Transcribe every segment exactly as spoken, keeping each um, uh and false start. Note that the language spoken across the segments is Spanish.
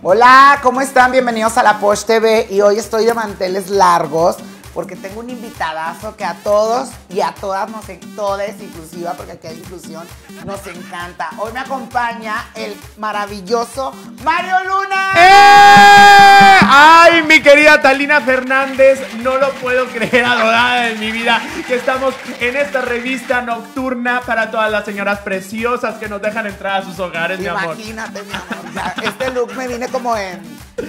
Hola, ¿cómo están? Bienvenidos a La Posh T V y hoy estoy de manteles largos porque tengo un invitadazo que a todos y a todas, nos, todas inclusiva, porque aquí hay inclusión, nos encanta. Hoy me acompaña el maravilloso Mario Luna. ¡Eh! ¡Ay, mi querida Talina Fernández! No lo puedo creer, adorada de mi vida, que estamos en esta revista nocturna para todas las señoras preciosas que nos dejan entrar a sus hogares, mi amor. Imagínate, mi amor. Ya, este look me viene como en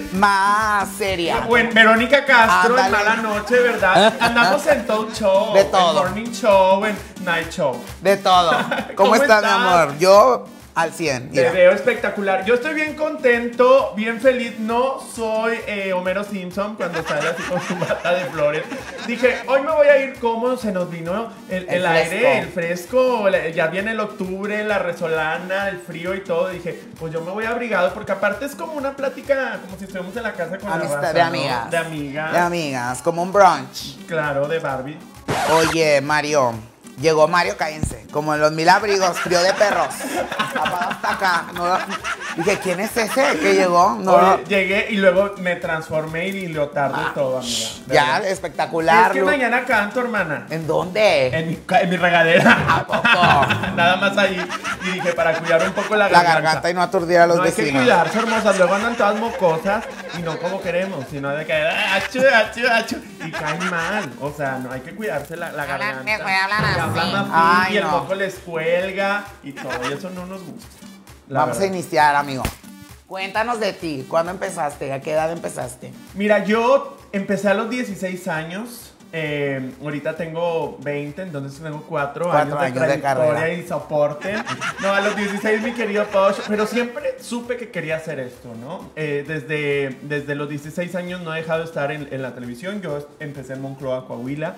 más seria. Bueno, Verónica Castro, Ándale. en Mala Noche, ¿verdad? Andamos en talk show, De todo. en morning show, en night show. De todo. ¿Cómo, ¿Cómo estás, estás? mi amor? Yo al cien. Te Mira. veo espectacular. Yo estoy bien contento, bien feliz. No soy eh, Homero Simpson cuando sale así con su bata de flores. Dije, hoy me voy a ir como se nos vino el, el, El aire, fresco. el fresco. la- Ya viene el octubre, la resolana, el frío y todo. Dije, pues yo me voy abrigado porque aparte es como una plática, como si estuviéramos en la casa con Amistad, la raza, de ¿no? amigas. De amigas. De amigas, como un brunch. Claro, de Barbie. Oye, Mario, llegó Mario, cállense, como en los mil abrigos, frío de perros. Apagado hasta acá. No, dije, ¿quién es ese que llegó? No, Oye, llegué y luego me transformé y lo tarde Ah, todo, amiga. ya, ¿Verdad? espectacular. Es que Lu. mañana canto, hermana. ¿En dónde? En mi, ca- en mi regadera. ¿A poco? Nada más ahí. Y dije, para cuidar un poco la La garganta. garganta y no aturdir a los No hay que vecinos. cuidarse, hermosas. Luego andan todas mocosas y no como queremos, sino de que "Ah, achú, achú, achú", y caen mal. O sea, no hay que cuidarse la, la Hablan- garganta. me hablan Y así. hablan así, Ay, y el no. moco les cuelga y todo. Y eso no nos gusta. la Vamos a verdad. iniciar, amigo. Cuéntanos de ti. ¿Cuándo empezaste? ¿A qué edad empezaste? Mira, yo empecé a los dieciséis años. eh, ahorita tengo veinte, entonces tengo cuatro, Cuatro años, años de de trayectoria carrera. y soporte. No, a los dieciséis, mi querido Posh, pero siempre supe que quería hacer esto, ¿no? Eh, desde, desde los dieciséis años no he dejado de estar en, en la televisión. Yo empecé en Moncloa, Coahuila.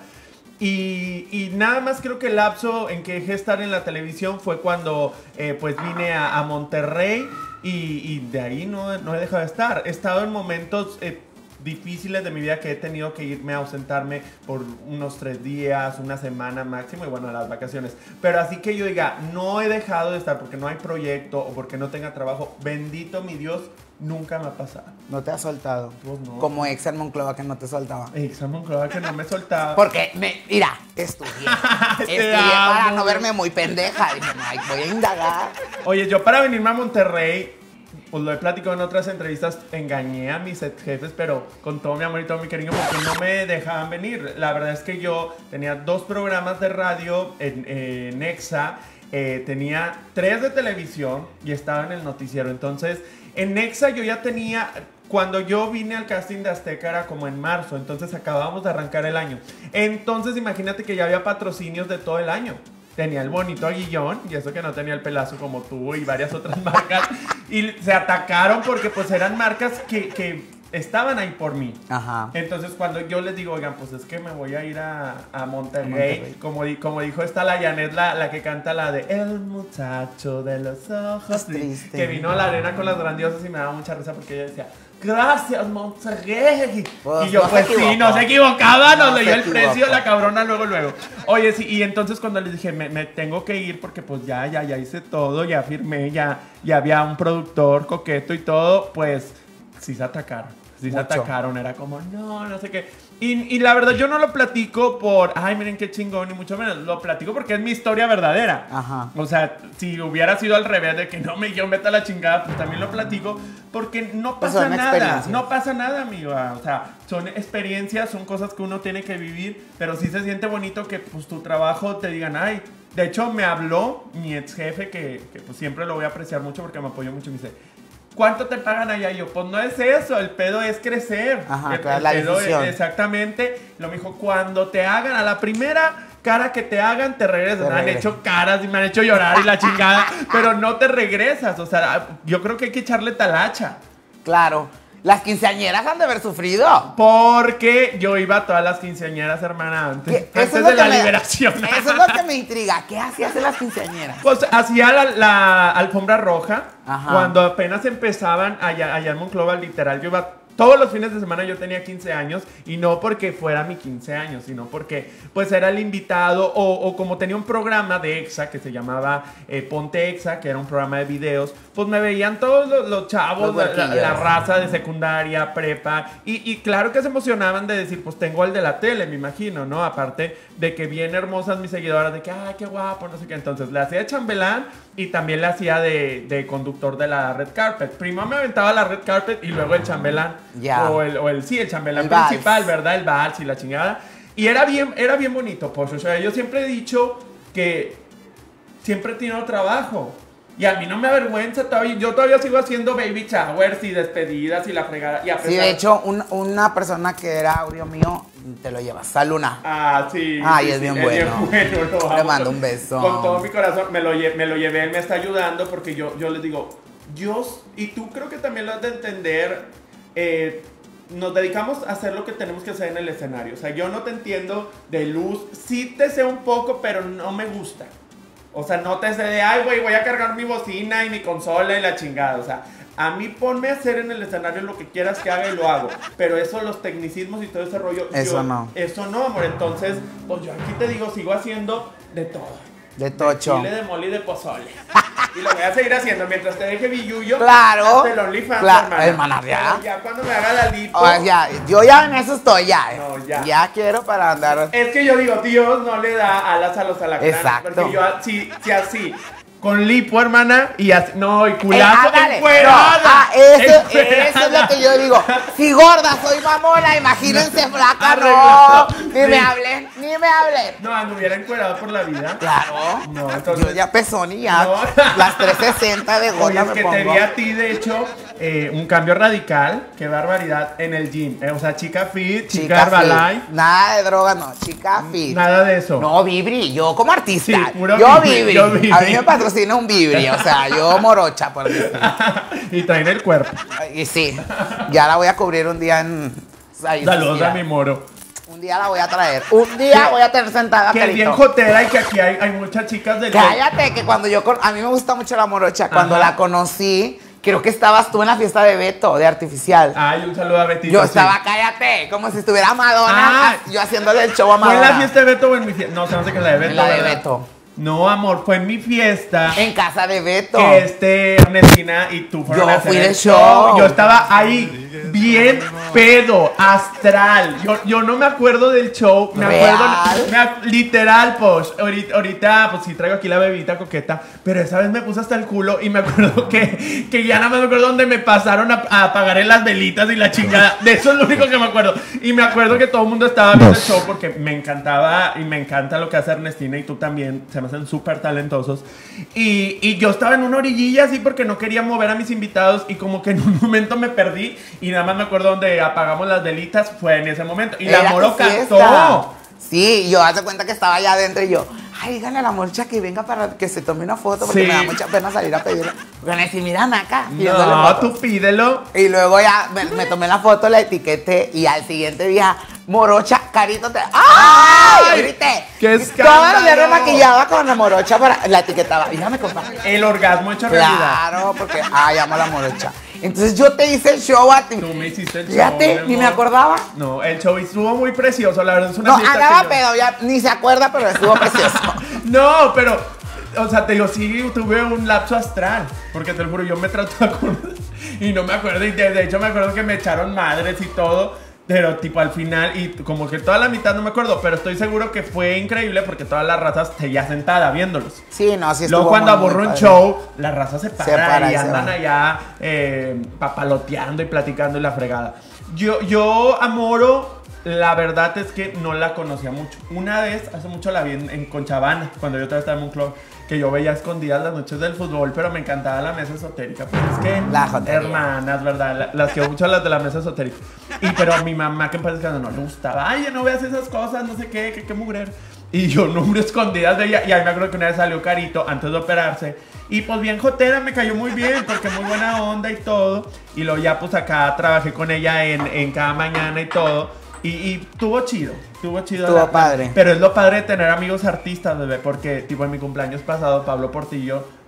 Y, y nada más creo que el lapso en que dejé de estar en la televisión fue cuando eh, pues vine a, a Monterrey y, y de ahí no, no he dejado de estar. He estado en momentos eh, difíciles de mi vida que he tenido que irme a ausentarme por unos tres días, una semana máximo y bueno, las vacaciones. Pero así que yo diga, no he dejado de estar porque no hay proyecto o porque no tenga trabajo, bendito mi Dios, nunca me ha pasado. No te has soltado. Pues no. Como ex en Monclova que no te soltaba. Examen, claro que no me soltaba. Porque, me, mira, estudié. Te estudié para amo. no verme muy pendeja. Dije, no, ay, voy a indagar. Oye, yo para venirme a Monterrey, pues lo he platicado en otras entrevistas, engañé a mis ex jefes, pero con todo mi amor y todo mi cariño, porque no me dejaban venir. La verdad es que yo tenía dos programas de radio en, en Exa, eh, tenía tres de televisión y estaba en el noticiero. Entonces, en Exa yo ya tenía... Cuando yo vine al casting de Azteca era como en marzo, entonces acabábamos de arrancar el año. Entonces imagínate que ya había patrocinios de todo el año. Tenía el bonito aguillón, y eso que no tenía el pelazo como tú y varias otras marcas. Y se atacaron porque pues eran marcas que, que estaban ahí por mí. Ajá. Entonces cuando yo les digo, oigan, pues es que me voy a ir a, a Monterrey, Monterrey. Como, di- como dijo esta la Janet, la, la que canta la de El muchacho de los ojos Triste. que vino a la arena con las grandiosas y me daba mucha risa porque ella decía, gracias Monterrey. Pues, y yo, no se pues sí, equivocó. no se equivocaba, nos No leyó se el precio equivocó. la cabrona luego, luego. Oye, sí, y entonces cuando les dije, me, me tengo que ir porque pues ya, ya, ya hice todo, ya firmé, ya, ya había un productor coqueto y todo, pues sí se atacaron. Sí se Mucho. atacaron, era como, no, no sé qué. Y, y la verdad, yo no lo platico por, ay, miren qué chingón, ni mucho menos. Lo platico porque es mi historia verdadera. Ajá. O sea, si hubiera sido al revés, de que no me yo meta la chingada, pues también lo platico. Porque no Pues pasa son nada. experiencias. No pasa nada, amiga. O sea, son experiencias, son cosas que uno tiene que vivir. Pero sí se siente bonito que, pues, tu trabajo te digan, ay. De hecho, me habló mi ex jefe, que, que pues siempre lo voy a apreciar mucho porque me apoyó mucho. Me dice, ¿cuánto te pagan allá? Y yo, pues no es eso, el pedo es crecer. Ajá, el, claro, el la pedo decisión. es- exactamente. Lo me dijo, cuando te hagan a la primera cara que te hagan, te regresas. Te Me han regresas. hecho caras y me han hecho llorar y la chingada, pero no te regresas. O sea, yo creo que hay que echarle talacha. Claro. Las quinceañeras han de haber sufrido. Porque yo iba a todas las quinceañeras, hermana, antes, ¿Qué? antes Eso es lo de que la me- liberación. Eso es lo que me intriga. ¿Qué hacías en las quinceañeras? Pues hacía la, la alfombra roja. Ajá. Cuando apenas empezaban allá, allá en Monclova, literal, yo iba todos los fines de semana yo tenía quince años y no porque fuera mi quince años, sino porque pues era el invitado o, o como tenía un programa de EXA que se llamaba eh, Ponte EXA, que era un programa de videos, pues me veían todos los, los chavos, Los la, la, la raza de secundaria, prepa y, y claro que se emocionaban de decir, pues tengo el de la tele, me imagino, ¿no? Aparte de que bien hermosas mis seguidoras, de que, ay, qué guapo, no sé qué, entonces le hacía de chambelán y también le hacía de, de conductor de la red carpet. Primero me aventaba la red carpet y luego el chambelán. Ya. O el, o el, sí, el chambelán El principal, vals. ¿verdad? El vals y la chingada. Y era bien, era bien bonito, pues. O sea, yo siempre he dicho que siempre he tenido trabajo. Y a mí no me avergüenza todavía. Yo todavía sigo haciendo baby showers y despedidas y la fregada. Y a pesar... Sí, de hecho, un- una persona que era audio mío, te lo llevas. Saluna. Ah, sí. Ay, sí, es sí, bien es bueno. Bien bueno lo Le amo. mando un beso. Con todo mi corazón. Me lo, lle- me lo llevé, él me está ayudando porque yo, yo les digo, Dios, y tú creo que también lo has de entender, eh, nos dedicamos a hacer lo que tenemos que hacer en el escenario. O sea, yo no te entiendo de luz. Sí te sé un poco, pero no me gusta. O sea, no te sé de, ay, güey, voy a cargar mi bocina y mi consola y la chingada. O sea, a mí ponme a hacer en el escenario lo que quieras que haga y lo hago. Pero eso, los tecnicismos y todo ese rollo. Eso yo- no. Eso no, amor. Entonces, pues yo aquí te digo, sigo haciendo de todo. De tocho. Chile de mole y de pozole. Y lo voy a seguir haciendo mientras te deje billuyo. Claro. Hasta el OnlyFans, Claro, hermana. hermana, ya. Pero ya cuando me haga la lipo. Oh, ya, yo ya en eso estoy, ya. eh. No, ya. Ya quiero para andar. Es que yo digo, Dios no le da alas a los alacranes. Exacto. Porque yo así, si así, con lipo, hermana, y así, no, y culazo, Eh, ándale. encuerada. No, ah, eso, Encuerada. eso es lo que yo digo. Si gorda, soy mamona, imagínense flaca, no. Arreglado. Ni me Sí. hablen, ni me hablen. No, anduviera encuerado por la vida. Claro. No, entonces. Yo ya pezón y ya. No. Las trescientos sesenta de Oye, gorda es me que pongo. te vi a ti, de hecho, eh, un cambio radical, qué barbaridad, en el gym. Eh, o sea, chica fit, chica, Chica Herbalife, fit. Nada de droga, no. Chica fit. nada de eso. No, Vibri, yo como artista. Sí, puro yo Vibri, Vibri. yo Vibri. A mí me patrocina un Vibri, o sea, yo morocha por decir. Y traen el cuerpo. Y sí, ya la voy a cubrir un día en. Ahí, Saludos mira, a mi moro. Un día la voy a traer. Un día Que- voy a tener sentada, Que es bien Carito. jotera y que aquí hay, hay muchas chicas del Cállate, que cuando yo. con- A mí me gusta mucho la morocha. Cuando Ajá. la conocí, creo que estabas tú en la fiesta de Beto, de Artificial. Ay, un saludo a Betty. yo estaba, cállate, como si estuviera Madonna. Ah. yo haciéndole el show a ¿Fue en Madonna. la fiesta de Beto o en mi fiesta? No, se me hace que en la de Beto. En la de ¿verdad? Beto. No, amor, fue en mi fiesta. En casa de Beto. Que este Ernestina y tú fueron Yo a hacer fui el de show. Yo estaba ahí, bien pedo, astral. Yo, yo no me acuerdo del show. Me ¿Real? acuerdo. me ac- literal, pues. Ahorita, ahorita, pues sí traigo aquí la bebida coqueta. Pero esa vez me puse hasta el culo y me acuerdo que, que ya nada más me acuerdo donde me pasaron a, a apagar en las velitas y la chingada. De eso es lo único que me acuerdo. Y me acuerdo que todo el mundo estaba viendo el show porque me encantaba y me encanta lo que hace Ernestina y tú también. Se me hacen súper talentosos. Y, y yo estaba en una orillilla así porque no quería mover a mis invitados y como que en un momento me perdí y nada más me acuerdo donde apagamos las velitas fue en ese momento. Y la Era moro tu fiesta. cantó. Sí, yo hace cuenta que estaba allá adentro y yo, ay, díganle a la morcha que venga para que se tome una foto porque Sí. me da mucha pena salir a pedirle. Van a decir, mira, Naka, pidiéndole No, fotos. tú pídelo. Y luego ya me, me tomé la foto, la etiqueté y al siguiente día, morocha, carito, te. ¡Ay! ¡Ay! Grité. ¡Qué Y todos los días me escándalo! maquillaba con la morocha para. La etiquetaba. Y ya me compartí. El orgasmo hecho realidad. Claro, porque. Ay, amo a la morocha. Entonces yo te hice el show a ti. Tú me hiciste el show. Fíjate, mi ni me amor. acordaba. No, el show estuvo muy precioso, la verdad es una No, fiesta andaba que yo- pedo, ya ni se acuerda, pero estuvo precioso. No, pero, o sea, te digo, sí tuve un lapso astral. Porque te lo juro, yo me trataba con. Y no me acuerdo. Y de, de hecho, me acuerdo que me echaron madres y todo. Pero, tipo, al final, y como que toda la mitad no me acuerdo. Pero estoy seguro que fue increíble porque todas las razas seguían sentada viéndolos. Sí, no, sí estuvo. Luego, cuando muy, muy aburro un padre. show, la raza se para, para y y se andan va. allá eh, papaloteando y platicando y la fregada. Yo, yo a Moro, la verdad es que no la conocía mucho. Una vez, hace mucho la vi en, en Conchabana, cuando yo todavía estaba en un club, que yo veía escondidas las noches del fútbol, pero me encantaba la mesa esotérica. Pues es que, La jotería. hermanas, ¿verdad? La- las quiero mucho las de la mesa esotérica. Y pero a mi mamá, que en paz descanse, no le gustaba. Ay, ya no veas esas cosas, no sé qué, qué, qué mujer. Y yo, no, hombre, escondidas de ella. Y ahí me acuerdo que una vez salió Carito antes de operarse. Y pues bien jotera, me cayó muy bien, porque muy buena onda y todo. Y luego ya pues acá trabajé con ella en, en cada mañana y todo. Y, y tuvo chido, tuvo chido. Estuvo la- padre. Pero es lo padre de tener amigos artistas, bebé, porque tipo en mi cumpleaños pasado, Pablo Portillo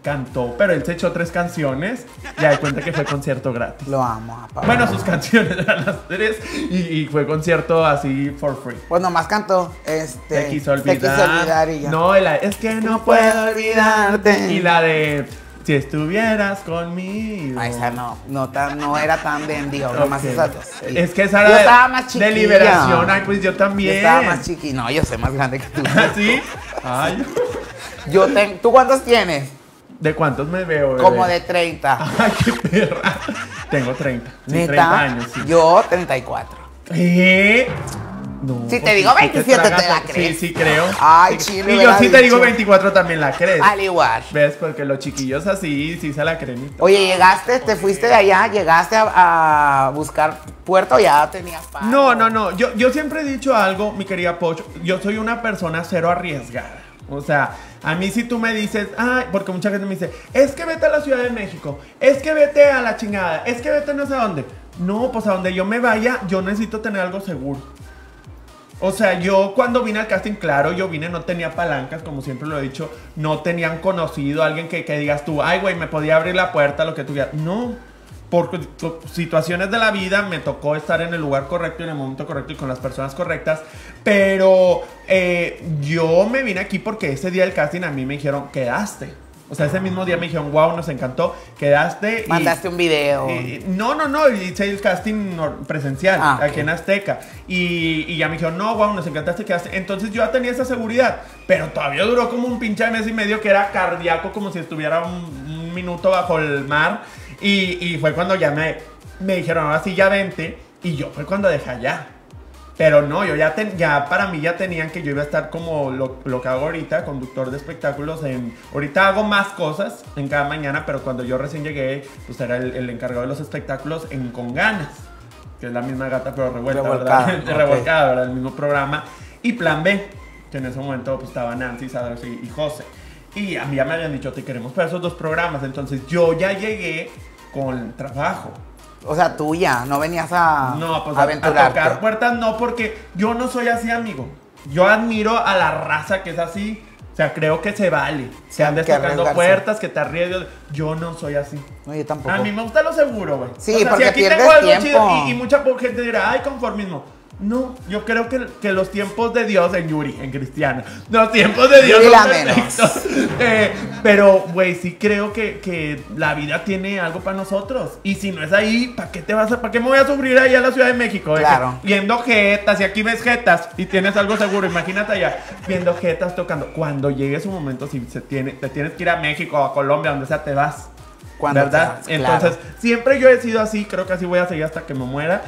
cantó, pero él se echó tres canciones y hay cuenta que fue concierto gratis. Lo amo, papá. Bueno, sus canciones eran las tres y, y fue concierto así for free. Pues nomás cantó, este... Te quiso olvidar. Te quiso olvidar y ya. No, la, es que no, No puedo puedo olvidarte. Y la de si estuvieras conmigo. Ah, esa no, no, tan, no era tan vendido, nomás Ok. esas dos. Sí. Es que esa era Yo de, estaba más chiquilla. de liberación. Ay, pues yo Yo también. estaba más chiqui. No, yo soy más grande que tú. ¿Sí? Ay, Yo ten- ¿Tú cuántos tienes? ¿de cuántos me veo, bebé? Como de treinta. Ay, qué perra. Tengo treinta. Sí, ¿Neta? treinta años, sí. Yo treinta y cuatro. ¿Eh? No, Si te pues, digo tú veintisiete, ¿te tragas- la crees? Sí, sí, creo. Ay, Sí. chile, Y yo hubiera sí te digo dicho. veinticuatro también la crees. Al igual. ¿Ves? Porque los chiquillos así, sí se la creen. y todo. Oye, llegaste, te fuiste de allá, llegaste a, a buscar puerto, ya tenías paro. No, no, no. Yo, yo siempre he dicho algo, mi querida Pocho. Yo soy una persona cero arriesgada. O sea, a mí si tú me dices, ay, porque mucha gente me dice, es que vete a la Ciudad de México, es que vete a la chingada, es que vete no sé a dónde. No, pues a donde yo me vaya, yo necesito tener algo seguro. O sea, yo cuando vine al casting, claro, yo vine, no tenía palancas, como siempre lo he dicho, no tenían conocido a alguien que, que digas tú, ay, güey, me podía abrir la puerta, lo que tú quieras. No, por cu- situaciones de la vida me tocó estar en el lugar correcto, en el momento correcto y con las personas correctas, pero eh, yo me vine aquí porque ese día del casting a mí me dijeron, quedaste. O sea, ese mismo día me dijeron, wow, nos encantó, quedaste. y- Mandaste un video. y- no, no, no, hice el casting nor- presencial Ah, aquí ok. en Azteca. Y, y ya me dijeron, no, wow, nos encantaste, quedaste. Entonces yo ya tenía esa seguridad. Pero todavía duró como un pinche mes y medio que era cardíaco, como si estuviera un, un minuto bajo el mar. Y, y fue cuando ya me, me dijeron, ahora sí, ya vente. Y yo fue cuando dejé allá. Pero no, yo ya, ten- ya para mí ya tenían que yo iba a estar como lo, lo que hago ahorita, conductor de espectáculos. En, ahorita hago más cosas en cada mañana, pero cuando yo recién llegué, pues era el, el encargado de los espectáculos en Con Ganas, que es la misma gata pero revuelta, Revolcada, ¿verdad? ok. Revolcada, ¿verdad? El mismo programa. Y Plan B, que en ese momento pues estaba Nancy, Sadros y, y José. Y a mí ya me habían dicho, te queremos para esos dos programas. Entonces yo ya llegué con trabajo. O sea, tú ya, no venías a No, pues a, a aventurarte. tocar puertas no, porque yo no soy así, amigo. Yo admiro a la raza que es así. O sea, creo que se vale. Sí, Que andes que tocando arriesgarse. puertas, que te arriesgues. Yo no soy así. No, yo tampoco. A mí me gusta lo seguro, güey. Sí, o sea, porque si aquí pierdes tengo algo tiempo. chido y, y mucha po- gente dirá, ay, conformismo. No, yo creo que, que los tiempos de Dios en Yuri, en Cristiana, los tiempos de Dios Yuri son la menos. perfectos. Eh, pero, güey, sí creo que, que la vida tiene algo para nosotros. Y si no es ahí, ¿para qué te vas a, para qué me voy a sufrir ahí a la Ciudad de México? De Claro. que viendo jetas, y aquí ves jetas y tienes algo seguro, imagínate allá, viendo jetas tocando. Cuando llegue su momento, si se tiene, te tienes que ir a México, a Colombia, donde sea, te vas. Cuando ¿Verdad? te vas, claro. Entonces, siempre yo he sido así, creo que así voy a seguir hasta que me muera.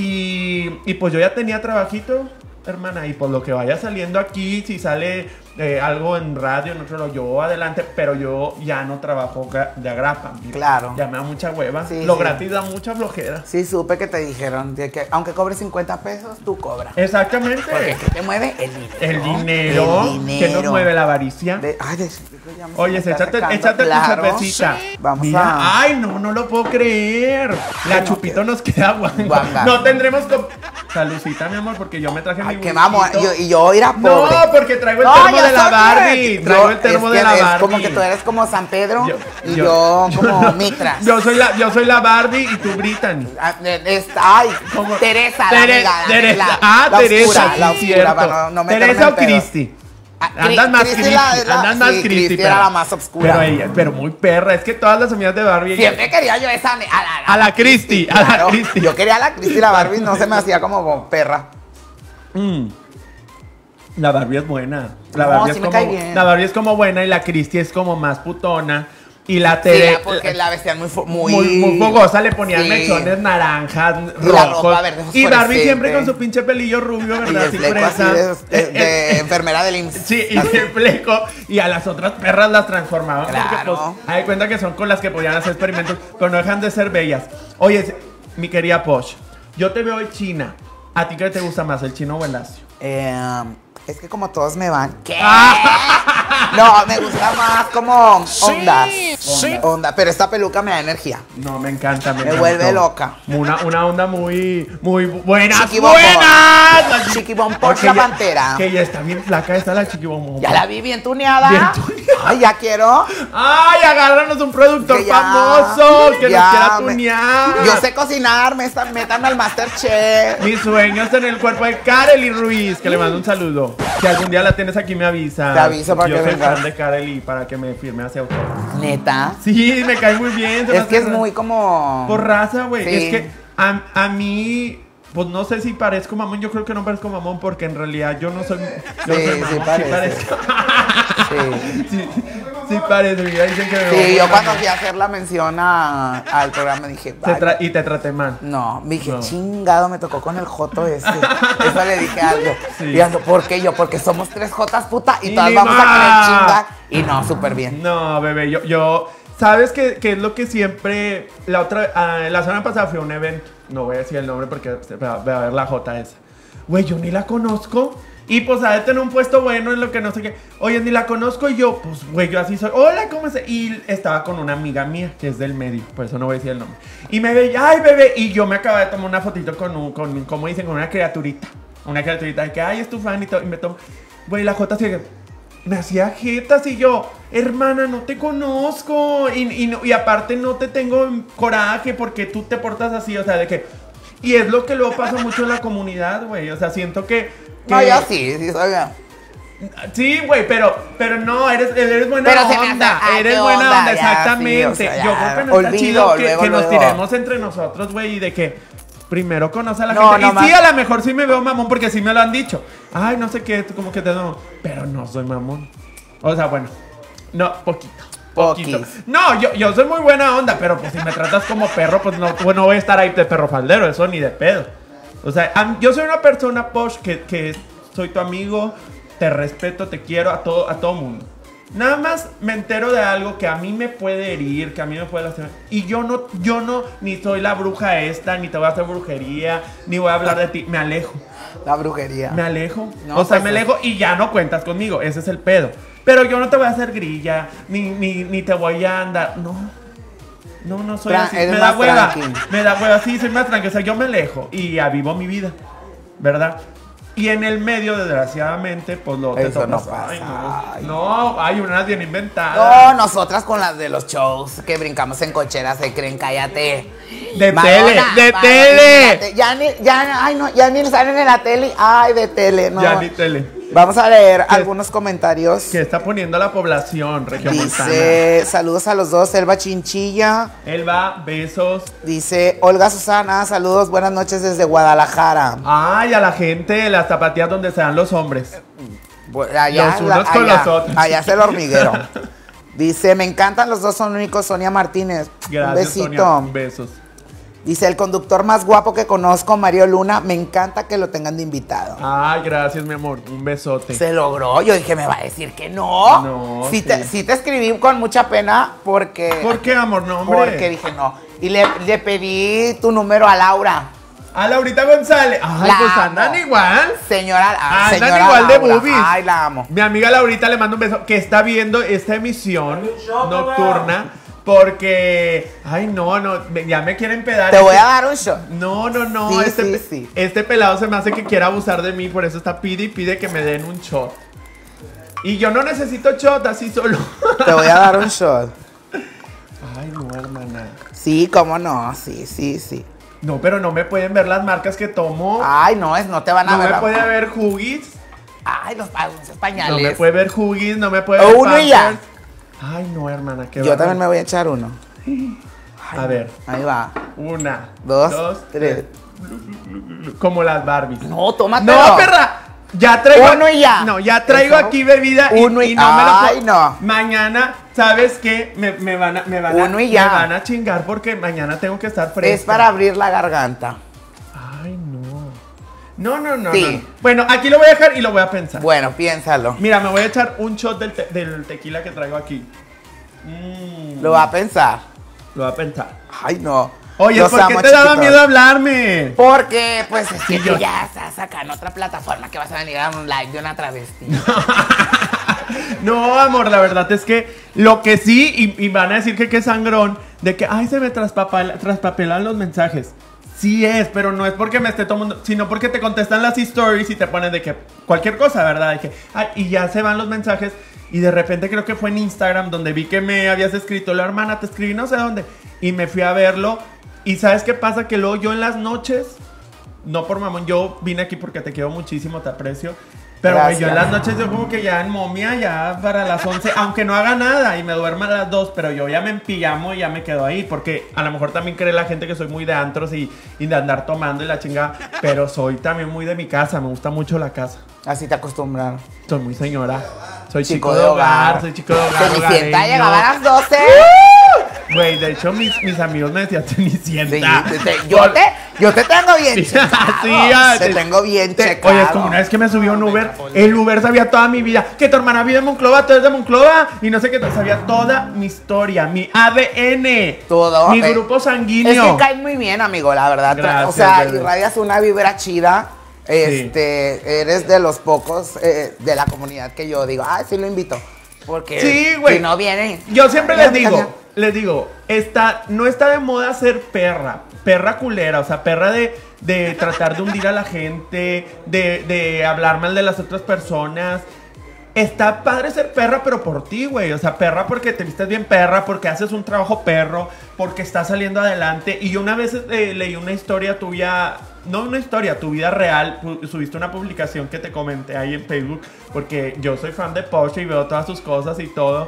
Y, y pues yo ya tenía trabajito, hermana, y pues lo que vaya saliendo aquí, si sale eh, algo en radio, en otro lo yo adelante, pero yo ya no trabajo gra- de agrapa. mira. Claro. Ya me da mucha hueva. Sí, lo sí. gratis da mucha flojera. Sí, supe que te dijeron de que aunque cobres cincuenta pesos, tú cobras. Exactamente. Porque ¿qué te mueve? El dinero. El dinero, El dinero. que nos mueve la avaricia. De- ay, de- ya me Oye, se me está échate, secando, échate claro. tu cervecita. Vamos Mira, a- ay, no, no lo puedo creer. La Ay, no, chupito que- nos queda guanga. guanga. No tendremos co- Salucita, mi amor, porque yo me traje Ay, mi qué vamos. whisky. Yo, y yo ir a No, pobre. porque traigo el No, termo yo de la soy Barbie. bien. Traigo Yo- el termo es de que la es Barbie. como que tú eres como San Pedro Yo- y yo- yo, yo como no. Mitras. Yo soy la, yo soy la Barbie y tú Brittany. Ah, eh, es- Ay, ¿Cómo? Teresa, Tere- la amiga, la- Teresa. la- Ah, la Teresa, oscura, sí, la oscura, cierto. para no, no meterme ¿Teresa en o pedos. Cristi? Ah, Andas Cri- más Cristi Cristi, la- la- andas más sí, Cristi, Cristi era pero- la más obscura. Pero ella, pero muy perra, es que todas las amigas de Barbie. Siempre quería yo esa. A la, A la Cristi, a la claro. Cristi. Yo quería a la Cristi y la Barbie, no se me hacía como perra. Mm. La Barbie es buena. La No, Barbie sí es me como, cae bien. la Barbie es como buena y la Cristi es como más putona. Y la Sí, Tere. porque la vestían muy, fo- muy, muy, muy fogosa, le ponían sí. mechones naranjas, Y la rojos. ropa verde Y fosforescente. Barbie siempre con su pinche pelillo rubio, Y ¿verdad? el Así fleco así fresa. de, de- de Eh, eh, enfermera del I M S S. Sí, y Así. el fleco. Y a las otras perras las transformaban. Porque, Claro. pues, hay cuenta que son con las que podían hacer experimentos, pero no dejan de ser bellas. Oye, mi querida Posh, yo te veo en China. ¿A ti qué te gusta más, el chino o el lacio? Eh, es que como todos me van. ¿Qué? Ah. No, me gusta más como ondas. sí. Onda, pero esta peluca me da energía. No, me encanta. Me, Me encantó. vuelve loca. Una, una onda muy, muy buenas, Chiquibombón. buenas. Chiquibombón, Porque la ya- pantera. Que ya está bien flaca, está la chiquibombón. Ya la vi bien tuneada. Bien tuneada. Ay, ya quiero. Ay, agárranos un productor Que ya, famoso que ya, nos quiera me- tunear. Yo sé cocinar, me están, métanme al Masterchef. Mis sueños en el cuerpo de Karely Ruiz, que le mando un saludo. Si algún día la tienes aquí, me avisa. Te aviso para Yo que soy vengas. fan de Karely para que me firme hacia autógrafo. Neta. Sí, me cae muy bien. se me Es que hace es ra- muy como. Por raza, güey. Sí. Es que a, a mí, pues no sé si parezco mamón. Yo creo que no parezco mamón porque en realidad yo no soy. Yo Sí, soy sí mamón, parece. parezco. Sí. Sí, sí parece. Mira, dicen que me veo Sí, muy yo cuando mamón. fui a hacer la mención a- al programa dije. Te "Ay, tra- y te traté mal. no, me dije, No. chingado, me tocó con el Joto ese. Eso le dije a algo. Sí. Y ando, ¿por qué yo? Porque somos tres Jotas, puta, y Y todas ni vamos a más. querer chingar. Y no, súper bien. No, bebé, yo, yo, ¿sabes qué, qué es lo que siempre, la otra, ah, la semana pasada fui a un evento, no voy a decir el nombre porque se va, va a ver la J esa. Güey, yo ni la conozco. Y pues ha de tener un puesto bueno en lo que no sé qué. Oye, ni la conozco y yo, pues güey, yo así soy. Hola, ¿cómo estás? Y estaba con una amiga mía que es del medio, por eso no voy a decir el nombre. Y me veía, ay, bebé. Y yo me acabo de tomar una fotito con un, con, como dicen, con una criaturita. Una criaturita de que, ay, es tu fan y todo. Y me tomo, güey, la J así que me hacía jetas y yo, hermana, no te conozco. Y, y, no- y aparte no te tengo coraje porque tú te portas así, o sea, de que. Y es lo que luego pasa mucho en la comunidad, güey. O sea, siento que. que No, yo sí, sí, soy bien. Sí, güey, pero, pero no, eres, eres buena Pero se me onda. hace- ah, eres qué buena onda, onda, ya, exactamente. sí, o sea, Yo ya, creo que no está olvido, chido que, luego, que nos luego. tiremos entre nosotros, güey, y de que primero conoce a la No, gente. no y más. sí, a lo mejor sí me veo mamón porque sí me lo han dicho. Ay, no sé qué, tú como que te no. Pero no soy mamón. O sea, bueno, no, poquito. Poquito. Poquis. No, yo, yo soy muy buena onda, pero pues si me tratas como perro, pues no, pues no voy a estar ahí de perro faldero, eso ni de pedo. O sea, am- yo soy una persona, Posh, que, que soy tu amigo, te respeto, te quiero a todo, a todo mundo. Nada más me entero de algo que a mí me puede herir, que a mí me puede lastimar. Y yo no, yo no, ni soy la bruja esta, ni te voy a hacer brujería, ni voy a hablar de ti. Me alejo, La brujería. me alejo. No, o sea, pues, me alejo y ya no cuentas conmigo. Ese es el pedo. Pero yo no te voy a hacer grilla, ni, ni, ni te voy a andar. No. No, no soy Tra- así. eres Me da más hueva. tranqui. Me da hueva, sí, soy más tranquila. O sea, yo me alejo y avivo mi vida. ¿Verdad? Y en el medio, desgraciadamente, pues lo te Eso no topas. pasa. Ay, no. Ay. No, hay unas bien inventadas. No, nosotras con las de los shows que brincamos en cocheras se creen, cállate. De Madonna, tele, de Madonna, tele. de- Ya ni, ya, ay no, ya ni salen en la tele, ay, de tele, no. Ya ni tele. Vamos a leer algunos comentarios. Que está poniendo la población regiomontana. Dice, saludos a los dos, Elba Chinchilla. Elba, besos. Dice, Olga Susana, saludos, buenas noches desde Guadalajara. Ay, a la gente de las zapatillas donde se dan los hombres. Bu- Allá, Los unos con allá- los otros. allá es el hormiguero. Dice, me encantan los dos, son únicos, Sonia Martínez. Gracias, Un besito. Sonia. Besos. Dice, el conductor más guapo que conozco, Mario Luna, me encanta que lo tengan de invitado. Ay, gracias, mi amor. Un besote. Se logró. Yo dije, me va a decir que no. No, Sí, sí. Te, sí te escribí con mucha pena porque... ¿Por qué, amor? No, hombre. Porque dije no. Y le, le pedí tu número a Laura. A Laurita González. Ay, La pues amo. andan igual. Señora, ah, Andan señora igual de Laura. boobies. Ay, la amo. Mi amiga Laurita le mando un beso. Que está viendo esta emisión nocturna. Porque. Ay, no, no. me- Ya me quieren pedar. Te voy a dar un shot. No, no, no. Sí, este, sí, pe- sí. este pelado se me hace que quiera abusar de mí. Por eso está pide y pide que me den un shot. Y yo no necesito shot así solo. Te voy a dar un shot. Ay, no, hermana. Sí, cómo no. Sí, sí, sí. No, pero no me pueden ver las marcas que tomo. Ay, no, es, no te van a no ver. me la- puede ver Huggies. Ay, los anuncios No pañales. me puede ver Huggies. No me puede ver Uno y ya. Pampers. Ay, no, hermana. Qué Yo bárbaro. también me voy a echar uno. A ver. Ahí va. Una. Dos, tres. Como las Barbies. No, tómatelo. No, perra. Ya traigo. Uno y ya. No, ya traigo Eso. aquí bebida y, Uno y- y no me lo puedo- Ay, no. Mañana, ¿sabes qué? Me, me van a, me van a, Uno y ya. me van a chingar porque mañana tengo que estar fresca. Es para abrir la garganta. Ay, no. No, no, no, Sí. no. Bueno, aquí lo voy a dejar y lo voy a pensar. Bueno, piénsalo. Mira, me voy a echar un shot del, te- del tequila que traigo aquí. Mm, Lo va a pensar. lo voy a pensar. Ay, no. Oye, Los ¿por qué amo, te daba chiquitos. miedo hablarme? Porque, pues, es que Sí, yo- tú ya estás acá en otra plataforma que vas a venir a un live de una travesti. No, amor, la verdad es que lo que sí, y, y van a decir que qué sangrón, de que, ay, se me traspapela- traspapelan los mensajes. Sí es, pero no es porque me esté tomando, sino porque te contestan las stories y te ponen de que cualquier cosa, ¿verdad? De que, ay, y ya se van los mensajes y de repente creo que fue en Instagram donde vi que me habías escrito, la hermana, te escribí no sé dónde, y me fui a verlo. Y ¿sabes qué pasa? Que luego yo en las noches, no por mamón, yo vine aquí porque te quiero muchísimo, te aprecio. Pero güey, yo en las noches yo como que ya en momia, ya para las once, aunque no haga nada y me duerma a las dos, pero yo ya me empillamo y ya me quedo ahí. Porque a lo mejor también cree la gente que soy muy de antros y, y de andar tomando y la chingada. Pero soy también muy de mi casa, me gusta mucho la casa. Así te acostumbraron. Soy muy señora. Soy Chico chico, de de hogar, hogar. soy chico de hogar. Cenicienta hogareño. llegaba a las doce. Güey, de hecho mis, mis amigos me decían Sí, Cenicienta. te- te- yo, te, yo te tengo bien Sí, checado. sí, ya, te te- tengo bien Te- checado. Oye, es como una vez que me subí a un Uber, el Uber sabía toda mi vida. Que tu hermana vive en Monclova, tú eres de Monclova. Y no sé qué, sabía toda mi historia, mi A D N. Todo. Mi eh, grupo Es sanguíneo. que cae muy bien, amigo, la verdad. Gracias, o sea, bebé. irradias una vibra chida. Este, eres de los pocos eh, de la comunidad que yo digo, ay, sí lo invito. Porque Sí, güey. si no vienen. Yo siempre Mira, les mira, digo, mira. les digo, está, no está de moda ser perra, perra culera, o sea, perra de, de tratar de hundir a la gente, de, de hablar mal de las otras personas. Está padre ser perra, pero por ti, güey. O sea, perra porque te vistes bien perra, porque haces un trabajo perro, porque estás saliendo adelante. Y yo una vez eh, leí una historia tuya, no una historia, tu vida real. pu- Subiste una publicación que te comenté ahí en Facebook, porque yo soy fan de Porsche y veo todas sus cosas y todo.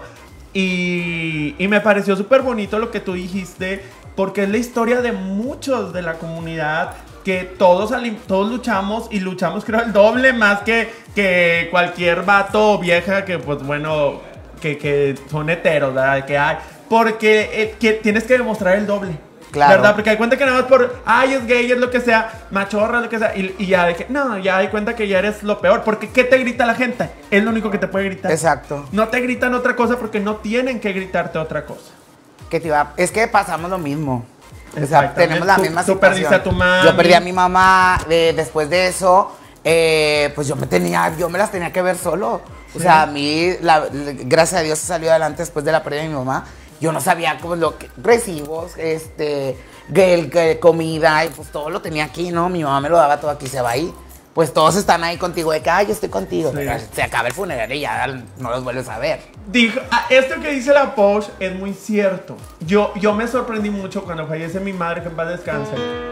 Y, y me pareció súper bonito lo que tú dijiste, porque es la historia de muchos de la comunidad. Que todos, alim- todos luchamos y luchamos creo el doble más que, que cualquier vato o vieja que pues bueno, que, que son heteros, ¿verdad? Que hay, porque eh, que tienes que demostrar el doble. Claro. ¿Verdad? Porque hay cuenta que nada más por, ay, es gay, es lo que sea, machorra, lo que sea, y, y ya de que, no, ya hay cuenta que ya eres lo peor. Porque ¿qué te grita la gente? Es lo único que te puede gritar. Exacto. No te gritan otra cosa porque no tienen que gritarte otra cosa. Que te iba, es que pasamos lo mismo. O sea, Exactamente. tenemos la Tú- misma tú situación. perdiste a tu mami. Yo perdí a mi mamá. eh, después de eso, eh, pues yo me tenía, yo me las tenía que ver solo. O sea, a mí, la- la- gracias a Dios, se salió adelante después de la pérdida de mi mamá. Yo no sabía cómo lo que recibos, este, que, que comida, y pues todo lo tenía aquí, ¿no? Mi mamá me lo daba todo aquí, se va ahí. Pues todos están ahí contigo, de que, ay, yo estoy contigo. Sí. Se acaba el funeral y ya no los vuelves a ver. Dijo, ah, esto que dice la Posh es muy cierto. Yo, yo me sorprendí mucho cuando fallece mi madre, que en paz descanse.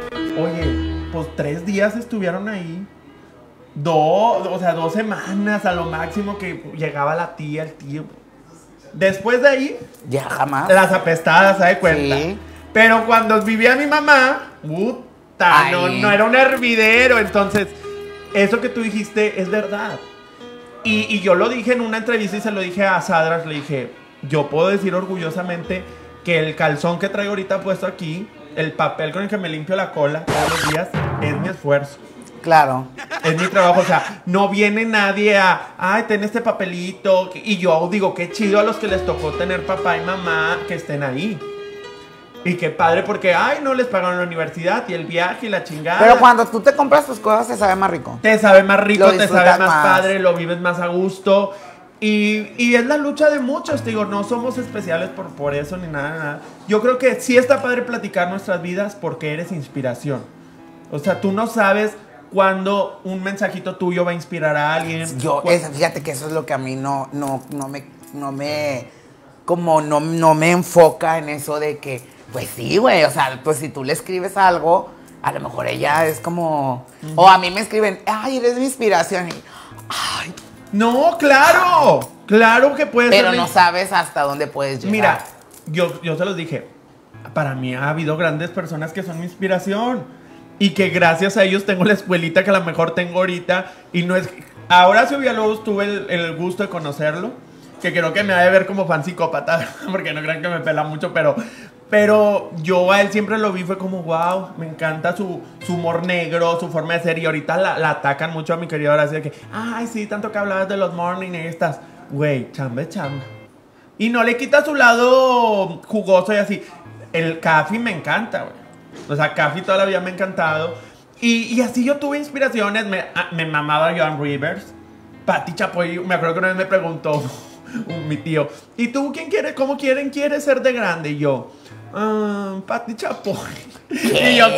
Oye, pues tres días estuvieron ahí. Dos, o sea, dos semanas a lo máximo que llegaba la tía, el tío. Después de ahí, Ya jamás. las apestadas, ¿se da cuenta? Sí. Pero cuando vivía mi mamá, puta, no, Ay. no era un hervidero. Entonces, eso que tú dijiste es verdad. Y, y yo lo dije en una entrevista y se lo dije a Sadras, le dije, yo puedo decir orgullosamente que el calzón que traigo ahorita puesto aquí, el papel con el que me limpio la cola todos los días, es mi esfuerzo. Claro. Es mi trabajo, o sea, no viene nadie a, ay, ten este papelito. Y yo digo, qué chido a los que les tocó tener papá y mamá que estén ahí. Y qué padre porque, ay, no les pagaron la universidad y el viaje y la chingada. Pero cuando tú te compras tus cosas, se sabe más rico. Te sabe más rico, Lo te sabe disfrutas más, más. padre, lo vives más a gusto. Y, y es la lucha de muchos, te digo, no somos especiales por, por eso ni nada, nada. Yo creo que sí está padre platicar nuestras vidas porque eres inspiración. O sea, tú no sabes cuándo un mensajito tuyo va a inspirar a alguien. Yo, Cu- es- fíjate que eso es lo que a mí no, no, no me, no me, como no, no me enfoca en eso de que, pues sí, güey, o sea, pues si tú le escribes algo, a lo mejor ella es como, o a mí me escriben, ay, eres mi inspiración, y, ay, No, claro, claro que puede pero ser. no sabes hasta dónde puedes llegar. Mira, yo, yo se los dije, para mí ha habido grandes personas que son mi inspiración y que gracias a ellos tengo la escuelita que a lo mejor tengo ahorita y no es... Ahora Horacio Villalobos tuve el, el gusto de conocerlo, que creo que me ha de ver como fan psicópata, porque no crean que me pela mucho, pero... Pero yo a él siempre lo vi, fue como, wow, me encanta su, su humor negro, su forma de ser. Y ahorita la, la atacan mucho a mi querida Horacio, de que, ay, sí, tanto que hablabas de los morning y estas. Güey, chamba es chamba. Y no le quita su lado jugoso y así. El Café me encanta, güey. O sea, Café toda la vida me ha encantado. Y, y así yo tuve inspiraciones. Me, a- me mamaba Joan Rivers. Patti Chapoy, me acuerdo que una vez me preguntó, un, mi tío. ¿Y tú quién quiere, cómo quieren, quiere ser de grande? Y yo, ah, Pati Chapoy. Y yo,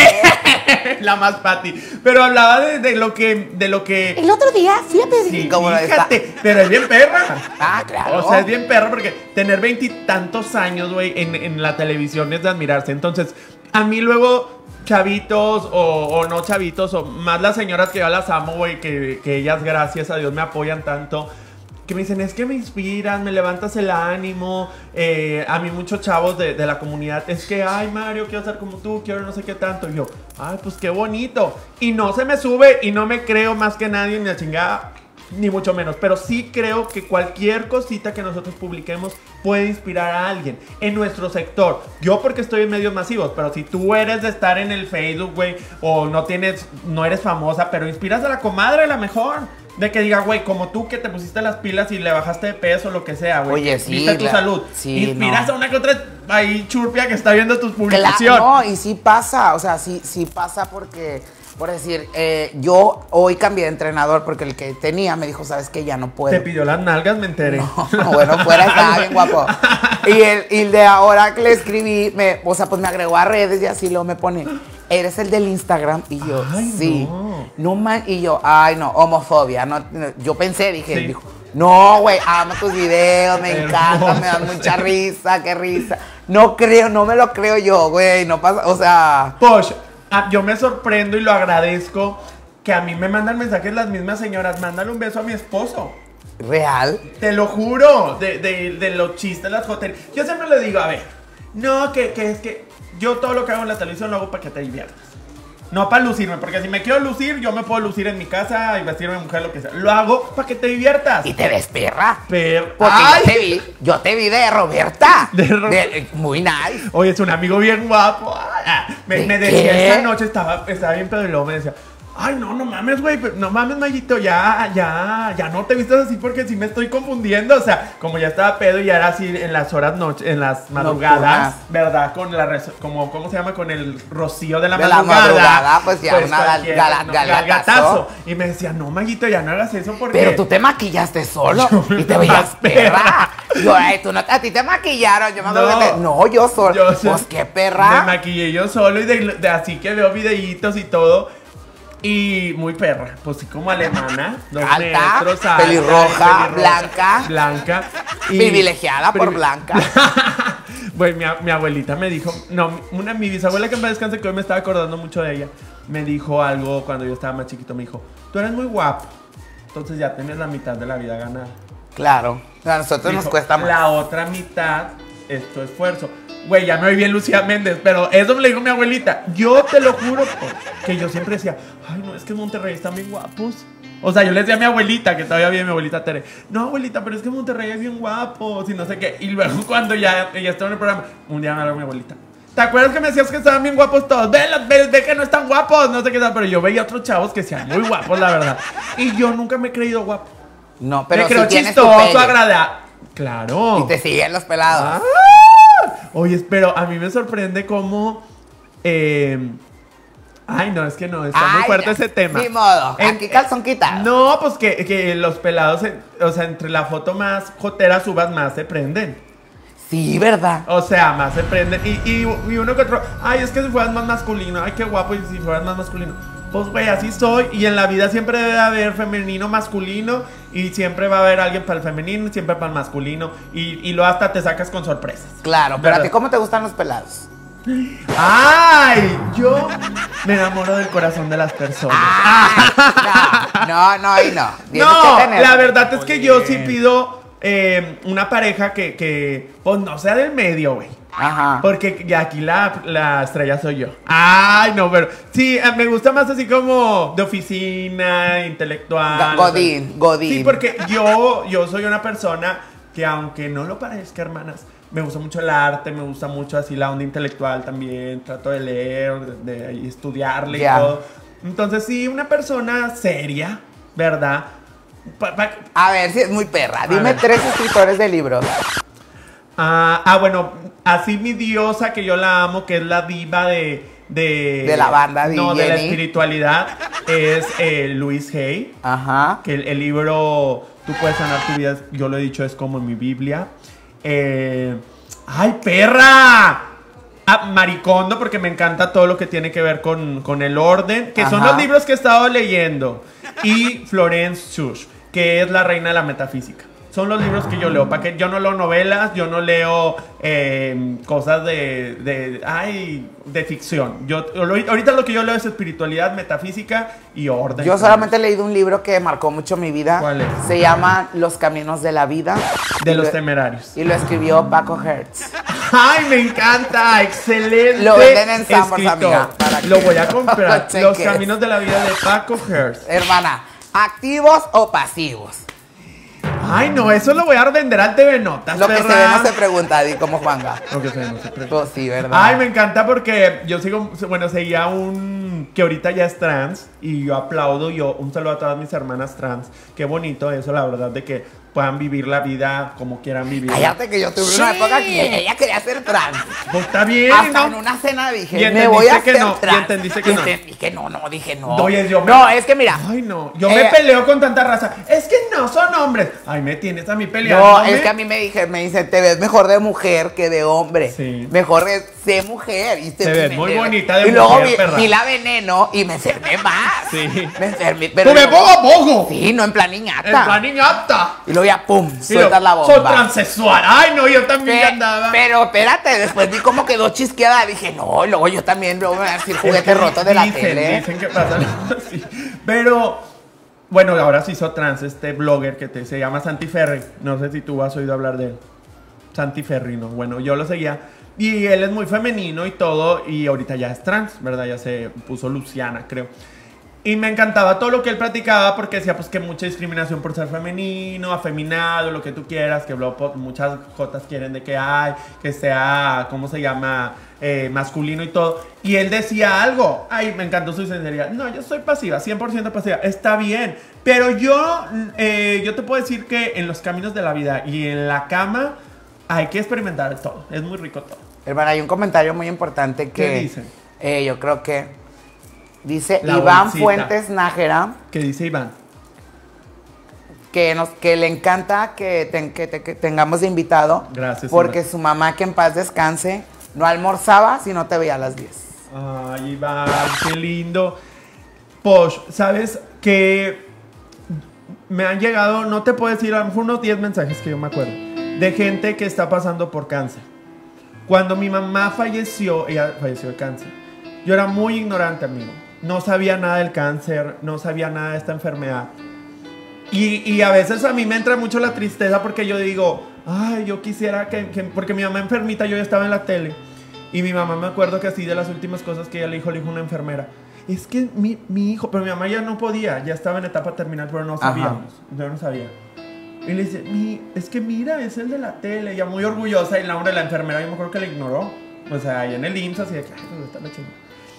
¿qué? La más Pati. Pero hablaba de, de lo que, de lo que. El otro día, fíjate. Sí, cómo fíjate, pero es bien perra. Ah, claro. O sea, es bien perra porque tener veintitantos años, güey, en, en la televisión es de admirarse. Entonces, a mí luego, chavitos o, o no chavitos, o más las señoras que yo las amo, güey, que, que ellas, gracias a Dios, me apoyan tanto. Que me dicen, es que me inspiras, me levantas el ánimo. Eh, a mí muchos chavos de, de la comunidad, es que, ay, Mario, quiero ser como tú, quiero no sé qué tanto. Y yo, ay, pues qué bonito. Y no se me sube y no me creo más que nadie ni la chingada, ni mucho menos. Pero sí creo que cualquier cosita que nosotros publiquemos puede inspirar a alguien en nuestro sector. Yo porque estoy en medios masivos, pero si tú eres de estar en el Facebook, güey, o no tienes, no eres famosa, pero inspiras a la comadre, la mejor. De que diga, güey, como tú que te pusiste las pilas y le bajaste de peso, lo que sea, güey. Oye, sí. Viste tu la... salud. Sí, inspiras no. a una que otra ahí churpia que está viendo tus publicaciones. Claro, no, y sí pasa, o sea, sí, sí pasa porque, por decir, eh, yo hoy cambié de entrenador porque el que tenía me dijo, ¿sabes qué? Ya no puedo. Te pidió las nalgas, me enteré. No, bueno, fuera estaba bien guapo. Y el, y el de ahora que le escribí, me, o sea, pues me agregó a redes y así luego me pone, eres el del Instagram. Y yo, ay, sí. No. No man, y yo, ay, no, homofobia. No, no, yo pensé, dije, Sí. dijo, no, güey, amo tus videos, me Hermoso. encantan, me dan mucha risa, qué risa. No creo, no me lo creo yo, güey, no pasa, o sea. Posh, ah, yo me sorprendo y lo agradezco que a mí me mandan mensajes las mismas señoras. Mándale un beso a mi esposo. ¿Real? Te lo juro, de, de, de los chistes, las joterías. Yo siempre le digo, a ver, no, que, que es que yo todo lo que hago en la televisión lo hago para que te diviertas. No para lucirme, porque si me quiero lucir, yo me puedo lucir en mi casa y vestirme de mujer, lo que sea. Lo hago para que te diviertas. Y te ves perra. Pero, Porque ¡ay! yo te vi, yo te vi de Roberta. De Ro- De- muy nice. Oye, es un amigo bien guapo. Ah, Me, ¿De me decía qué? esta noche, estaba, estaba bien pedo y luego me decía, ay, no, no mames, güey, pero no mames, Mayito, ya, ya, ya no te vistas así porque sí me estoy confundiendo. O sea, como ya estaba pedo y ya era así en las horas noche, en las madrugadas, Nocturnas. ¿verdad? Con la, res- como, ¿cómo se llama? Con el rocío de la De la madrugada. madrugada, pues ya una gal- cualquier- gala- no, galgatazo. galgatazo. Y me decía, no, Mayito, ya no hagas eso porque... Pero tú te maquillaste solo Yo me y te más veías perra. perra. Yo, ay, tú no, a ti te maquillaron. Yo me acuerdo No. que te- no, yo solo. Yo sé- Pues qué Me perra. maquillé yo solo y de, de así que veo videitos y todo. Y muy perra, pues sí, como alemana, dos Alta, metros, alta, pelirroja, blanca. blanca y- Privilegiada por privi- blanca. Pues mi, mi abuelita me dijo, no, una mi bisabuela que en paz descanse, que hoy me estaba acordando mucho de ella, me dijo algo cuando yo estaba más chiquito, me dijo, tú eres muy guapo, entonces ya tienes la mitad de la vida ganada. Claro. A nosotros nos Dijo, cuesta más. la otra mitad es tu esfuerzo. Güey, ya me oí bien Lucía Méndez, pero eso me lo dijo mi abuelita. Yo te lo juro que yo siempre decía, ay, no, es que en Monterrey están bien guapos. O sea, yo le decía a mi abuelita, que todavía vive mi abuelita Tere, no, abuelita, pero es que Monterrey es bien guapo, y no sé qué. Y luego cuando ya, ya estaba en el programa, un día me habló mi abuelita. ¿Te acuerdas que me decías que estaban bien guapos todos? Ve, ve, ve que no están guapos, no sé qué tal. Pero yo veía otros chavos que sean muy guapos, la verdad. Y yo nunca me he creído guapo. No, pero me creo si tienes tu chistoso, pegue agradable. Claro. y te siguen los pelados. Ah. Oye, pero a mí me sorprende cómo... eh, ay, no, es que no, está muy Ay, fuerte ya, ese tema. Ni modo, En- aquí calzón quitado. No, pues que, que los pelados, eh, o sea, entre la foto más jotera subas, más se prenden. Sí, ¿verdad? O sea, más se prenden. Y, y, y uno que otro, ay, es que si fueras más masculino, ay, qué guapo, y si fueras más masculino. Pues, güey, así soy. Y en la vida siempre debe haber femenino, masculino. Y siempre va a haber alguien para el femenino, siempre para el masculino. Y, y luego hasta te sacas con sorpresas. Claro, pero a ¿Verdad? ti, ¿cómo te gustan los pelados? ¡Ay! Yo me enamoro del corazón de las personas. Ay, no, no, no, ahí no. Tienes No, que tener- la verdad es que yo sí Oye. pido eh, una pareja que, que, pues no sea del medio, güey. Ajá. Porque ya aquí la, la estrella soy yo. Ay, no, pero sí, eh, me gusta más así como de oficina, intelectual. Go- Godín, Godín. Sí, porque yo, yo soy una persona que aunque no lo parezca, hermanas, me gusta mucho el arte, me gusta mucho así la onda intelectual también. Trato de leer, de, de estudiarle Ya. y todo. Entonces sí, una persona seria, ¿verdad? Pa- pa- A ver si es muy perra. Dime ver. tres escritores de libros. Ah, ah, bueno, así mi diosa que yo la amo, que es la diva de... De, De la banda de No, de la Jenny. espiritualidad. es eh, Louise Hay. Ajá. Que el, el libro Tú puedes sanar tu vida, yo lo he dicho, es como mi Biblia. Eh, ¡Ay, perra! Ah, Maricondo, porque me encanta todo lo que tiene que ver con, con el orden, que Ajá. son los libros que he estado leyendo. Y Florence Schuch, que es la reina de la metafísica. Son los libros que yo leo. Para que yo no leo novelas, yo no leo eh, cosas de, de, ay, de ficción. Yo, ahorita lo que yo leo es espiritualidad, metafísica y orden. Yo solamente he leído un libro que marcó mucho mi vida. ¿Cuál es? Se llama Los Caminos de la Vida. De los Temerarios. Y lo escribió Paco Hertz. ¡Ay, me encanta! ¡Excelente! Lo venden en Sanborns, amiga. Para lo voy a comprar. Los Caminos de la Vida de Paco Hertz. Hermana, ¿activos o pasivos? Ay, no, eso lo voy a vender al T V Notas. Lo que se ve no se pregunta, di como Juanga. Lo que se ve no se pregunta. Pues sí, ¿verdad? Ay, me encanta porque yo sigo, bueno, seguía un que ahorita ya es trans y yo aplaudo, yo un saludo a todas mis hermanas trans. Qué bonito eso, la verdad, de que puedan vivir la vida como quieran vivir. Cállate que yo tuve sí. una época que ella quería ser trans. Pues está bien, Hasta ¿no? en una cena dije, me voy a hacer no, trans. Y entendiste que y no. Entendí que no, no, dije no. Oye, yo me... No, es que mira. Ay, no, yo eh, me peleo con tanta raza. Es que no son hombres. Ay, me tienes a mí peleando. No, es que a mí me dije, me dice, te ves mejor de mujer que de hombre. Sí. Mejor de ser mujer. Y te ves muy bonita de y mujer, luego vi, perra. vi la veneno y me enfermé más. Sí. Me enfermé. Pero ¡Tú me pongo a poco! Sí, no en plan niñata. En plan niñata. Y luego ya, pum, sueltas la bomba. Soy transexual. Ay, no, yo también Pe andaba. Pero espérate, después vi cómo quedó chisqueada. Dije, no, luego yo también, luego me voy a decir juguete es que roto de dicen, la tele. Dicen que pasa algo así. Pero, bueno, ahora se hizo trans este blogger que te, se llama Santi Ferri. No sé si tú has oído hablar de él. Santi Ferri, ¿no? Bueno, yo lo seguía. Y él es muy femenino y todo. Y ahorita ya es trans, ¿verdad? Ya se puso Luciana, creo. Y me encantaba todo lo que él platicaba porque decía pues que mucha discriminación por ser femenino, afeminado, lo que tú quieras, que blo, muchas jotas quieren de que hay, que sea, ¿cómo se llama? Eh, masculino y todo. Y él decía algo, ay, me encantó su sinceridad. No, yo soy pasiva, cien por ciento pasiva, está bien. Pero yo, eh, yo te puedo decir que en los caminos de la vida y en la cama hay que experimentar todo, es muy rico todo. Hermana, hay un comentario muy importante que... ¿Qué dicen? Eh, yo creo que... Dice La Iván bolsita. Fuentes Nájera. ¿Qué dice Iván? Que, nos, que le encanta que, ten, que, te, que tengamos de invitado. Gracias. Porque Iván. su mamá, que en paz descanse, no almorzaba si no te veía a las diez. Ay, Iván, qué lindo. Posh, ¿sabes qué? Me han llegado, no te puedo decir, a lo mejor unos diez mensajes que yo me acuerdo, de gente que está pasando por cáncer. Cuando mi mamá falleció, ella falleció de cáncer, yo era muy ignorante, amigo. No sabía nada del cáncer, no sabía nada de esta enfermedad. Y, y a veces a mí me entra mucho la tristeza porque yo digo, ay, yo quisiera que, que... Porque mi mamá enfermita, yo ya estaba en la tele. Y mi mamá, me acuerdo que así de las últimas cosas que ella le dijo, le dijo una enfermera, es que mi, mi hijo... Pero mi mamá ya no podía, ya estaba en etapa terminal, pero no sabíamos. Ajá. Yo no sabía. Y le dice, mi, es que mira, es el de la tele. Ya muy orgullosa. Y la hombre, la enfermera, yo me acuerdo que le ignoró. O sea, ahí en el I M S S, así de que, ay, pues está la chingada.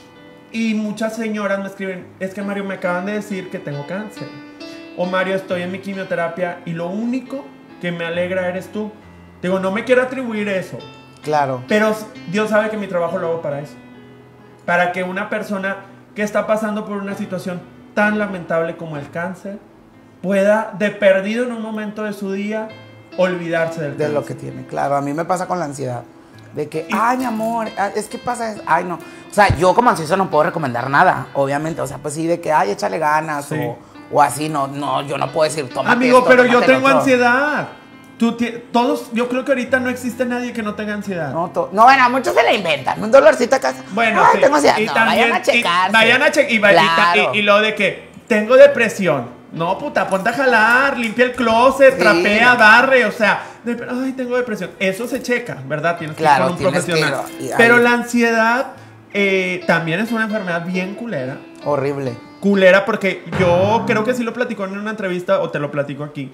Y muchas señoras me escriben, es que Mario, me acaban de decir que tengo cáncer. O Mario, estoy en mi quimioterapia y lo único que me alegra eres tú. Digo, no me quiero atribuir eso. Claro. Pero Dios sabe que mi trabajo lo hago para eso. Para que una persona que está pasando por una situación tan lamentable como el cáncer pueda, de perdido en un momento de su día, olvidarse del De cáncer. lo que tiene, claro. A mí me pasa con la ansiedad. De que, ay, mi amor, es que pasa eso. Ay, no. O sea, yo como ansioso no puedo recomendar nada, obviamente. O sea, pues sí, de que, ay, échale ganas, sí. o, o así. No, no, yo no puedo decir, toma. Amigo, esto, pero yo tengo otro. ansiedad. Tú todos, yo creo que ahorita no existe nadie que no tenga ansiedad. No, no, bueno, muchos se la inventan. Un dolorcito acá. Bueno, ay, sí. tengo ansiedad. Y no, también, vayan a checarse. Y, vayan a checar. Y, claro. y, y, y lo de que tengo depresión. No, puta, ponte a jalar, limpia el closet, sí. trapea, barre, o sea, de, ay, tengo depresión. Eso se checa, ¿verdad? Tienes que claro, ir con un profesional. Que, Pero la ansiedad eh, también es una enfermedad bien culera. Horrible. Culera, porque yo creo que sí lo platicó en una entrevista, o te lo platico aquí.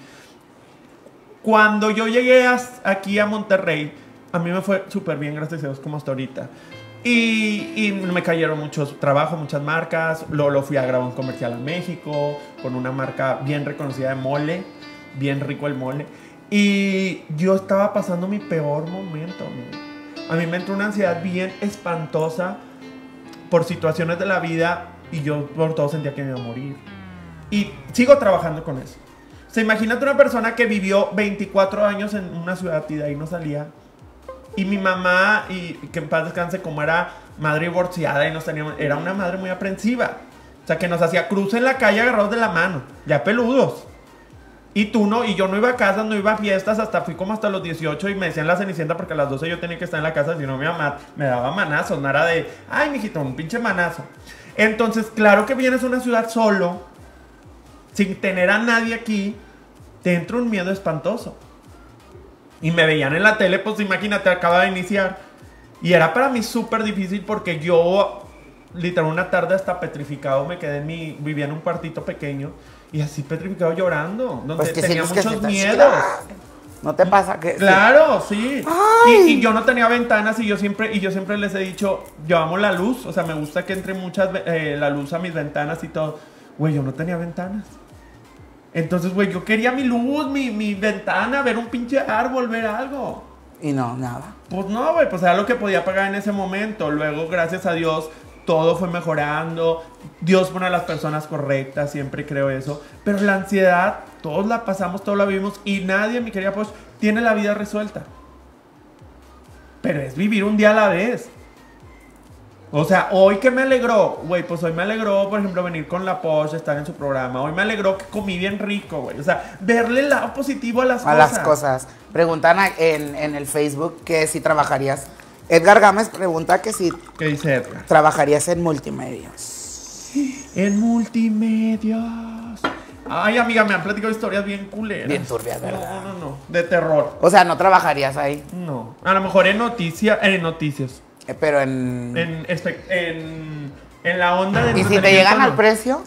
Cuando yo llegué a, aquí a Monterrey, a mí me fue súper bien, gracias a Dios, como hasta ahorita. Y, y me cayeron muchos trabajos, muchas marcas. Luego lo fui a grabar un comercial a México con una marca bien reconocida de mole. Bien rico el mole. Y yo estaba pasando mi peor momento, amigo. A mí me entró una ansiedad bien espantosa por situaciones de la vida Y yo por todo sentía que me iba a morir. Y sigo trabajando con eso. O sea, imagínate una persona que vivió veinticuatro años en una ciudad y de ahí no salía. Y mi mamá, y que en paz descanse, como era madre divorciada y nos teníamos, era una madre muy aprensiva. O sea, que nos hacía cruz en la calle agarrados de la mano, ya peludos. Y tú no, y yo no iba a casas, no iba a fiestas, hasta fui como hasta los dieciocho y me decían la Cenicienta porque a las doce yo tenía que estar en la casa, si no mi mamá me daba manazos, no era de, ay, mijito, un pinche manazo. Entonces, claro que vienes a una ciudad solo, sin tener a nadie aquí, te entra un miedo espantoso. Y me veían en la tele, pues imagínate, acaba de iniciar. Y era para mí súper difícil porque yo, literal, una tarde hasta petrificado, me quedé en mi, vivía en un cuartito pequeño. Y así petrificado llorando, donde Pues que tenía sientes que muchos se te- miedos. ¿No te pasa que...? Claro, sí. Ay. Y, y yo no tenía ventanas y yo siempre y yo siempre les he dicho, yo amo la luz, o sea, me gusta que entre muchas eh, la luz a mis ventanas y todo. Güey, yo no tenía ventanas. Entonces, güey, yo quería mi luz, mi, mi ventana, ver un pinche árbol, ver algo. Y no, nada. Pues no, güey, pues era lo que podía pagar en ese momento. Luego, gracias a Dios, todo fue mejorando. Dios pone a las personas correctas, siempre creo eso. Pero la ansiedad, todos la pasamos, todos la vivimos y nadie, mi querida Posh, tiene la vida resuelta. Pero es vivir un día a la vez. O sea, hoy que me alegró, güey, pues hoy me alegró, por ejemplo, venir con la Posh, estar en su programa. Hoy me alegró que comí bien rico, güey. O sea, verle el lado positivo a las A cosas. las cosas. Preguntan a- en, en el Facebook que si trabajarías. Edgar Gámez pregunta que si ¿Qué dice Edgar? trabajarías en multimedios. En multimedios. Ay, amiga, me han platicado historias bien culeras. Bien turbias, ¿verdad? No, no, no. De terror. O sea, no trabajarías ahí, No. A lo mejor en noticias. En noticias. eh, pero en... En, espe- en, en la onda de. ¿Y si te entretenimiento, llegan no. al precio?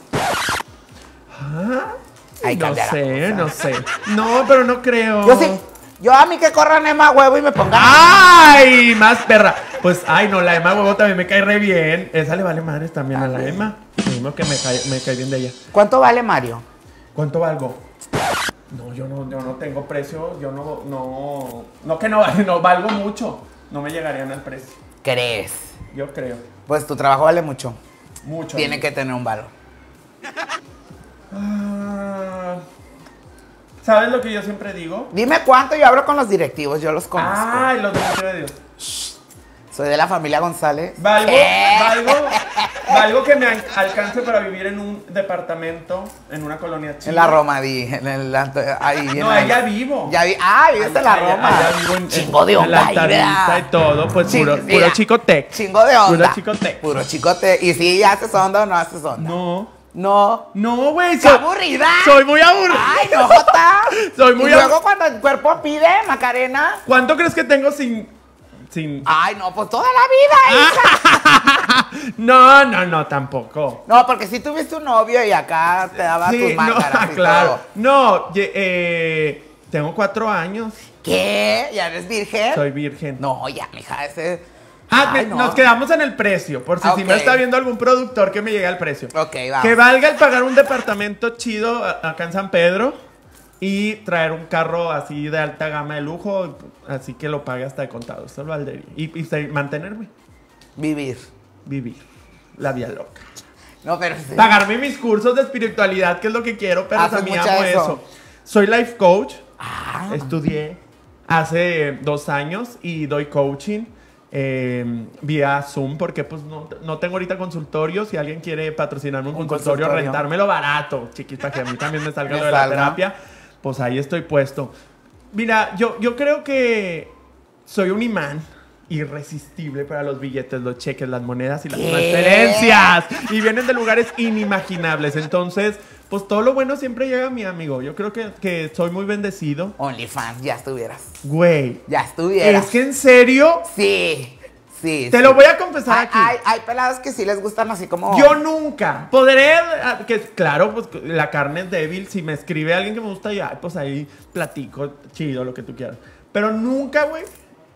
Ah, Ahí no cambia la sé, cosa. no sé. No, pero no creo. Yo sí. Yo a mí que corran Emma Huevo y me pongan... ¡Ay! Más perra. Pues, ay, no, la Emma Huevo también me cae re bien. Esa le vale madres también a la Emma. Lo mismo que me cae, me cae bien de ella. ¿Cuánto vale Mario? ¿Cuánto valgo? No, yo no, yo no tengo precio. Yo no, no, no que no, no valgo mucho. No me llegarían al precio. ¿Crees? Yo creo. Pues tu trabajo vale mucho. Mucho. Tiene que tener un valor. Ah, ¿sabes lo que yo siempre digo? Dime cuánto, yo hablo con los directivos, yo los conozco. Ay, los de de Dios. Soy de la familia González. Valgo, ¿Qué? valgo, valgo que me al- alcance para vivir en un departamento, en una colonia china. En la Roma, di. En el, ahí, en No, la- allá vivo. Ya vi. Ah, vives en la Allá- Roma. allá vivo en- Chingo de en onda la ahí, Altavista ¿verdad? y todo, pues Ching- puro, mira, puro chicotec. Chingo de onda. Puro chicotec. Puro chicote. ¿Y si haces onda o no haces onda? No. No. No, güey. ¡Qué soy- aburrida! Soy muy aburrida. ¡Ay, no, Jota! Soy muy Y luego cuando el cuerpo pide, Macarena. ¿Cuánto crees que tengo sin. sin. Ay, no, pues toda la vida, hija. No, no, no, tampoco. No, porque si tuviste un novio y acá te daba Sí, tus no, máscaras y claro. todo. No, ye- eh, tengo cuatro años. ¿Qué? ¿Ya eres virgen? Soy virgen. No, ya, mija, ese... Ah, Ay, me- no. nos quedamos en el precio, por si, Ah, si me ok. está viendo algún productor que me llegue al precio. Ok, vamos. Que valga el pagar un departamento chido a- acá en San Pedro y traer un carro así de alta gama de lujo, así que lo pague hasta de contado. Eso lo valdría. Y, y se- mantenerme, Vivir. vivir la vida loca. No, pero sí. Pagarme mis cursos de espiritualidad, que es lo que quiero, pero Haces a mí mucho amo eso. eso. Soy life coach. Ah. Estudié hace dos años y doy coaching eh, vía Zoom porque pues no, no tengo ahorita consultorio. Si alguien quiere patrocinarme un, Un consultorio, consultorio. rentármelo barato, chiquita, que a mí también me salga Me lo de la salga. terapia, pues ahí estoy puesto. Mira, yo, yo creo que soy un imán irresistible para los billetes, los cheques, las monedas y las ¿Qué? transferencias. Y vienen de lugares inimaginables. Entonces, pues todo lo bueno siempre llega a mi amigo. Yo creo que, que soy muy bendecido. OnlyFans, ya estuvieras. Güey. Ya estuvieras. Es que en serio, Sí, sí. te sí. lo voy a confesar Hay, aquí. hay, hay pelados que sí les gustan así como... Yo nunca podré, ah, que claro, pues la carne es débil. Si me escribe alguien que me gusta, ya, pues ahí platico, chido, lo que tú quieras. Pero nunca, güey,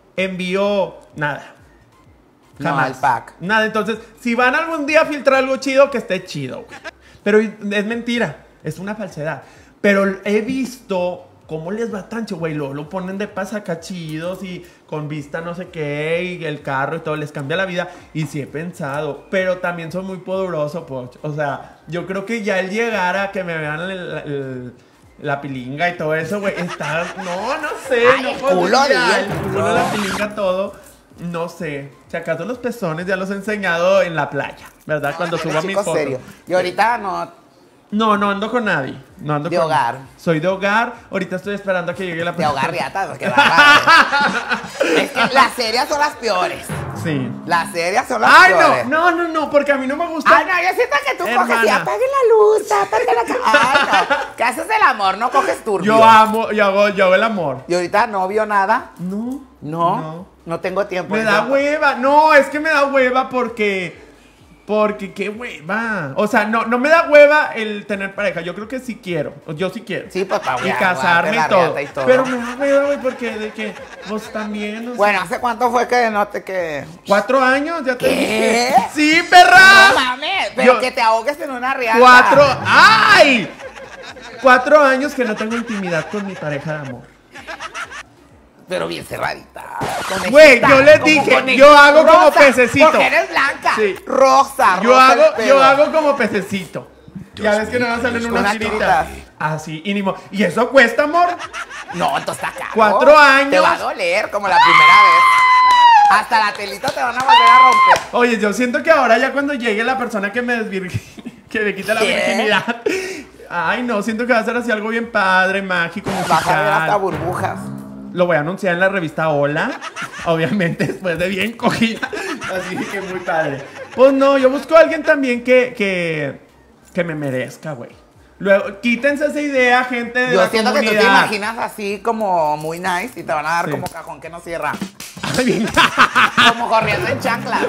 envío nada. No, Jamás. al pack. Nada, entonces, si van algún día a filtrar algo chido, que esté chido, güey. Pero es mentira, es una falsedad. Pero he visto ¿cómo les va tan chido, güey? Luego lo ponen de pasacachidos y con vista no sé qué, y el carro y todo, les cambia la vida. Y sí he pensado, pero también soy muy poderoso, Poch. O sea, yo creo que ya el llegar a que me vean el, el, la pilinga y todo eso, güey, está, no, no sé, Ay, no el puedo culo, ya, di, el el culo, culo. la pilinga, todo. No sé, si acaso los pezones ya los he enseñado en la playa, ¿verdad? Cuando Eres subo a mis chico fotos. serio. Y ahorita no. No, no ando con nadie. No ando De con... hogar. Soy de hogar. Ahorita estoy esperando a que llegue la De ahogar riatas, porque va. Es que las serias son las peores. Sí. Las serias son las Ay, peores. no, no, no, no, porque a mí no me gusta. Ay, no, yo siento que tú Hermana. coges y apague la luz, tápate la cara. Ay, no. Que haces el amor, no coges turbio. Yo amo, yo hago, yo hago el amor. Y ahorita no vio nada. No. No. No, no tengo tiempo. Me da hueva. No, es que me da hueva porque. Porque qué hueva. O sea, no, no me da hueva el tener pareja. Yo creo que sí quiero. Yo sí quiero. Sí, pues para Y casarme y todo. y todo. Pero me da hueva, güey, porque de que. Pues también. O sea, Bueno, ¿hace cuánto fue que no te que. ¿Cuatro años? Ya te ¿Qué? dije. ¡Sí, perra! No mames, pero Yo- que te ahogues en una riata. Cuatro. ¡Ay! Cuatro años que no tengo intimidad con mi pareja de amor. Pero bien cerradita. Güey, yo les como dije, conejita. yo hago como Rosa, pececito. Porque eres blanca. Sí. Rosa, Yo rosa el hago, pelo. yo hago como pececito. Ya ves que no van a salir unas Unas tiritas. tiritas. Así, y ni mo- ¿Y eso cuesta, amor? No, entonces está caro. Cuatro años. Te va a doler como la primera vez. Hasta la telita te van a volver a romper. Oye, yo siento que ahora ya cuando llegue la persona que me desvirgi- que me quita la ¿Qué? virginidad. Ay, no, siento que va a ser así algo bien padre, mágico, Vas a ver hasta musical. burbujas. Lo voy a anunciar en la revista Hola. Obviamente, después de bien cogida. Así que muy padre. Pues no, yo busco a alguien también que, que, que me merezca, güey. Luego, quítense esa idea, gente de Yo la siento que comunidad. tú te imaginas así como muy nice y te van a dar Sí. como cajón que no cierra. Ay, bien. Como corriendo en chanclas.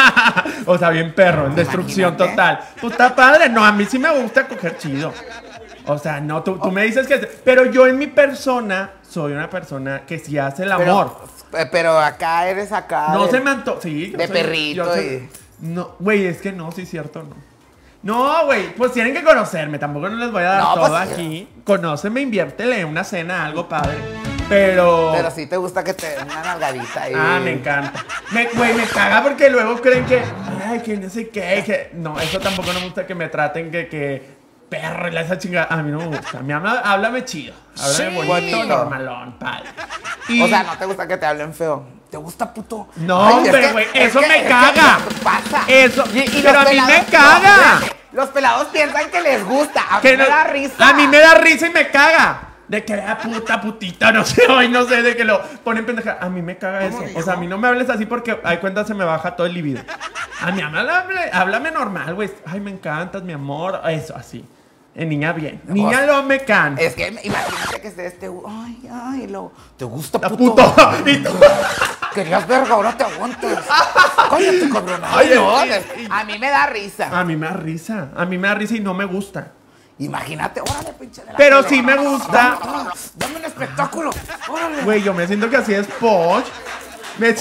O sea, bien perro, en destrucción Imagínate. total. Pues está padre. No, a mí sí me gusta coger chido. O sea, no, tú, tú me dices que... Pero yo en mi persona soy una persona que sí hace el amor. Pero, pero acá eres acá. No de- se me antoja. Sí, yo de soy- perrito yo soy- y- No, güey, es que no, sí es cierto, no. No, güey, pues tienen que conocerme. Tampoco no les voy a dar No, todo pues, aquí. Conóceme, inviértele una cena, algo padre. Pero... Pero sí te gusta que te den una nalgadita ahí. Ah, me encanta. Me, güey, me caga porque luego creen que, ay, que no sé qué, que... No, eso tampoco no me gusta que me traten que, que perro y la esa chingada. A mí no me gusta. A mí habla, háblame chido. Háblame Sí. bonito, Bonito. normalón, padre. Y- O sea, no te gusta que te hablen feo. ¿Te gusta, puto? No, es hombre, que- güey, es eso que- me es que caga. pasa. Eso, Y- y pero los a mí me pelados- caga. no, espérate, los pelados piensan que les gusta. A mí que me no- da risa. A mí me da risa y me caga. De que vea puta, putita, no sé, hoy no sé, de que lo ponen pendeja. A mí me caga eso. O sea, a mí no me hables así porque hay cuenta se me baja todo el libido. A mí háblame, háblame normal, güey. Ay, me encantas, mi amor. Eso, así. En niña bien. Niña sea, lo me can. Es que imagínate que estés, te, ay, ay, lo, ¿te gusta, Está puto? puto. Y tú- Querías verga, ahora te aguantas. Cállate, cabrón. Ay, Ay, no, y- es- y- a mí me da risa. A mí me da risa. A mí me da risa y no me gusta. Imagínate, órale, pinche de la Pero tele. sí me gusta. Dame, dame un espectáculo. Órale. Güey, yo me siento que así es Poch. Me...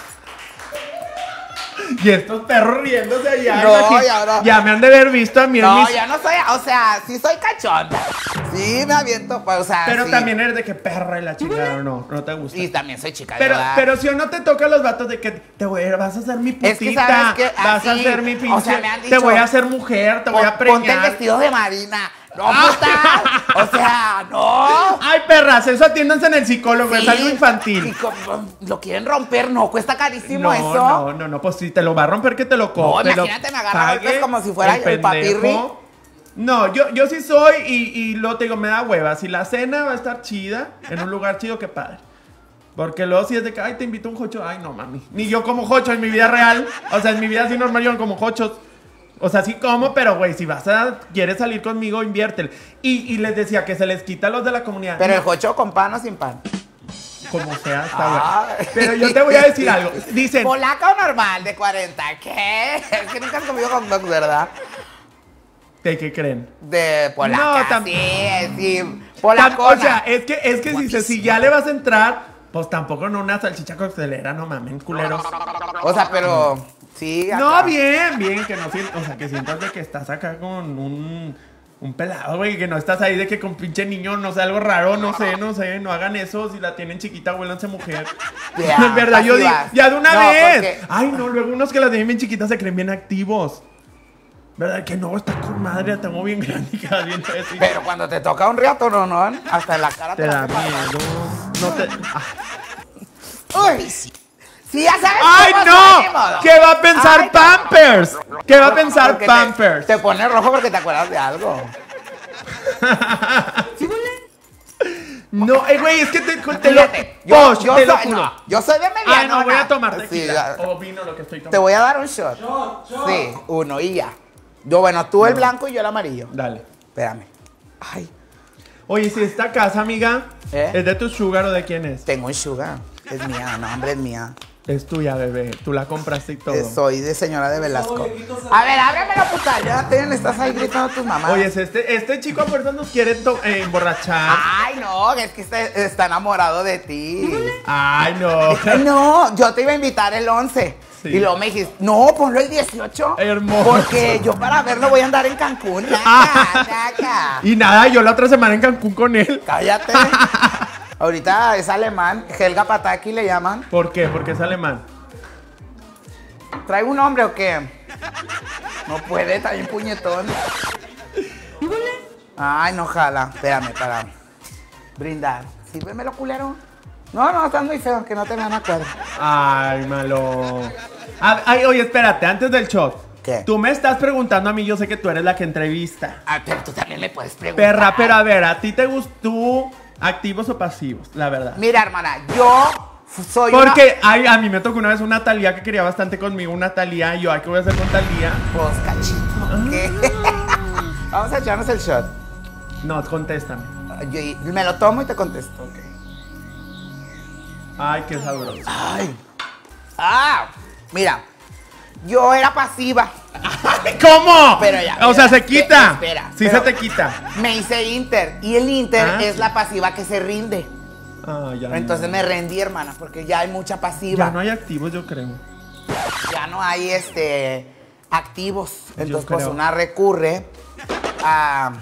Y estos perros riéndose allá. No, imagín- ya no. Ya me han de haber visto a mí en No, mis- ya no soy, o sea, sí soy cachonda. Sí me aviento, pues, o sea, Pero sí. también eres de que perra y la chingada o no, no te gusta. Y también soy chica de Pero, verdad. pero si o no te toca los vatos de que te voy a, vas a ser mi putita, Es que sabes que vas a así, ser mi pinche, o sea, me han te dicho, voy a hacer mujer, te voy a Pon- Ponte el preñar. vestido de Marina. No, puta. O sea, no. Ay, perras, eso atiéndanse en el psicólogo, es Sí. algo infantil. Y como lo quieren romper, no, cuesta carísimo No, eso. no, no, no, pues si te lo va a romper que te lo No, compre. imagínate, me agarra golpes como si fuera el pendejo. papirri. No, yo, yo sí soy y, y lo te digo, me da hueva. Si la cena va a estar chida, en un lugar chido, qué padre. Porque luego si es de que, ay, te invito a un jocho. Ay, no, mami. Ni yo como jocho en mi vida real. O sea, en mi vida así normal yo no como jochos. O sea, sí como, pero güey, si vas a, quieres salir conmigo, inviértele. Y, y les decía que se les quita a los de la comunidad. Pero el jocho con pan o sin pan. Como sea, está Ah. bueno. Pero yo te voy a decir algo. Dicen, ¿Polaca o normal de cuarenta? ¿Qué? Es que nunca has comido hot dogs, ¿verdad? ¿de qué creen? De polaca. No, tam- sí, sí. Tam- Polacona. O sea, es que, es que si, se- si ya le vas a entrar, pues tampoco en una salchicha coctelera, no mamen, culeros. O sea, pero sí. No, acá. bien, bien, que no sientas, o sea, que sientas de que estás acá con un un pelado, güey, que no estás ahí de que con pinche niño, no sé, algo raro, no sé, no sé, no hagan eso. Si la tienen chiquita, vuélvanse mujer. Ya, En verdad, yo digo, pasivas. ya de una No, vez. porque- Ay, no, luego unos que las tienen bien chiquitas se creen bien activos. ¿Verdad que no? Está con madre, la tengo bien grande y cada bien así. Pero cuando te toca un riato, no, no, hasta en la cara Te te da la pasa. miedo. No te. Uy, sí. Sí, ya sabes ¡Ay, cómo no! soy, ni modo. ¿Qué va a pensar Ay, no. Pampers? ¿Qué va a pensar Porque te- Pampers? Te, pone rojo porque te acuerdas de algo. No, eh, güey, es que te, te lo. Fíjate, yo, Posh, yo te lo soy, juro. no, yo soy de medianona. Ay, no, voy a tomar Sí, tequila. ya. O vino lo que estoy Te tomando. voy a dar un shot. Sí, uno y ya. Yo, bueno, tú el blanco y yo el amarillo. Dale. Espérame. Ay, Oye, si esta casa, amiga, ¿Eh? ¿es de tu sugar o de quién es? tengo un sugar. Es mía, no, hombre, es mía. Es tuya, bebé. Tú la compraste y todo. Eh, Soy de señora de Velasco. A ver, ábremelo, puta. Ya te le estás ahí gritando a tus mamás. Oye, es este, este chico a fuerza nos quiere to- eh, emborrachar. Ay, no, es que está, está enamorado de ti. Ay, no. Ay, no, yo te iba a invitar el once. Sí. Y luego me dijiste, no, ponlo el dieciocho. Hermoso. Porque yo para verlo voy a andar en Cancún. Naca, naca. Y nada, yo la otra semana en Cancún con él. Cállate. Ahorita es alemán, Helga Pataki le llaman. ¿Por qué? Porque es alemán. ¿Trae un hombre o qué? No puede, está bien puñetón. Ay, no jala. Espérame, para brindar. Sírvemelo, culero. No, no, estás muy feo, que no te vean a cuadro. Ay, malo. A- Ay, oye, espérate, antes del shot. ¿Qué? Tú me estás preguntando a mí, yo sé que tú eres la que entrevista. Ah, pero tú también me puedes preguntar. Perra, pero a ver, ¿a ti te gustó activos o pasivos? La verdad. Mira, hermana, yo f- soy Porque ay, a mí me tocó una vez una Talía que quería bastante conmigo, una Talía, y yo, ay, ¿qué voy a hacer con Talía? una... Pues, cachito, ¿qué? Vamos a echarnos el shot. No, contéstame. Yo me lo tomo y te contesto. Ay, qué sabroso. Ay. Ah, mira, yo era pasiva. ¿Cómo? Pero ya, o sea, mira, se quita. espera, Sí, pero- se te quita. Me hice Inter y el Inter Ah. es la pasiva que se rinde. Ah, ya. Entonces no. me rendí, hermana, porque ya hay mucha pasiva. Ya no hay activos, yo creo. Ya no hay este activos. Entonces, pues creo. una recurre a.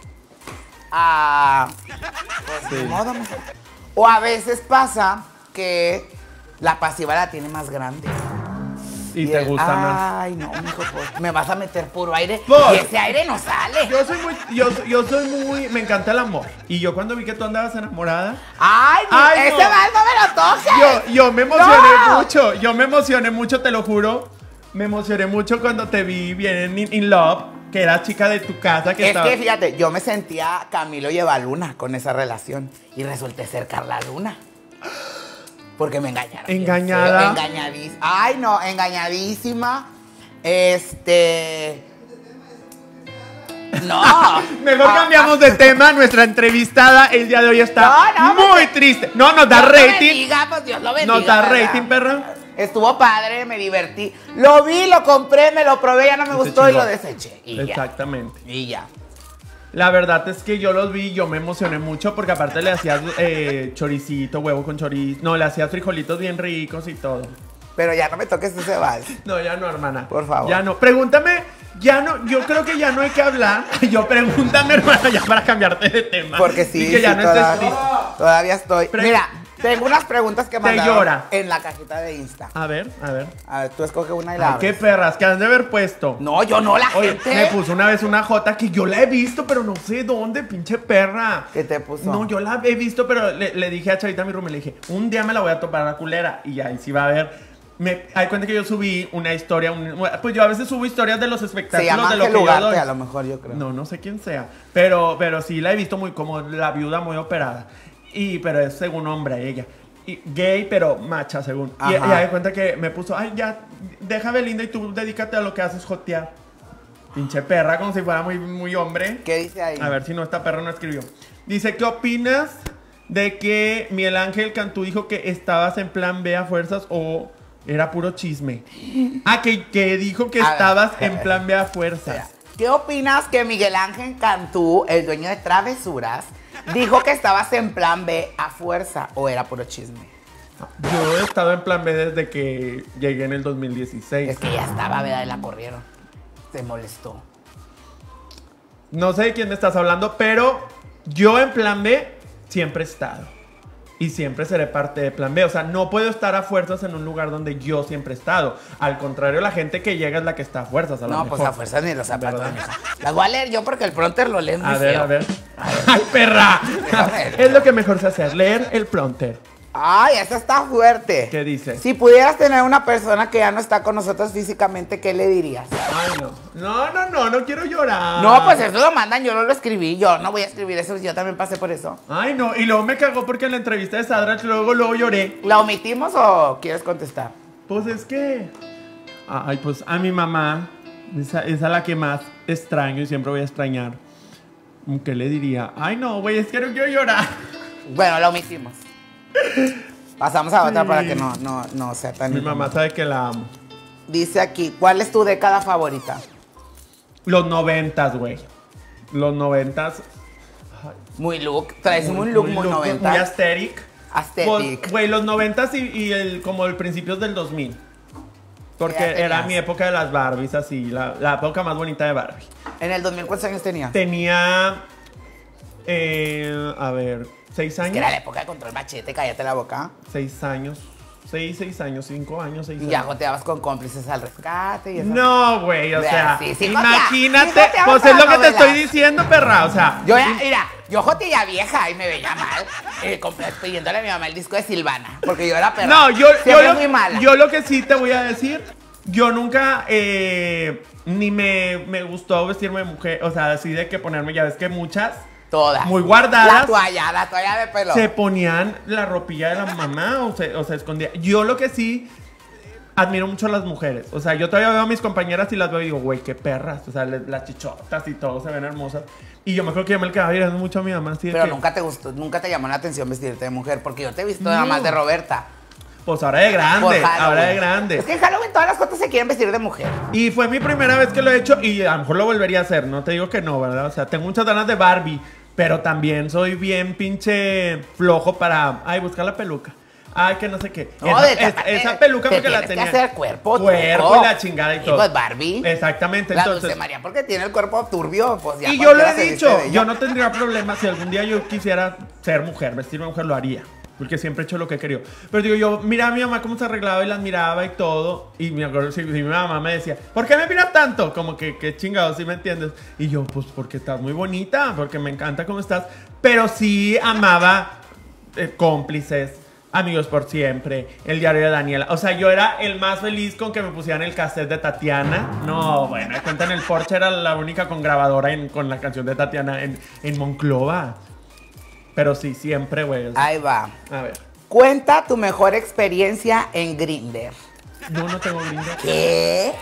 a. Pues Sí. ni modo, mija. O a veces pasa que la pasiva la tiene más grande. Y te el- gusta más. Ay, no, mijo, pues me vas a meter puro aire. Pues, y ese aire no sale. Yo soy muy, yo, yo soy muy, me encanta el amor. Y yo cuando vi que tú andabas enamorada, Ay, mi- Ay, ese no. mal no me lo toques. yo, yo me emocioné ¡No! mucho. Yo me emocioné mucho, te lo juro. Me emocioné mucho cuando te vi bien en In, In Love, que eras chica de tu casa, que Es estaba. que fíjate, yo me sentía Camilo y Eva Luna con esa relación y resulté ser Carla Luna. Porque me engañaron. bien ¿Engañada? feo, Engañadísima. Ay, no, engañadísima. Este. No. Mejor Ah, cambiamos de tema. Nuestra entrevistada el día de hoy está No, no, muy porque- triste. No, nos da Dios lo rating. bendiga, pues Dios lo bendiga. Nos da ¿verdad? rating, perra. Estuvo padre, me divertí. Lo vi, lo compré, me lo probé, ya no me Y se gustó y chingó. lo deseché. Y ya. Exactamente. Y ya. La verdad es que yo los vi y yo me emocioné mucho porque aparte le hacías eh, choricito, huevo con chorizo. No, le hacías frijolitos bien ricos y todo. Pero ya no me toques ese vals. No, ya no, hermana. Por favor. Ya no. Pregúntame, ya no, yo creo que ya no hay que hablar. Yo pregúntame, hermana, ya para cambiarte de tema. Porque sí, Y que ya sí, no estés todavía, triste. todavía estoy. Pre- Mira, tengo unas preguntas que mandaron llora. en la cajita de Insta. A ver, a ver. A ver, tú escoge una y la Ay, qué abres. perras, que han de haber puesto. No, yo no, la Oye, gente. me puso una vez una J que yo la he visto, pero no sé dónde, pinche perra. ¿Qué te puso? No, yo la he visto, pero le, le dije a Chavita, mi room, le dije, un día me la voy a topar a la culera. Y ahí sí va a ver. Me hay cuenta que yo subí una historia, un- pues yo a veces subo historias de los Se espectáculos llama de lo Ángel que yo Ugarte, doy. a lo mejor yo creo. No, no sé quién sea. Pero, pero sí la he visto muy como la viuda muy operada. Y, pero es según hombre ella. Y gay, pero macha, según. Y, y Ajá. hay cuenta que me puso, ay, ya, deja Belinda y tú dedícate a lo que haces, jotear. Pinche perra, como si fuera muy, muy hombre. ¿Qué dice ahí? A ver si no, esta perra no escribió. Dice, ¿qué opinas de que Miguel Ángel Cantú dijo que estabas en plan B a fuerzas o era puro chisme? Ah, que, que dijo que A ver, estabas a ver, en plan B a Espera, fuerzas. ¿qué opinas que Miguel Ángel Cantú, el dueño de Travesuras, dijo que estabas en plan B a fuerza o era puro chisme? Yo he estado en plan B desde que llegué en el dos mil dieciséis. Es que ya estaba, ¿verdad? Y la corrieron. Se molestó. no sé de quién me estás hablando, pero yo en plan B siempre he estado. Y siempre seré parte de plan B. O sea, no puedo estar a fuerzas en un lugar donde yo siempre he estado. Al contrario, la gente que llega es la que está a fuerzas. A no, pues a fuerzas ni los zapatos. Las voy a leer yo porque el prompter lo lee muy A ver, feo. a ver. ¡Ay, perra! Es lo que mejor se hace, leer el prompter. Ay, esa está fuerte. ¿Qué dice? Si pudieras tener una persona que ya no está con nosotros físicamente, ¿qué le dirías? Ay, no. No, no, no, no quiero llorar. No, pues eso lo mandan, yo no lo escribí. Yo no voy a escribir eso, yo también pasé por eso. Ay, no. Y luego me cagó porque en la entrevista de Sadrach luego, luego lloré. ¿La omitimos o quieres contestar? Pues es que... Ay, pues a mi mamá, esa, esa es la que más extraño y siempre voy a extrañar. ¿Qué le diría? Ay, no, güey, es que no quiero llorar. Bueno, la omitimos. Pasamos a otra Sí. para que no, no, no sea tan... Mi mamá sabe que la amo. Dice aquí, ¿cuál es tu década favorita? Los noventas, güey. Los noventas. Muy look, traes un look muy look, noventa. Muy aesthetic. Aesthetic. Pues, güey, los noventas y, y el, como el principios del dos mil. Porque ¿Qué edad era tenías? mi época de las Barbies, así. La, la época más bonita de Barbie. ¿En el dos mil cuántos años tenías? Tenía... Eh, a ver, seis años. Que era la época de Control Machete, cállate la boca. Seis años. Seis, seis años, cinco años, seis Y años. ya joteabas con cómplices al rescate y eso. No, güey, o Vea, sea, sí, sí, imagínate, jotea, sí, joteaba pues con es lo la que te novela. estoy diciendo, perra, o sea. Yo ya, mira, yo joteaba vieja y me veía mal, eh, comp- pidiéndole a mi mamá el disco de Silvana, porque yo era perra. No, yo, yo, Siempre lo, muy mala. yo lo que sí te voy a decir, yo nunca eh, ni me, me gustó vestirme de mujer, o sea, así de que ponerme, ya ves que muchas Todas. muy guardadas. La toalla, la toalla de pelo. se ponían la ropilla de la mamá o se, o se escondía. Yo lo que sí admiro mucho a las mujeres. O sea, yo todavía veo a mis compañeras y las veo y digo, güey, qué perras. O sea, le- las chichotas y todo se ven hermosas. Y yo me acuerdo que yo me le quedaba mirando mucho a mi mamá. Así de Pero que, nunca te gustó, nunca te llamó la atención vestirte de mujer, porque yo te he visto nada No. más de Roberta. Pues ahora de Por grande, Halloween. ahora de grande. Es que en Halloween todas las fotos se quieren vestir de mujer. Y fue mi primera vez que lo he hecho y a lo mejor lo volvería a hacer. No te digo que no, ¿verdad? O sea, tengo muchas ganas de Barbie, pero también soy bien pinche flojo para, ay, buscar la peluca. Ay, que no sé qué. No, esa, de es- taparte, esa peluca te porque la tienes que tenía. hacer cuerpo, Cuerpo truco. y la chingada y todo. Y pues Barbie. Exactamente. La entonces, Dulce María porque tiene el cuerpo turbio, pues ya y yo lo cualquiera he se dicho, viste de ella. yo no tendría problema si algún día yo quisiera ser mujer, vestirme mujer, lo haría. Porque siempre he hecho lo que he querido. Pero digo, yo miraba a mi mamá cómo se arreglaba y la admiraba y todo. Y me acuerdo, si, si mi mamá me decía, ¿por qué me miras tanto? Como que, qué chingado, ¿sí me entiendes? Y yo, pues porque estás muy bonita, porque me encanta cómo estás. Pero sí amaba eh, cómplices, amigos por siempre, el diario de Daniela. O sea, yo era el más feliz con que me pusieran el cassette de Tatiana. No, bueno, cuenta en el Porsche era la única con grabadora en- con la canción de Tatiana en, en Monclova. Pero sí, siempre, güey. o sea, Ahí va. a ver. Cuenta tu mejor experiencia en Grindr. No, no tengo Grindr. ¿Qué?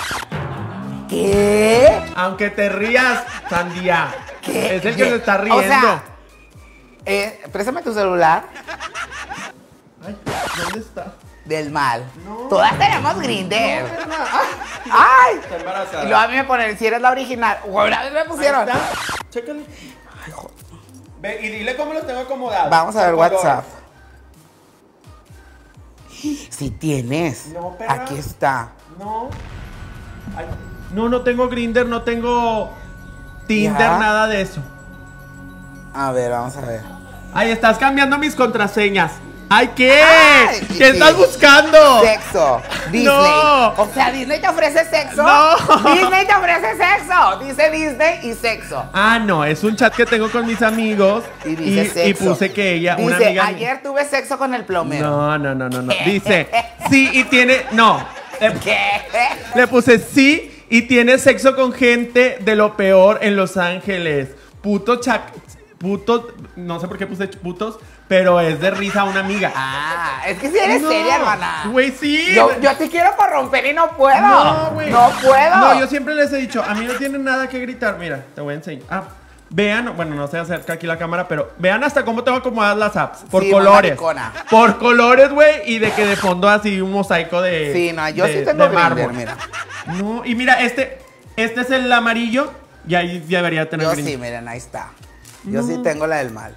¿Qué? Aunque te rías, Sandía. ¿Qué? Es el que ¿Qué? se está riendo. O sea, eh, préstame tu celular Ay, ¿dónde está? del mal. No. Todas tenemos Grindr. No, ah, ¡Ay! está embarazada. Y luego a mí me ponen, si eres la original. Una vez me Ahí pusieron. está. Chécale. Ve, y dile cómo los tengo acomodados. Vamos a ver Por color. WhatsApp. Si tienes. No, perra. Aquí está. No. Ay, no, no tengo Grindr, no tengo Tinder, Ya. nada de eso. A ver, vamos a ver. Ay, estás cambiando mis contraseñas. Ay, ¿qué? Ay, ¿Qué sí. estás buscando? Sexo. Disney. No. O sea, Disney te ofrece sexo. No. Disney te ofrece sexo. Dice Disney y sexo. Ah, no, es un chat que tengo con mis amigos Y dice sexo. y puse que ella, Dice, una amiga. ayer tuve sexo con el plomero. No, no, no, no, no. Dice, sí, y tiene. No. Le, ¿Qué? le puse sí y tiene sexo con gente de lo peor en Los Ángeles. Puto chac. Puto. No sé por qué puse putos, pero es de risa una amiga. Ah, es que si eres No, seria, hermana. Güey, sí. Yo, yo te quiero corromper y no puedo. No, güey. No puedo. No, yo siempre les he dicho, a mí no tienen nada que gritar. Mira, te voy a enseñar. Ah, vean, bueno, no se acerca aquí la cámara, pero vean hasta cómo tengo acomodadas las apps. Por Sí, muy colores. maricona. Por colores, güey, y de que de fondo así un mosaico de. Sí, no, yo de- sí tengo de mármol. Grindr, mira. No, y mira, este, este es el amarillo, y ahí debería tener Yo Grindr. sí, miren, ahí está. Yo No. sí tengo la del mal.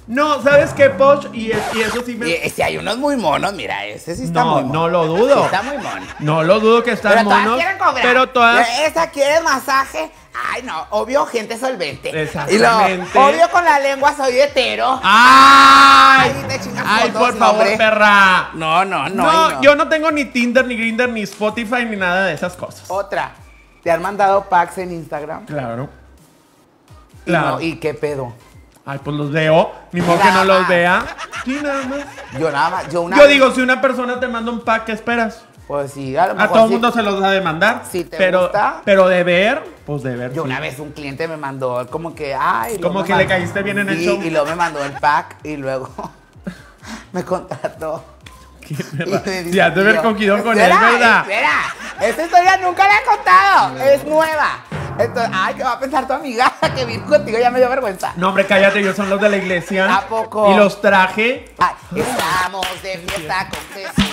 No, ¿sabes qué, Poch? Y, es- y eso sí me... Y, si hay unos muy monos, mira, ese sí está No, muy mono. no lo dudo. Sí está muy mono. No lo dudo que están Pero todas monos. quieren cobrar. Pero todas... Esa quiere masaje. Ay, no, obvio, gente solvente. Exactamente. Y lo, obvio, con la lengua soy hetero. ¡Ay! Ay, te chingas ¡Ay, fotos, por favor, hombre. perra! No, no, no. No, y no. yo no tengo ni Tinder, ni Grindr, ni Spotify, ni nada de esas cosas. Otra. ¿Te han mandado packs en Instagram? Claro. Y, Claro. no, ¿y qué pedo? Ay, pues los veo. Ni modo que Nada no los más. vea. Sí, nada más. Yo nada más, yo una Yo vez- digo, si una persona te manda un pack, ¿qué esperas? Pues sí, a lo A mejor todo el sí. mundo se los ha de mandar. Si te pero, gusta. pero de ver, pues de ver. Yo sí. una vez un cliente me mandó como que, ay... Como luego me que le mandó- caíste bien en el Sí, show. y luego me mandó el pack y luego me contrató. Qué Y perra. me dice, Si has de haber yo, cogido con él, espera, ¿verdad? Espera, esta historia nunca la he contado, es nueva. Entonces, ay, ¿qué va a pensar tu amiga que vino contigo? Ya me dio vergüenza. No, hombre, cállate, ellos son los de la iglesia. ¿A poco? Y los traje. Ay, estamos de fiesta con Jesús.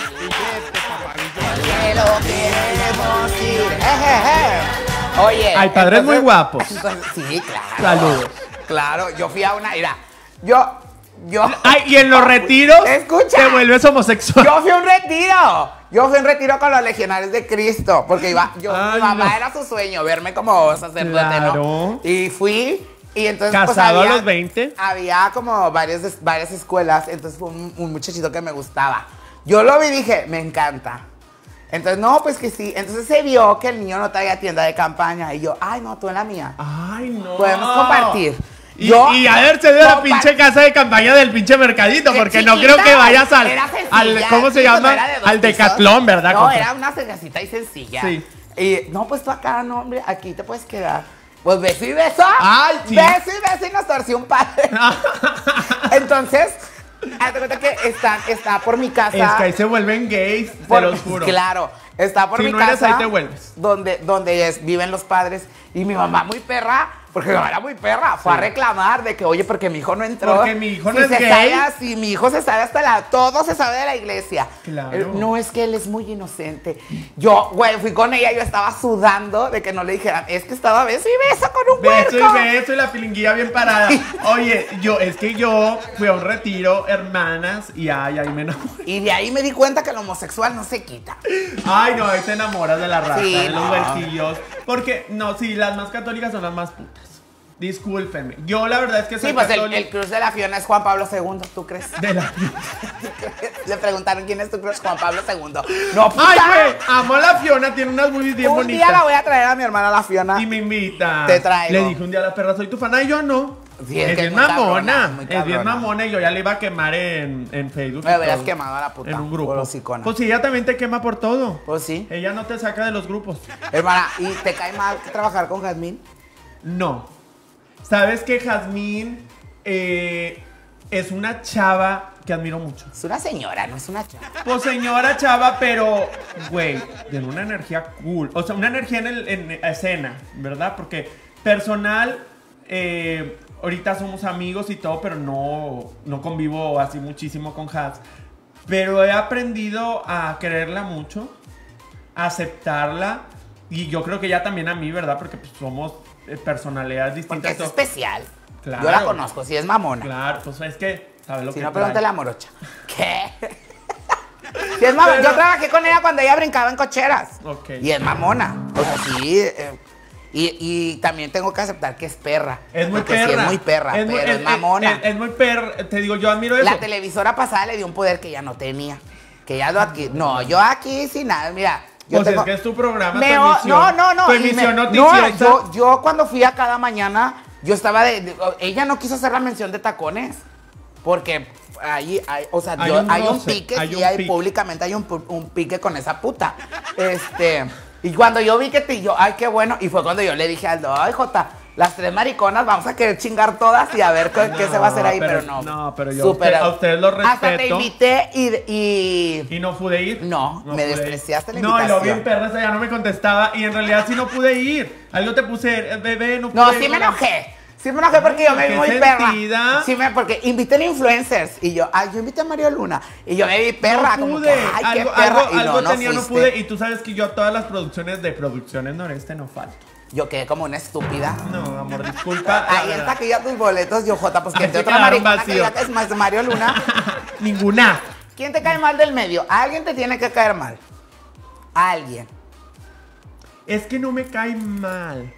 Que lo queremos ir. Jejeje. Oye. Hay padres muy guapos. entonces- sí, claro. Saludos. Claro, yo fui a una. Mira, yo. Yo. Ay, y en los retiros Escucha. te vuelves homosexual. Yo fui a un retiro. Yo fui a un retiro con los legionarios de Cristo. Porque iba. Yo, Ay, mi mamá no. era su sueño, verme como sacerdote, Claro. ¿no? Y fui. Y entonces. pues, Casado a había- los veinte. Había como varias, varias escuelas. Entonces fue un, un muchachito que me gustaba. Yo lo vi y dije, me encanta. Entonces, no, pues que sí. Entonces se vio que el niño no traía tienda de campaña. Y yo, ay, no, tú en la mía. Ay, no. Podemos compartir. Y, Yo- y haberse de la Compar- pinche casa de campaña del pinche mercadito, Qué porque no chiquita, creo que vayas al, era sencilla, al ¿cómo se sí, llama? no era de dos Al pisos. Decatlón, ¿verdad? No, compa? era una casita y sencilla. Sí. Y no, pues tú acá, no, hombre, aquí te puedes quedar. Pues beso y beso. Ay, sí. Beso y beso y nos torció un padre. Entonces, hazte cuenta que está, está por mi casa. Es que ahí se vuelven gays, por- te lo juro. Claro, está por Si mi no casa. eres, ahí te vuelves. Donde, donde es- viven los padres. Y mi mamá muy perra, porque mi mamá era muy perra, fue a reclamar de que, oye, porque mi hijo no entró. Porque mi hijo no Si es se gay. sabe así, mi hijo se sabe hasta la. Todo se sabe de la iglesia. Claro. Eh, No, es que él es muy inocente. Yo, güey, fui con ella, yo estaba sudando de que no le dijeran, es que estaba beso y beso con un Beso huerco. y beso y la pilinguilla bien parada. Oye, yo, es que yo fui a un retiro, hermanas, y ay, ahí me enamoré. Y de ahí me di cuenta que lo homosexual no se quita. Ay, no, ahí te enamoras de la raza, Sí, de los no. verquillos. Porque, no, sí, las más católicas son las más putas. Discúlpenme. Yo la verdad es que soy Sí, pues el, católico. el cruz de la Fiona es Juan Pablo segundo, ¿tú crees? De la... Le preguntaron quién es tu cruz, Juan Pablo segundo. No, puta. Ay, güey, amo a la Fiona, tiene unas boobies bien Un bonitas. día la voy a traer a mi hermana la Fiona. Y me invita. Te traigo. Le dije un día a la perra, soy tu fan. Ay, yo no. Sí, es es que bien es muy cabrona, mamona. muy Es bien cabrona. mamona y yo ya le iba a quemar en, en Facebook. Me y hubieras todo. quemado a la puta. En un grupo. por hocicona. Pues sí, ella también te quema por todo. Pues sí. Ella no te saca de los grupos. Hermana, ¿y te cae mal trabajar con Jazmín? No. ¿Sabes que Jazmín eh, es una chava que admiro mucho? Es una señora, no es una chava. Pues señora chava, pero, güey, tiene una energía cool. O sea, una energía en, el, en escena, ¿verdad? Porque personal, eh, ahorita somos amigos y todo, pero no, no convivo así muchísimo con Jaz. Pero he aprendido a quererla mucho, a aceptarla. Y yo creo que ella también a mí, ¿verdad? Porque pues, somos eh, personalidades Porque distintas. es todo. especial. Claro. Yo la conozco, sí es mamona. Claro, pues es que, ¿sabes lo Si que no, trae? pregúntale a Morocha. ¿Qué? Sí es mamona. Pero- Yo trabajé con ella cuando ella brincaba en cocheras. Ok. Y es mamona. O sea, sí. eh, y, y también tengo que aceptar que es perra. Es muy porque perra. Sí, es muy perra, muy- pero es, mamona. Es, es muy perra. Te digo, yo admiro eso. La televisora pasada le dio un poder que ya no tenía. Que ya lo adquirió. No, yo aquí sin nada. Mira, yo Pues tengo... es que es tu programa, Me tu o- emisión. No, no, no. Tu y me- emisión no, noticiosa. yo, yo cuando fui a cada mañana, yo estaba de, de- Ella no quiso hacer la mención de tacones. Porque ahí, hay, o sea, Hay yo- un hay un roce, pique, hay sí, un hay- pique. públicamente hay un, pu- un pique con esa puta. Este, y cuando yo vi que te, yo, ay, qué bueno, y fue cuando yo le dije a Aldo, ay, Jota, las tres mariconas vamos a querer chingar todas y a ver qué, qué se va a hacer ahí, pero, pero- no. no, pero yo Súper- a usted- a ustedes los Hasta te respeto. invité y... y Y no pude ir. No, me pude ir. despreciaste la No, y lo invitación. vi en perra, esa ya no me contestaba. Y en realidad sí no pude ir. Algo te puse, eh, bebé, no pude No, ir. sí me enojé. Sí me enojé porque yo me vi qué muy sentida. perra. Sí me, porque invité a influencers. Y yo, ay, yo invité a Mario Luna. Y yo me vi perra. No como pude. que, ay, qué algo perra. algo, y algo no, no tenía, no fuiste. pude. Y tú sabes que yo a todas las producciones de Producciones Noreste no falto. Yo quedé como una estúpida. No, amor, disculpa. Ahí está que ya tus boletos, yo, Jota, pues que Ahí te se otra quedaron maricona que vacíos. ya es más Mario Luna. Ninguna. ¿Quién te cae mal del medio? Alguien te tiene que caer mal. Alguien. Es que no me cae mal.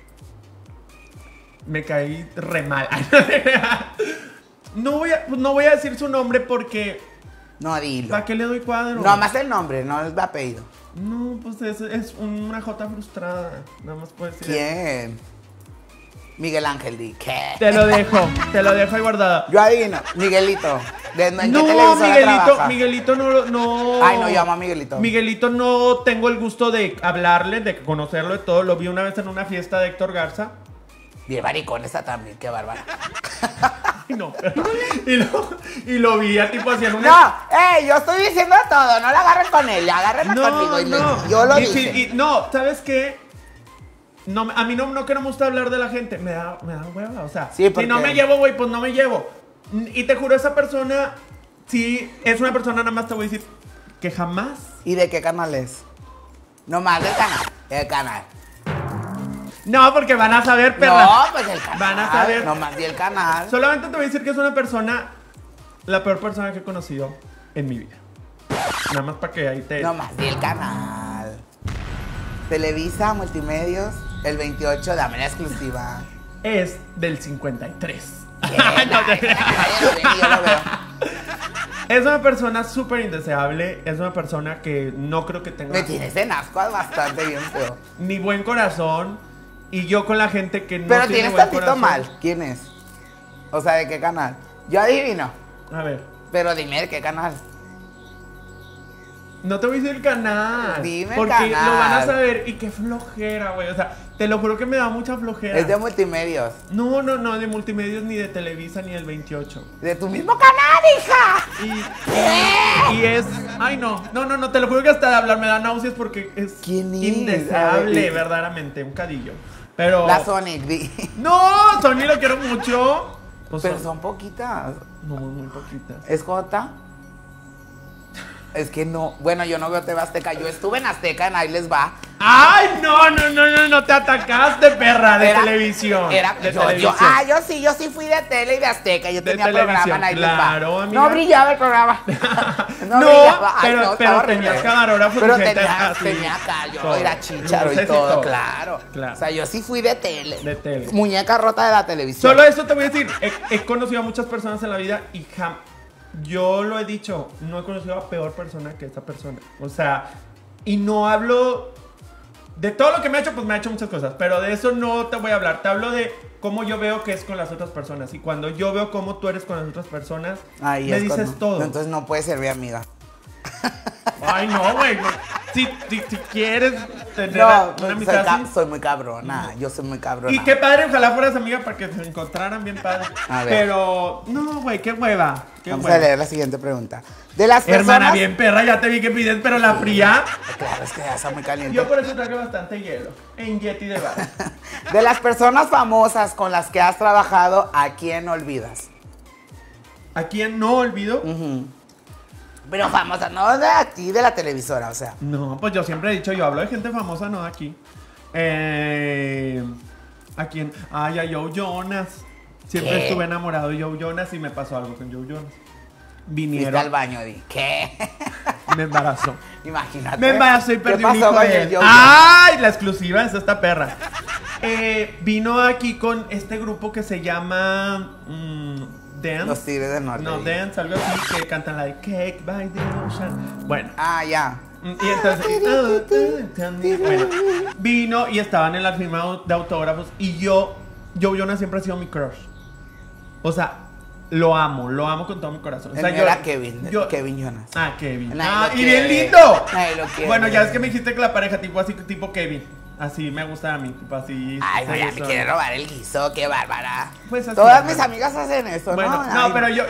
Me caí re mal. No voy a, no voy a decir su nombre porque... No, dilo. ¿Para qué le doy cuadro? No, más el nombre, no el apellido. No, pues es, es una jota frustrada. Nada más puedo decir. ¿Quién? Miguel Ángel Di. ¿Qué? Te lo dejo, te lo dejo ahí guardado. Yo adivino. Miguelito. ¿De, ¿En qué No, televisora Miguelito, trabaja? Miguelito no, no. Ay, no llamo a Miguelito. Miguelito no tengo el gusto de hablarle, de conocerlo de todo. Lo vi una vez en una fiesta de Héctor Garza. Bien maricón esa también, qué bárbara. Y no, pero- y, lo, y lo vi a tipo haciendo una. No, ey, yo estoy diciendo todo, no la agarren con ella, agárrenla conmigo. Y me- yo lo Y dije. si- y- no, ¿sabes qué? No, a mí no, no que no me gusta hablar de la gente, me da, me da hueva, o sea, Sí, si porque- no me llevo, güey, pues no me llevo. Y te juro, esa persona, sí, es una persona, nada más te voy a decir, que jamás, ¿Y de qué canal es? Nomás del canal, el canal. no, porque van a saber, perra. No, pues el canal. Van a saber. Nomás di el canal. Solamente te voy a decir que es una persona, la peor persona que he conocido en mi vida. Nada más para que ahí te... Nomás di el canal. Televisa, Multimedios, el veintiocho, dame la exclusiva. Es del cincuenta y tres. ¿Qué? No te creas. Yo lo veo, yo lo veo. Es una persona súper indeseable, es una persona que no creo que tenga Me tienes en asco bastante bien feo. ni buen corazón. Y yo con la gente que no Pero tiene tienes buen tantito corazón. mal. ¿Quién es? O sea, ¿de qué canal? Yo adivino. A ver, Pero dime de qué canal. no te voy a decir el canal. Dime el porque canal. lo van a saber. Y qué flojera, güey. O sea, te lo juro que me da mucha flojera. Es de Multimedios. No, no, no, de Multimedios, ni de Televisa, ni del veintiocho. De tu mismo canal, hija. Y, y, y es. Ay, no, no, no, no, te lo juro que hasta de hablar me da náuseas porque es ¿Quién es? A indeseable, ver, verdaderamente, un cadillo. Pero. La Sonic, di. No, Sony lo quiero mucho. Pues Pero son- son poquitas. No, muy poquitas. ¿Es Jota? Es que no. Bueno, yo no veo T V Azteca. Yo estuve en Azteca, en Ahí Les Va. Ay, no, no, no, no, no te atacaste, perra, de Era- televisión. Era, de yo, yo, televisión. ah, yo sí, yo sí fui de tele y de Azteca. Yo De tenía programa televisión, en Ahí Les Va. claro, amiga. No brillaba el programa. No, brillaba. Ay, pero- no, pero estaba tenías horrible. camarógrafo y Pero gente tenía, así. tenía acá, yo Todo. era chícharo y Luces y todo, todo. claro. Claro. O sea, yo sí fui de tele. De tele. Muñeca rota de la televisión. Solo eso te voy a decir. He, he conocido a muchas personas en la vida y jam- yo lo he dicho, no he conocido a peor persona que esa persona. O sea, y no hablo de todo lo que me ha hecho, pues me ha hecho muchas cosas, pero de eso no te voy a hablar. Te hablo de cómo yo veo que es con las otras personas. Y cuando yo veo cómo tú eres con las otras personas, Ahí me es dices cuando- todo. No, entonces no puede ser mi amiga. Ay, no, güey. no. Si, si, si quieres tener a- No, una soy, amistad ca- así. soy muy cabrona. Yo soy muy cabrona. Y qué padre, ojalá fueras amiga para que se encontraran bien padre. A ver. Pero, no, güey, qué hueva. Qué Vamos hueva. a leer la siguiente pregunta. De las personas... Hermana, bien perra, ya te vi que pides, pero la fría. Claro, es que ya está muy caliente. Yo por eso traje bastante hielo. En Yeti de bar. De las personas famosas con las que has trabajado, ¿a quién olvidas? ¿A quién no olvido? Pero famosa, no de aquí, de la televisora, o sea. No, pues yo siempre he dicho, yo hablo de gente famosa, no de aquí. Eh, ¿A quién? Ay, a Joe Jonas. Siempre ¿Qué? estuve enamorado de Joe Jonas y me pasó algo con Joe Jonas. Fuiste Vinieron, al baño, di. ¿Qué? me embarazó. Imagínate. Me embarazó y ¿Qué perdí un pasó hijo con de el él. Joe? ¡Ay! La exclusiva es esta perra. Eh, vino aquí con este grupo que se llama mm, Dance. Los Tigres del Norte. No, di. Dance, algo así, que cantan la de Cake by the Ocean. Bueno. Ah, ya. Y entonces, bueno, vino y estaban en la firma de autógrafos y yo, Joe Jonas siempre ha sido mi crush. O sea, lo amo, lo amo con todo mi corazón. O El sea, mío yo, era Kevin, yo- Kevin Jonas. Ah, Kevin. Nadie Ah, lo y bien quiere. lindo. Nadie lo quiere. Bueno, ya es que me dijiste que la pareja tipo así, tipo Kevin. Así me gusta a mí, tipo así. Ay, no, ya me eso. quiere robar el guiso, qué bárbara. Pues así, Todas bueno. mis amigas hacen eso, Bueno, ¿no? no, Ay, pero yo,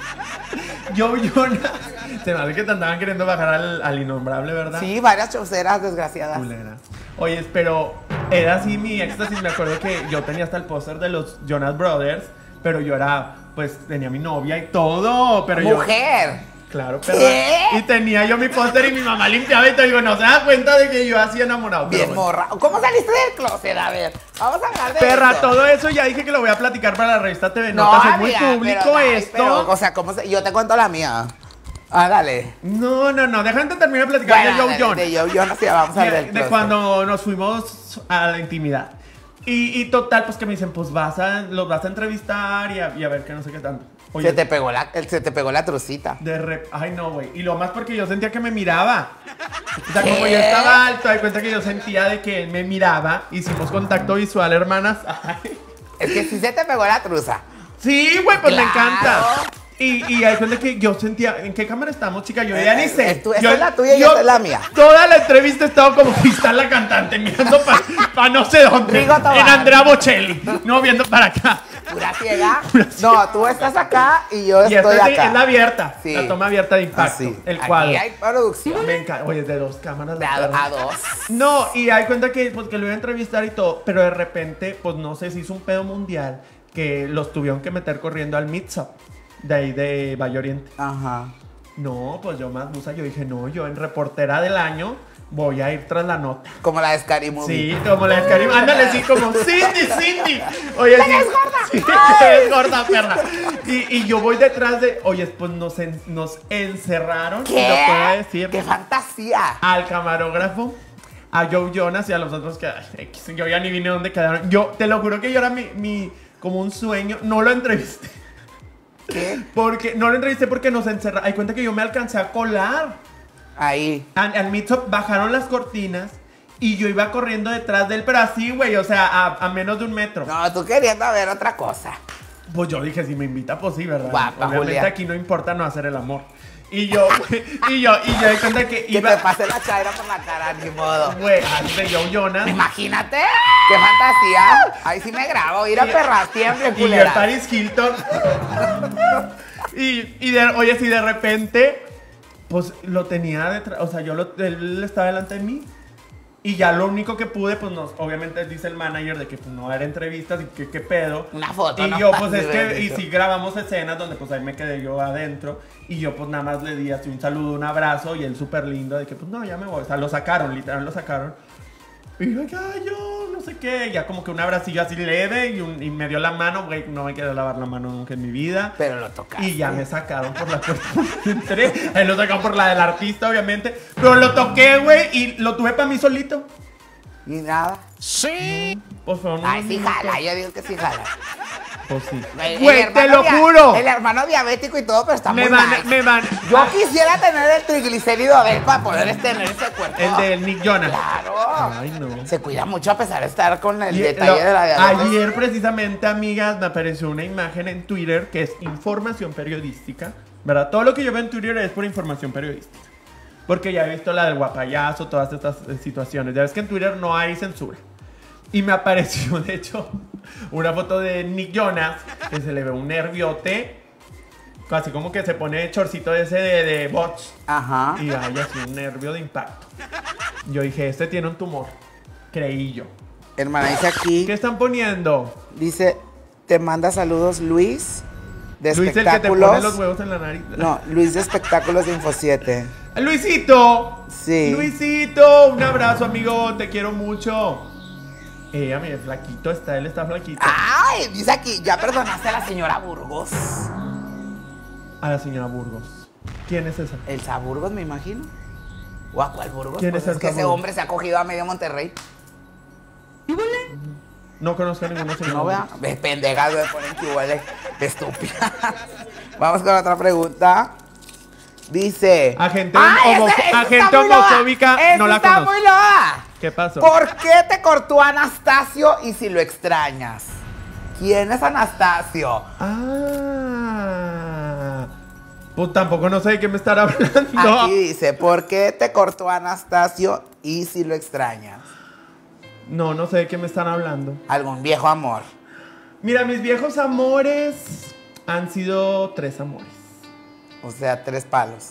yo, yo, Jonas, se me hace que te andaban queriendo bajar al, al innombrable, ¿verdad? Sí, varias choceras desgraciadas. Culeras. Oye, pero era así mi éxtasis. Me acuerdo que yo tenía hasta el póster de los Jonas Brothers, pero yo era, pues, tenía mi novia y todo, pero yo... Mujer. Claro, pero. ¿Qué? Y tenía yo mi póster y mi mamá limpiaba y te digo, no se da cuenta de que yo así enamorado. Bien bueno. morra. ¿Cómo saliste del closet? A ver, vamos a hablar de Perra, esto. todo eso ya dije que lo voy a platicar para la revista T V No, Notas. Es muy amiga, público pero, ay, esto. pero, o sea, ¿cómo se...? Yo te cuento la mía. Ah, dale. No, no, no, déjame terminar de platicar Bueno, de Joe de, Jonas. de Joe Jonas, ya vamos a ver de, del de closet. cuando nos fuimos a la intimidad. Y, y total, pues que me dicen, pues vas a, los vas a entrevistar y a, y a ver que no sé qué tanto. Oye, Se te pegó la, el- se te pegó la trucita. de rep, ay no, güey. Y lo más porque yo sentía que me miraba. O sea, ¿Qué? como yo estaba alto, hay cuenta que yo sentía de que él me miraba. Hicimos contacto visual, hermanas. Ay. Es que sí se te pegó la truza. Sí, güey, pues me Claro. encanta. Y, y hay cuenta que yo sentía, ¿en qué cámara estamos, chica? Yo ya Eh, ni sé. eh, tú- esa Yo- es la tuya y yo esa es la mía. Toda la entrevista he estado como Cristal la cantante, mirando para pa no sé dónde. Rigo Tobar. En Andrea Bocelli, no viendo para acá. ¿Pura ciega? Pura ciega. No, tú estás acá y yo Y estoy esta es, acá. es la abierta, Sí. la toma abierta de impacto, Así. el Aquí cuadro. hay producción. Me encanta. Oye, es de dos cámaras. De la a, perra. a dos. No, y hay cuenta que, pues, que lo iba a entrevistar y todo, pero de repente, pues no sé, se hizo un pedo mundial que los tuvieron que meter corriendo al Mix-Up de ahí de Valle Oriente. Ajá. No, pues yo más musa, yo dije, no, yo en reportera del año voy a ir tras la nota. Como la de Scary Movie. Sí, como la de Karim, ándale, sí, como Cindy, Cindy. Oye, sí, ¡Eres gorda! Sí, eres gorda, perra. Y, y yo voy detrás de, oye, pues nos, en- nos encerraron, ¿Qué? y lo puedo decir, ¡Qué fantasía! al camarógrafo, a Joe Jonas y a los otros que, ay, X, yo ya ni vine dónde quedaron. Yo, te lo juro que yo era mi, mi, como un sueño, no lo entrevisté. ¿Qué? Porque, no lo entrevisté porque nos encerraron. Hay cuenta que yo me alcancé a colar. Ahí. Al, al Meetup bajaron las cortinas y yo iba corriendo detrás de él, pero así, güey, o sea, a, a menos de un metro. No, tú queriendo ver otra cosa. Pues yo dije, si me invita, pues sí, ¿verdad? Guapa, Obviamente Julia. aquí no importa no hacer el amor. Y yo, y yo, y yo di cuenta que Que iba, te pase la chaira por la cara, ni modo. güey, de Joe Jonas. Imagínate. ¡Qué fantasía! Ahí sí me grabo. Ir a Y- perras siempre, Y yo culera. en Paris Hilton. y, y de, oye, si de repente, pues lo tenía detrás, o sea, yo lo, él estaba delante de mí. Y ya lo único que pude, pues nos, obviamente dice el manager de que pues, no va a haber entrevistas y que qué pedo. Una foto, Y ¿no? yo, pues Sí, es que, y bendito. si grabamos escenas donde pues ahí me quedé yo adentro. Y yo pues nada más le di así un saludo, un abrazo y él súper lindo de que pues no, ya me voy. O sea, lo sacaron, literal lo sacaron. Y yo, ay, yo, no sé qué. Ya como que un abracillo así leve y, un- y me dio la mano, güey, no me quedé lavar la mano nunca en mi vida. Pero lo tocaste. Y ya me sacaron por la puerta donde entré. Ahí lo sacaron por la del artista, obviamente. Pero lo toqué, güey, y lo tuve para mí solito. Y nada. Pues fueron Ay, unos sí minutos. jala. Yo digo que sí jala. Pues sí. El- Güey, el te hermano lo dia- juro. El hermano diabético y todo, pero está Me muy van, nice. me van. Yo Ah, quisiera tener el triglicérido de él para poder tener ese cuerpo. El de Nick Jonas. Claro. Ay, no. Se cuida mucho a pesar de estar con el Y, detalle lo- de la diabetes. ayer precisamente, amigas, me apareció una imagen en Twitter que es información periodística, ¿verdad? Todo lo que yo veo en Twitter es por información periodística. Porque ya he visto la del guapayazo, todas estas eh, situaciones. Ya ves que en Twitter no hay censura. Y me apareció, de hecho, una foto de Nick Jonas, que se le ve un nerviote, casi como que se pone chorcito ese de, de bots. Ajá. Y vaya, así un nervio de impacto. Yo dije, este tiene un tumor. Creí yo. Hermana, dice aquí, ¿Qué están poniendo? dice, te manda saludos Luis de Luis, el que te espectáculos. pone los huevos en la nariz. No, Luis de espectáculos de Info siete. Luisito. Sí. Luisito, un abrazo, amigo. Te quiero mucho. Eh, a mí, el flaquito está, él está flaquito. Ay, dice aquí, ya perdonaste a la señora Burgos. A la señora Burgos. ¿Quién es esa? Elsa Burgos, me imagino. ¿O a cuál Burgos? ¿Quién Pues es es Elsa que ese Burgos? hombre se ha cogido a medio Monterrey. No conozco a ninguna señora No vea, Burgos. ves pendejas, me ponen que huele de estúpida. Vamos con otra pregunta. Dice. Agente ¡Ah, homo- esa- esa agente está muy loa! homofóbica, Esa no la está conozco. muy loa. ¿Qué pasó? ¿Por qué te cortó Anastasio y si lo extrañas? ¿Quién es Anastasio? Ah. Pues tampoco no sé de qué me estará hablando. Aquí dice, ¿por qué te cortó Anastasio y si lo extrañas? No, no sé de qué me están hablando. Algún viejo amor. Mira, mis viejos amores han sido tres amores. O sea, tres palos.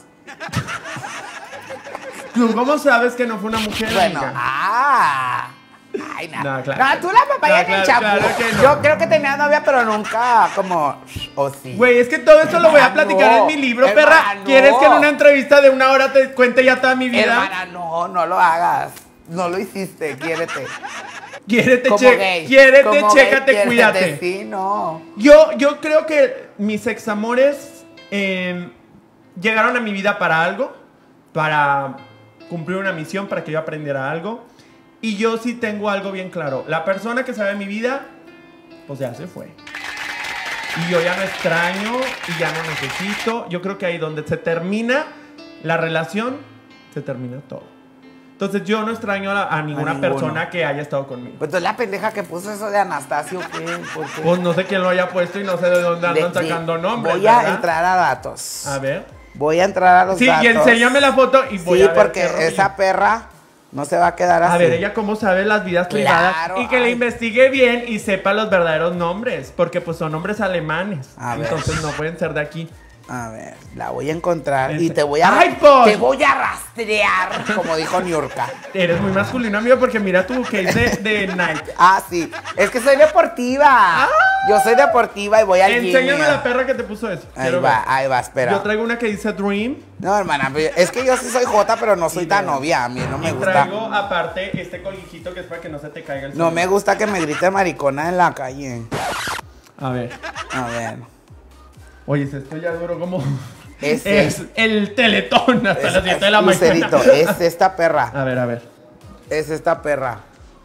¿Tú cómo sabes que no fue una mujer? Bueno, amiga? ah. Ay, no. No, claro No, que tú no. la papaya No, ni claro, chapu. claro que no. Yo creo que tenía novia, pero nunca como ¿O sí? Güey, es que todo esto lo voy a Hermana, platicar no. en mi libro, Hermana, perra. no. ¿Quieres que en una entrevista de una hora te cuente ya toda mi vida? Hermana, no, no lo hagas. No lo hiciste, quiérete. Quiérete, Como che- gay. quiérete, Como chécate, gay, cuídate. quiérete, sí, no. Yo, yo creo que mis examores eh, llegaron a mi vida para algo, para cumplir una misión, para que yo aprendiera algo. Y yo sí tengo algo bien claro. La persona que sabe mi vida, pues ya se fue. Y yo ya no extraño y ya no necesito. Yo creo que ahí donde se termina la relación, se termina todo. Entonces yo no extraño a, a ninguna A ninguno. persona que haya estado conmigo. Pues entonces la pendeja que puso eso de Anastasio, ¿qué? ¿Por qué? Pues no sé quién lo haya puesto y no sé de dónde andan De- de- sacando nombres. Voy a ¿verdad? entrar a datos. A ver. Voy a entrar a los Sí, datos. y enséñame la foto y voy Sí, a ver porque qué rollo. esa perra no se va a quedar así. A ver, ella cómo sabe las vidas Claro, privadas y que le ay. investigue bien y sepa los verdaderos nombres, porque pues son nombres alemanes. A ver. Entonces no pueden ser de aquí. A ver, la voy a encontrar y Ese. te voy a ¡Ay, pues! te voy a rastrear, como dijo Niurka. Eres muy masculino, amigo, porque mira tu case de, de Nike. Ah, sí. Es que soy deportiva. Yo soy deportiva y voy al gym. Enséñame mira. la perra que te puso eso. Ahí Quiero va, ver. ahí va, espera. Yo traigo una que dice Dream. No, hermana, pero es que yo sí soy jota, pero no soy Y tan veo. novia. A mí no me Y gusta. traigo aparte este colijito que es para que no se te caiga el No suelo. me gusta que me grite maricona en la calle. A ver. A ver. Oye, esto ya duró como... Ese. Es el teletón hasta Es- las siete de es la Lucerito, mañana. es esta perra. A ver, a ver. Es esta perra.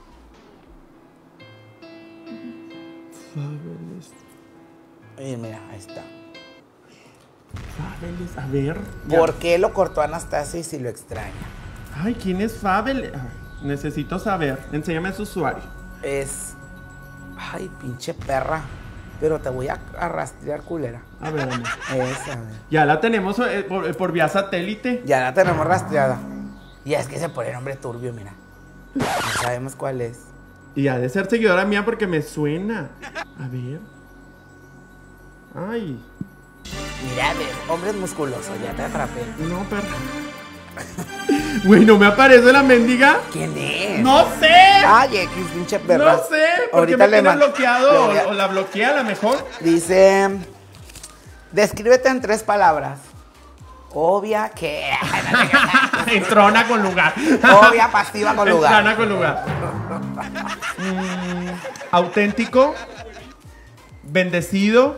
Y mira, ahí está. Fábeles, a ver. ya. ¿Por qué lo cortó Anastasia y si lo extraña? Ay, ¿quién es Fábeles? Ay, necesito saber. Enséñame su usuario. Es. Ay, pinche perra. Pero te voy a, a rastrear, culera. A ver, amor. Esa, a ver. Ya la tenemos eh, por, eh, por vía satélite. Ya la tenemos rastreada. Y es que se pone nombre turbio, mira. No sabemos cuál es. Y ha de ser seguidora mía porque me suena. A ver. Ay. Mira, ves, hombres musculosos, ya te atrapé. No, perra. Güey, ¿no me aparece la mendiga? ¿Quién es? ¡No sé! Ay, X, pinche perra. No sé. ¿Por qué Ahorita me le tiene man- bloqueado? le voy a- O, o la bloquea a lo mejor. Dice. Descríbete en tres palabras. Obvia que. Entrona con lugar. Obvia, pasiva con lugar. Entrona con lugar. Mm, auténtico. Bendecido.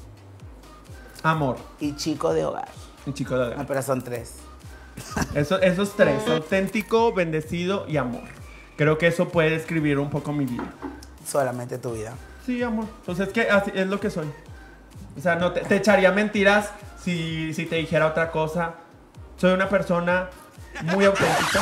Amor. Y chico de hogar. Un chico de No, hogar. pero son tres. Eso- esos tres. Auténtico, bendecido y amor. Creo que eso puede describir un poco mi vida. Solamente tu vida. Sí, amor. Pues es que así es lo que soy. O sea, no te, te echaría mentiras si, si te dijera otra cosa. Soy una persona muy auténtica.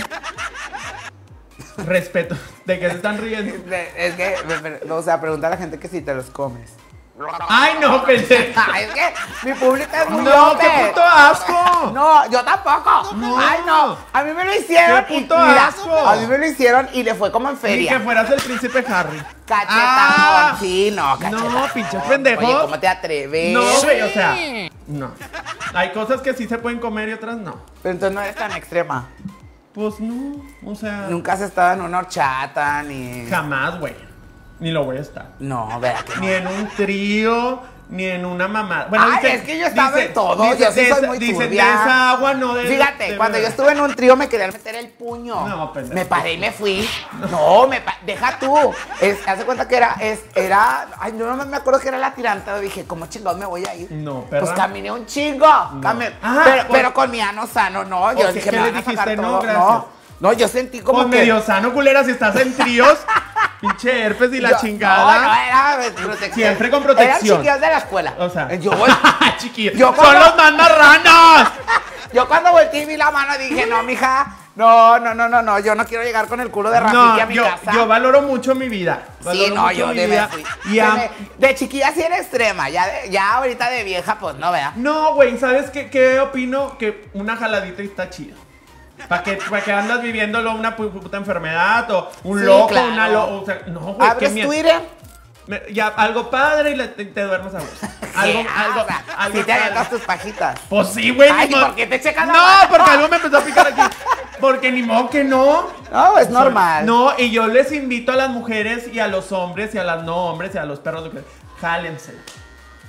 Respeto. ¿De qué se están riendo? Es que, o sea, pregunta a la gente que si te los comes. ¡Ay, no, pensé! Ay, es que mi público es muy ¡No, open. qué puto asco! No, yo tampoco. No. Ay, no. A mí me lo hicieron. ¡Qué y puto mira, asco! A mí me lo hicieron y le fue como en Ni feria. que fueras el príncipe Harry. Cachetón. Ah. Sí, no, cachetón. No, pinches pendejos. Oye, ¿cómo te atreves? No, güey, o sea, no. Hay cosas que sí se pueden comer y otras no. Pero entonces no eres tan extrema. Pues no, o sea, Nunca has estado en una horchata ni. jamás, güey. Ni lo voy a estar. No, vea que no. Ni en un trío, ni en una mamá. Bueno, Ay, dice- es que yo estaba dice- en todo. dice Yo sí de soy esa- muy dicen de turbia. esa agua no de. Fíjate, de cuando yo beber. estuve en un trío me querían meter el puño. No, pendejo. Me paré y me fui. No, me pa- deja tú. Es, hace cuenta que era, es, era, ay, no, no me acuerdo que era la tiranta. Dije, ¿cómo chingados me voy a ir? No, perra. Pues caminé un chingo. Cami- Ah, pero, pues- pero con mi ano sano, no. Yo Ok, dije, ¿qué me le van a sacar dijiste? No, todo. gracias. No, no, yo sentí como Pues que. medio sano, culera, si estás en tríos. Pinche herpes y la yo- chingada. No, no, era pues, protección. Siempre con protección. Eran chiquillos de la escuela. O sea, yo voy. chiquillos. Yo ¡Son cuando- los más marranos! Yo cuando volteé y vi la mano dije, no, mija, no, no, no, no, no, yo no quiero llegar con el culo de Rafiki No, a mi yo, casa. yo valoro mucho mi vida. Sí, Valoro no, mucho yo mi de, vida. fui- Y de, am- me- de chiquilla sí era extrema, ya, de- ya ahorita de vieja, pues no, vea. No, güey, ¿sabes qué, qué opino? Que una jaladita está chido. ¿Para qué, pa' que andas viviéndolo una pu- puta enfermedad o un Sí, loco, claro. una loco? O sea, no, güey, qué Abres miedo. Twitter. Me- Ya, algo padre y le- te, te duermes a gusto. Algo, Sí, ah, algo, o sea, algo sí te padre. aventas tus pajitas. Pues sí, güey. Ay, ni mo- ¿por qué te checas la No, mano? porque algo me empezó a picar aquí. Porque ni modo que no. No, es normal. No, y yo les invito a las mujeres y a los hombres y a las no hombres y a los perros. lo que- Jálensela.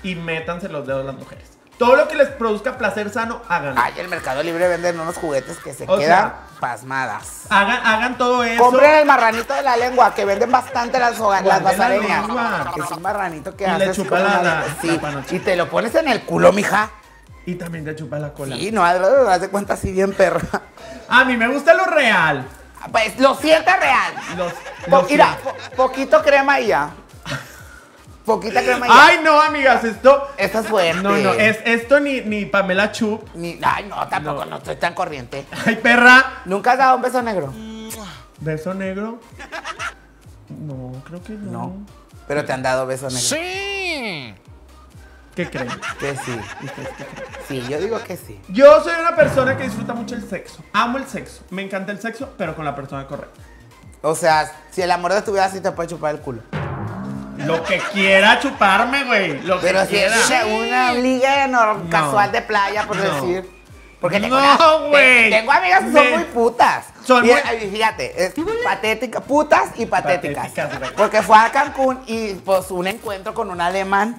y métanse los dedos las mujeres. Todo lo que les produzca placer sano, háganlo. Ay, el Mercado Libre venden unos juguetes que se O quedan sea, pasmadas. Hagan, hagan todo eso. Compren el marranito de la lengua, que venden bastante las, hoga- ¿Cuál las de la basareñas. lengua? Que es un marranito que Y le haces chupa como la- una- la- sí, la panocha. y te lo pones en el culo, mija. Y también te chupa la cola. Sí, no, haz de cuenta así bien perra. A mí me gusta lo real. Pues lo siente real. Los, Po- los mira, po- poquito crema y ya. Poquita crema y ya. Ay, no, amigas, esto. Esta es fuerte. No, no, es esto ni, ni Pamela Chup. Ni- ay, no, tampoco, No. no. estoy tan corriente. Ay, perra. ¿Nunca has dado un beso negro? ¿Beso negro? No, creo que no. No. Pero te han dado beso negro. Sí. ¿Qué creen? Que sí. Sí, yo digo que sí. Yo soy una persona que disfruta mucho el sexo. Amo el sexo. Me encanta el sexo, pero con la persona correcta. O sea, si el amor de tu vida sí te puede chupar el culo. Lo que quiera chuparme, güey. Lo que Pero si quiera. es una liga nor- No. casual de playa, por No. decir. Porque tengo, No, una- te- güey. tengo amigas que son Me- muy putas. Son Y- muy- ay, Fíjate, es patética, putas y patéticas. Patéticas, güey. Porque fue a Cancún y pues un encuentro con un alemán.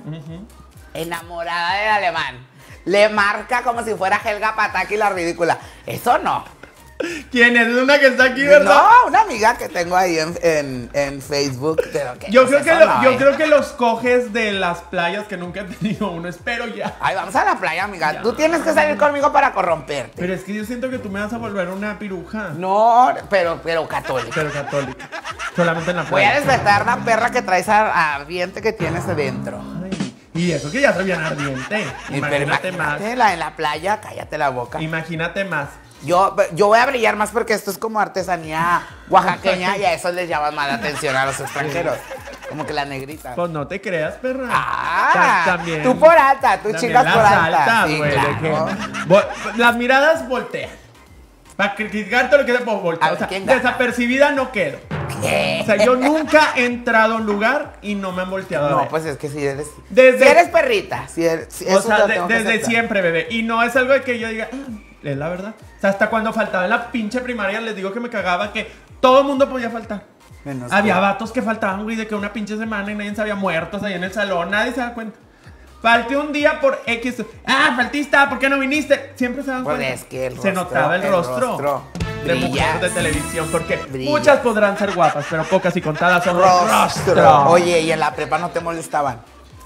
Enamorada del alemán. Le marca como si fuera Helga Pataki la ridícula. Eso no. ¿Quién es? Es una que está aquí, ¿verdad? No, una amiga que tengo ahí en, en, en Facebook. Pero que, Yo, pues, creo que, eso lo- no, yo ¿eh? creo que los coges de las playas que nunca he tenido uno. Espero ya. Ay, vamos a la playa, amiga. Ya. Tú tienes que salir conmigo para corromperte. Pero es que yo siento que tú me vas a volver una piruja. No, pero, pero católica. Pero católica. Solamente en la Voy a playa. despertar la perra que traes a- ardiente que tienes adentro. Ay, y eso que ya soy bien ardiente. Y, pero Imagínate más. imagínate la- en la playa, cállate la boca. Imagínate más. Yo, yo voy a brillar más porque esto es como artesanía oaxaqueña y a eso les llama más la atención a los extranjeros. Como que la negrita. Pues no te creas, perra. Ah, Ta- también. tú por alta, tú También chicas las por alta. altas, Sí, güey, de claro. que- vo- las miradas voltean. Para criticar todo lo que te puedo A voltear. ver, O sea, ¿quién gana? desapercibida no quedo. ¿Qué? O sea, yo nunca he entrado a un lugar y no me han volteado a No, ver. pues es que si eres. Desde- si eres perrita. Si eres, si O eso sea, lo de- tengo que desde aceptar. siempre, bebé. Y no es algo de que yo diga, "Ah, es la verdad". O sea, hasta cuando faltaba en la pinche primaria, les digo que me cagaba que todo el mundo podía faltar. Menos Había tú. vatos que faltaban, güey, de que una pinche semana y nadie se había muerto ahí en el salón, nadie se da cuenta. Falté un día por X. Ah, faltista, ¿por qué no viniste? Siempre se dan Pues cuenta. es que el se rostro, notaba el, el rostro, rostro de mujer brillas. de televisión, porque Brillas. muchas podrán ser guapas, pero pocas y contadas son Rostro. rostro. Oye, y en la prepa no te molestaban.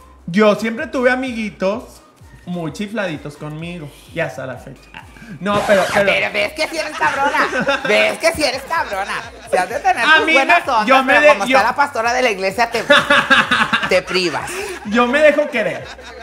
Yo siempre tuve amiguitos muy chifladitos conmigo, y hasta la fecha. No, pero, pero Pero ves que si eres cabrona. Ves que si eres cabrona. Se has de tener A tus mí buenas me- ondas, yo me pero de- como yo- está la pastora de la iglesia, te, te privas. yo me dejo querer.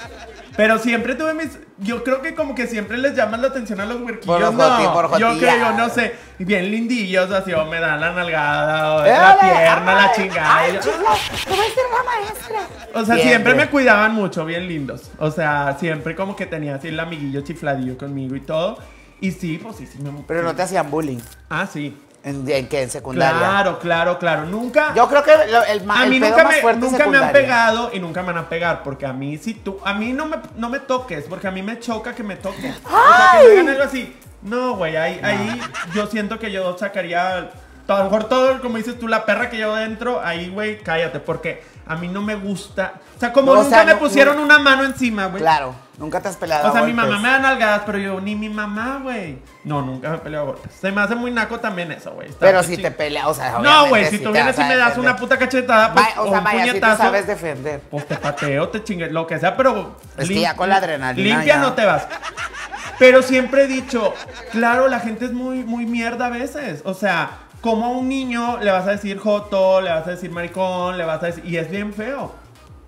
Pero siempre tuve mis. Yo creo que como que siempre les llaman la atención a los huerquillos. Por los no, joti- por yo jotillas. creo, no sé. Bien lindillos, así, o me dan la nalgada, o la Órale, pierna, la ay, chingada. ay, y yo- chula, tú vas a ser la maestra. o sea, siempre. me cuidaban mucho, bien lindos. O sea, siempre como que tenía así el amiguillo chifladillo conmigo y todo. Y sí, pues sí, sí me. Pero no te hacían bullying. Ah, sí. ¿En, en qué? ¿En secundaria? Claro, claro, claro. Nunca. Yo creo que lo- el, ma- A el mí pedo nunca, más me, fuerte es nunca me han secundaria. pegado y nunca me van a pegar, porque a mí si tú, a mí no me, no me toques, porque a mí me choca que me toquen. O sea, que me hagan algo así. No, güey, ahí, ahí yo siento que yo sacaría, a lo mejor todo, como dices tú, la perra que llevo dentro, ahí, güey, cállate, porque a mí no me gusta. O sea, como O nunca sea, me no- pusieron no- una mano encima, güey. Claro, nunca te has peleado. O sea, a mi mamá golpes. me da nalgadas, pero yo ni mi mamá, güey. No, nunca me he peleado a golpes. Se me hace muy naco también eso, güey. Está Pero muy si ching- te pelea, o sea, No, obviamente güey, si sí tú te vienes y vas a me das defender. una puta cachetada, pues, Va- o o sea, un vaya, si te puñetazo, sabes defender. pues te pateo, te chingue, lo que sea, pero... Es que lim- ya con la adrenalina Limpia ya. no te vas. Pero siempre he dicho, claro, la gente es muy, muy mierda a veces. O sea, como a un niño le vas a decir joto, le vas a decir maricón, le vas a decir... Y es bien feo.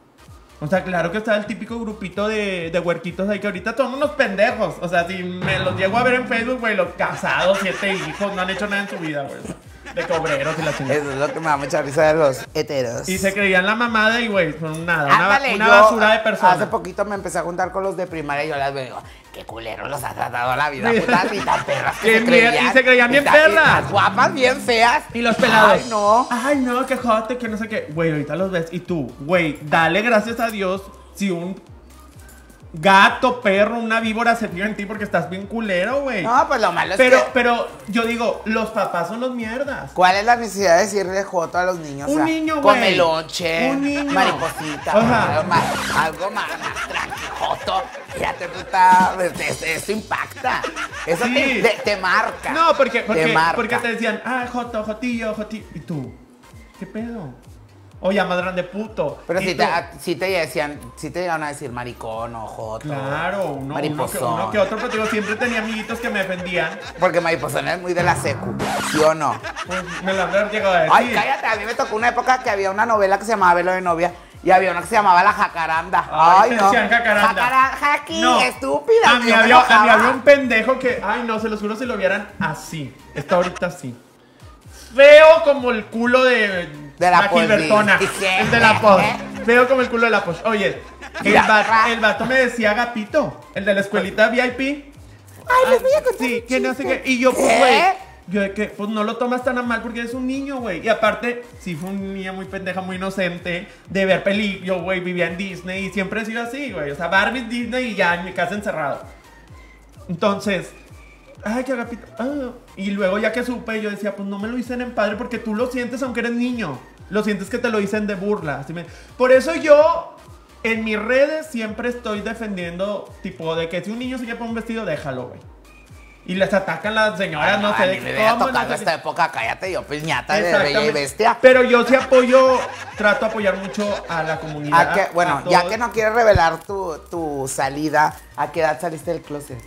O sea, claro que está el típico grupito de, de huerquitos ahí que ahorita son unos pendejos. O sea, si me los llego a ver en Facebook, güey, los casados, siete hijos, no han hecho nada en su vida, güey. De cobreros y la chingada. Eso es lo que me da mucha risa de los heteros. Y se creían la mamada y, güey, son nada, una, Ándale, una yo basura de personas. Hace poquito me empecé a juntar con los de primaria y yo las veo y digo, qué culero los ha tratado la vida, putas y tan perras que Qué se mier- creían. y se creían bien Y tan- y perras. tan guapas, bien feas. Y los pelados. Ay, no. Ay, no, que jote, que no sé qué. Güey, ahorita los ves. Y tú, güey, dale gracias a Dios si un gato, perro, una víbora se fija en ti porque estás bien culero, güey. No, pues lo malo es Pero, que... pero yo digo, los papás son los mierdas. ¿Cuál es la necesidad de decirle joto a los niños? Un O sea, niño, güey. come lonche, Un niño. mariposita, O sea, algo más, algo más, más Joto. Fíjate, tú estás, eso impacta. Eso Sí. te, te, te marca. No, porque, porque, te marca. porque te decían, ah, Joto, Jotillo, Jotillo. ¿Y tú? ¿Qué pedo? O ya más grande puto. Pero ¿Y si tú? te, si te decían, si te llegaron a decir maricón o joto. Claro, uno, uno, que, mariposón. uno que otro, pero digo, siempre tenía amiguitos que me defendían. Porque mariposón es muy de la secu, ¿sí o no? Pues me lo han llegado a decir. Ay, cállate, a mí me tocó una época que había una novela que se llamaba Velo de novia y había una que se llamaba La Jacaranda. Ay, Ay, te no. decían jacaranda. Jacara- jaqui, No, estúpida. A mí, yo me había, a mí enojaba. había un pendejo que, ay no, se los juro si lo vieran así. Está ahorita así. Feo como el culo de, De la Posh Gilbertona. Lee. ¿Qué? El de la Posh. Feo como el culo de la Posh. Oye, el, Mira, va- ra- el vato me decía Agapito, el de la escuelita V I P. Ay, les voy a contar Sí, un que no sé chiste. qué. Y yo, pues, ¿Qué? güey. Yo de que, pues no lo tomas tan a mal porque eres un niño, güey. Y aparte, sí fue una niña muy pendeja, muy inocente de ver películas. Yo, güey, vivía en Disney y siempre he sido así, güey. O sea, Barbie, Disney y ya en mi casa encerrado. Entonces, ay, que Agapito. Ah. Y luego ya que supe, yo decía, pues no me lo dicen en padre porque tú lo sientes aunque eres niño. Lo sientes que te lo dicen de burla. Así me- Por eso yo, en mis redes, siempre estoy defendiendo, tipo, de que si un niño se quiere poner un vestido, déjalo, güey. Y les atacan las señoras, no Ay, sé a de mí me qué. hubiera cómo, no tocado sé esta qué. época, cállate, yo piñata de Exactamente. Bella y Bestia. Pero yo sí apoyo, trato de apoyar mucho a la comunidad. ¿A qué- bueno, a ya todos. que no quieres revelar tu, tu salida, ¿a qué edad saliste del closet?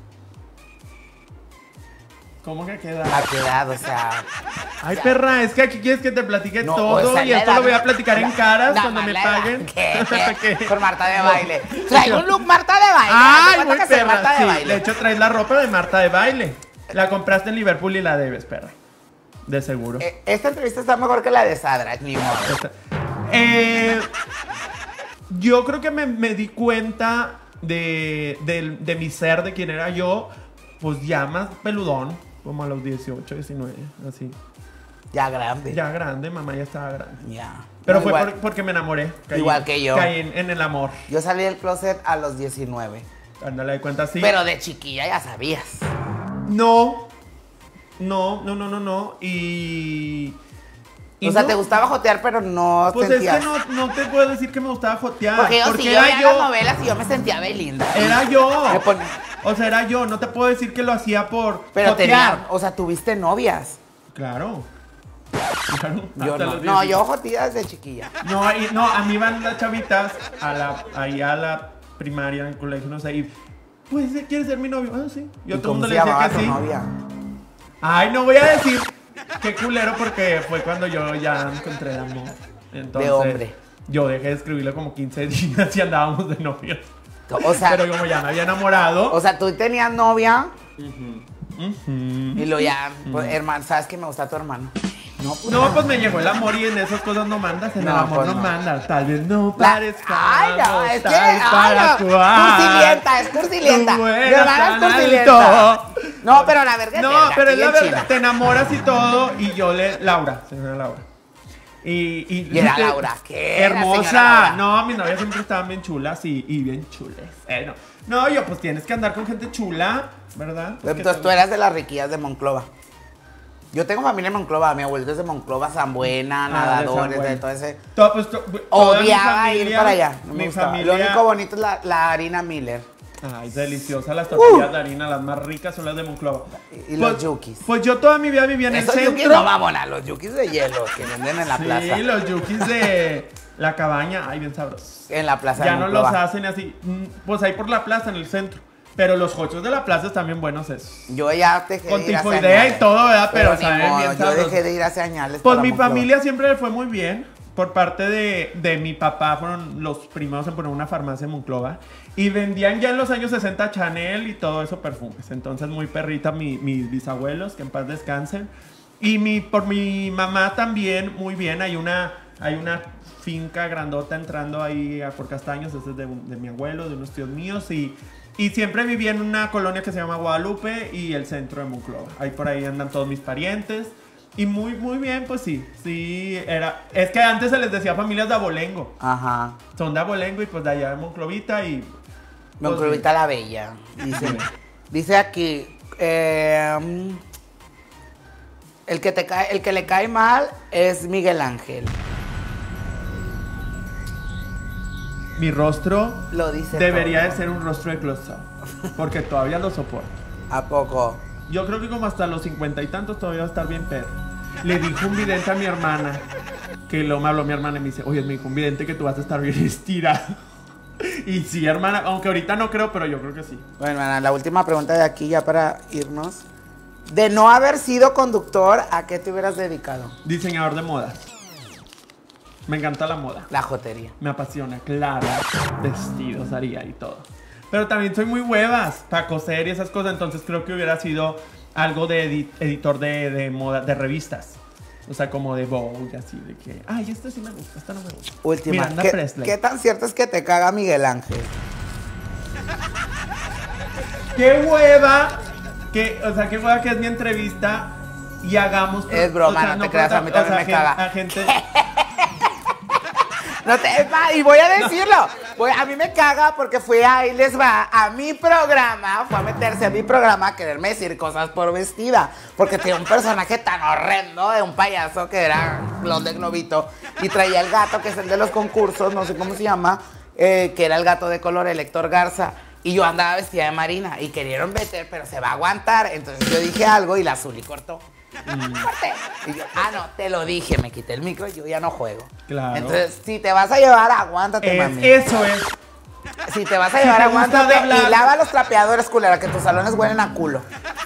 ¿Cómo que queda? ¿A qué edad? O sea, Ay, perra, es que aquí quieres que te platique no, todo o sea, y la esto edad- lo voy a platicar en la- caras nada cuando más me la edad. paguen. ¿Qué? ¿Qué? Con Marta de baile. Traigo un look Marta de baile. Ay, Haz de muy cuenta que soy perra. Marta de Sí, baile. de hecho traes la ropa de Marta de baile. La compraste en Liverpool y la debes, perra. De seguro. Eh, Esta entrevista está mejor que la de Sadra, ni modo. Esta- Eh, yo creo que me, me di cuenta de, de, de mi ser, de quién era yo, pues ya más peludón, como a los dieciocho, diecinueve, así. Ya grande. Ya grande, mamá ya estaba grande. Ya. Pero No, fue igual, por- porque me enamoré. Igual que yo. Caí en, en el amor. Yo salí del closet a los diecinueve. Ándale de cuenta así. Pero de chiquilla ya sabías. No. No, no, no, no, no. Y. y O sea, no. te gustaba jotear, pero no Pues sentías. es que no, no te puedo decir que me gustaba jotear. Porque yo porque sí, yo era veía yo. las novelas y yo me sentía Belinda. Era yo. Me pon- O sea, era yo. No te puedo decir que lo hacía por. Pero jotear. tenía, o sea, tuviste novias. Claro. Claro. Yo hasta no. los No, diez. yo joteaba desde chiquilla. No, y- no, a mí van las chavitas a la, ahí a la primaria, en el colegio, no sé, y pues, ¿quieres ser mi novio? Ah, sí. Yo ¿Y a todo el cómo mundo se le decía llamaba que tu sí. novia? Ay, no voy a decir qué culero porque fue cuando yo ya encontré el amor. Entonces, hombre. yo dejé de escribirle como quince días y andábamos de novios. O sea, Pero como ya me había enamorado. o sea, tú tenías novia ujú. y lo ya, pues, hermano, ¿sabes que me gusta tu hermano? No, pues, No, pues me llegó el amor y en esas cosas no mandas, en No, el amor pues no, no. mandas. Tal vez no La- parezca. Ay, no, es que, tal ay, para no, cual. cursilienta, es cursilienta. Tú Mi eras hermana es tan cursilienta. alto. No, pero la verga es No, verga, pero es aquí la en verdad, China. te enamoras y todo, y yo le... Laura, señora Laura. Y, y, Y era que- Laura, ¿qué era, señora hermosa. Laura? No, mis novias siempre estaban bien chulas y, y bien chules. Eh, no. no, yo pues tienes que andar con gente chula, ¿verdad? Pues, que Entonces te- tú eras de las riquillas de Monclova. Yo tengo familia en Monclova, mi abuelito es de Monclova, Zambuena, Ah, de nadadores, Zambuena. de todo ese. To- pues, to- toda mi Odiaba ir familia- para allá. no me Mi gustaba. familia... Lo único bonito es la, la harina Miller. Ay, deliciosa las tortillas Uh. de harina, las más ricas son las de Monclova. Y- y los yukis. Pues yo toda mi vida vivía en Esos el yukis centro. no, mamona, los yukis de hielo que venden en la Sí, plaza. los yukis de la cabaña, ay, bien sabrosos. En la plaza Ya de no los Monclova. hacen así, mm, pues ahí por la plaza, en el centro. Pero los hochos de la plaza están bien buenos esos. Yo ya dejé Con de ir hace tifoidea años. y todo, ¿verdad? Pero, ni saben modo, bien yo sabrosos. dejé de ir hace años. Pues para mi Monclova. familia siempre le fue muy bien. Por parte de, de mi papá fueron los primeros en poner una farmacia en Monclova. Y vendían ya en los años sesenta Chanel y todo eso perfumes. Entonces muy perrita mi- mis bisabuelos, que en paz descansen. Y mi, por mi mamá también, muy bien. Hay una, hay una finca grandota entrando ahí a por Castaños. Ese es de, un- de mi abuelo, de unos tíos míos. Y, y siempre viví en una colonia que se llama Guadalupe y el centro de Monclova. Ahí por ahí andan todos mis parientes. Y muy, muy bien, pues sí, sí, era... Es que antes se les decía familias de Abolengo. Ajá. Son de Abolengo y pues de allá de Monclovita y... pues, Monclovita la Bella. Dice, dice aquí, eh, el, que te cae, el que le cae mal es Miguel Ángel. mi rostro Lo dice debería todo. de ser un rostro de close-up. Porque todavía lo soporto. ¿A poco? Yo creo que como hasta los cincuenta y tantos todavía va a estar bien perro. Le dijo un vidente a mi hermana, que lo me habló mi hermana y me dice, oye, me dijo un vidente que tú vas a estar bien estirado. Y sí, hermana, aunque ahorita no creo, pero yo creo que sí. Bueno, hermana, la última pregunta de aquí ya para irnos. De no haber sido conductor, ¿a qué te hubieras dedicado? Diseñador de modas. Me encanta la moda. La jotería. Me apasiona, claro. Vestidos haría y todo. Pero también soy muy huevas para coser y esas cosas. Entonces creo que hubiera sido algo de edi editor de, de moda, de revistas. O sea, como de Vogue, así de que, ay, esta sí me gusta, esta no me gusta. Última. Miranda ¿Qué, Presley. ¿Qué tan cierto es que te caga Miguel Ángel? ¡Qué hueva! Que, o sea, qué hueva que es mi entrevista y hagamos... Es broma, o sea, no te creas, a mí también o sea, me gen- caga. A gente... No te, va, y voy a decirlo. Voy- a mí me caga porque fui ahí les va a mi programa, fue a meterse a mi programa a quererme decir cosas por vestida. Porque tenía un personaje tan horrendo de un payaso que era blonde globito y traía el gato que es el de los concursos, no sé cómo se llama, eh, que era el gato de color, el Héctor Garza. Y yo andaba vestida de Marina y querían meter, pero se va a aguantar. Entonces yo dije algo y la Zuli cortó. Mm. Corté. Y yo, ah, no, te lo dije, me quité el micro y yo ya no juego. Claro. Entonces, si te vas a llevar, aguántate, Es- mami. eso es. Si te vas a Si llevar, te gusta aguántate hablar. y lava los trapeadores, culera, que tus salones huelen a culo.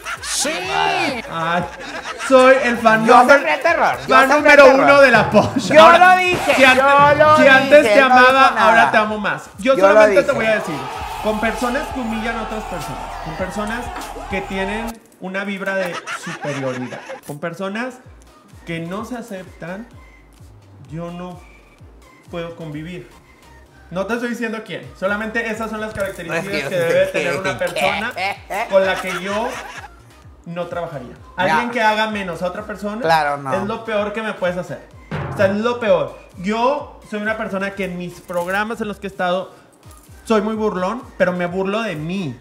Ay, soy el fan Yo number- sembré terror, yo fan sembré número terror. uno de la Porsche. Yo lo dije, si antes, yo lo si antes dije, te no amaba, dijo nada. ahora te amo más. Yo, Yo lo solamente te dije. voy a decir, con personas que humillan a otras personas, con personas que tienen una vibra de superioridad, con personas que no se aceptan, yo no puedo convivir. No te estoy diciendo quién, solamente esas son las características Es que- que debe tener una ¿qué? persona con la que yo no trabajaría. Alguien Ya. que haga menos a otra persona, Claro, no. es lo peor que me puedes hacer. O sea, es lo peor. Yo soy una persona que en mis programas en los que he estado soy muy burlón, pero me burlo de mí.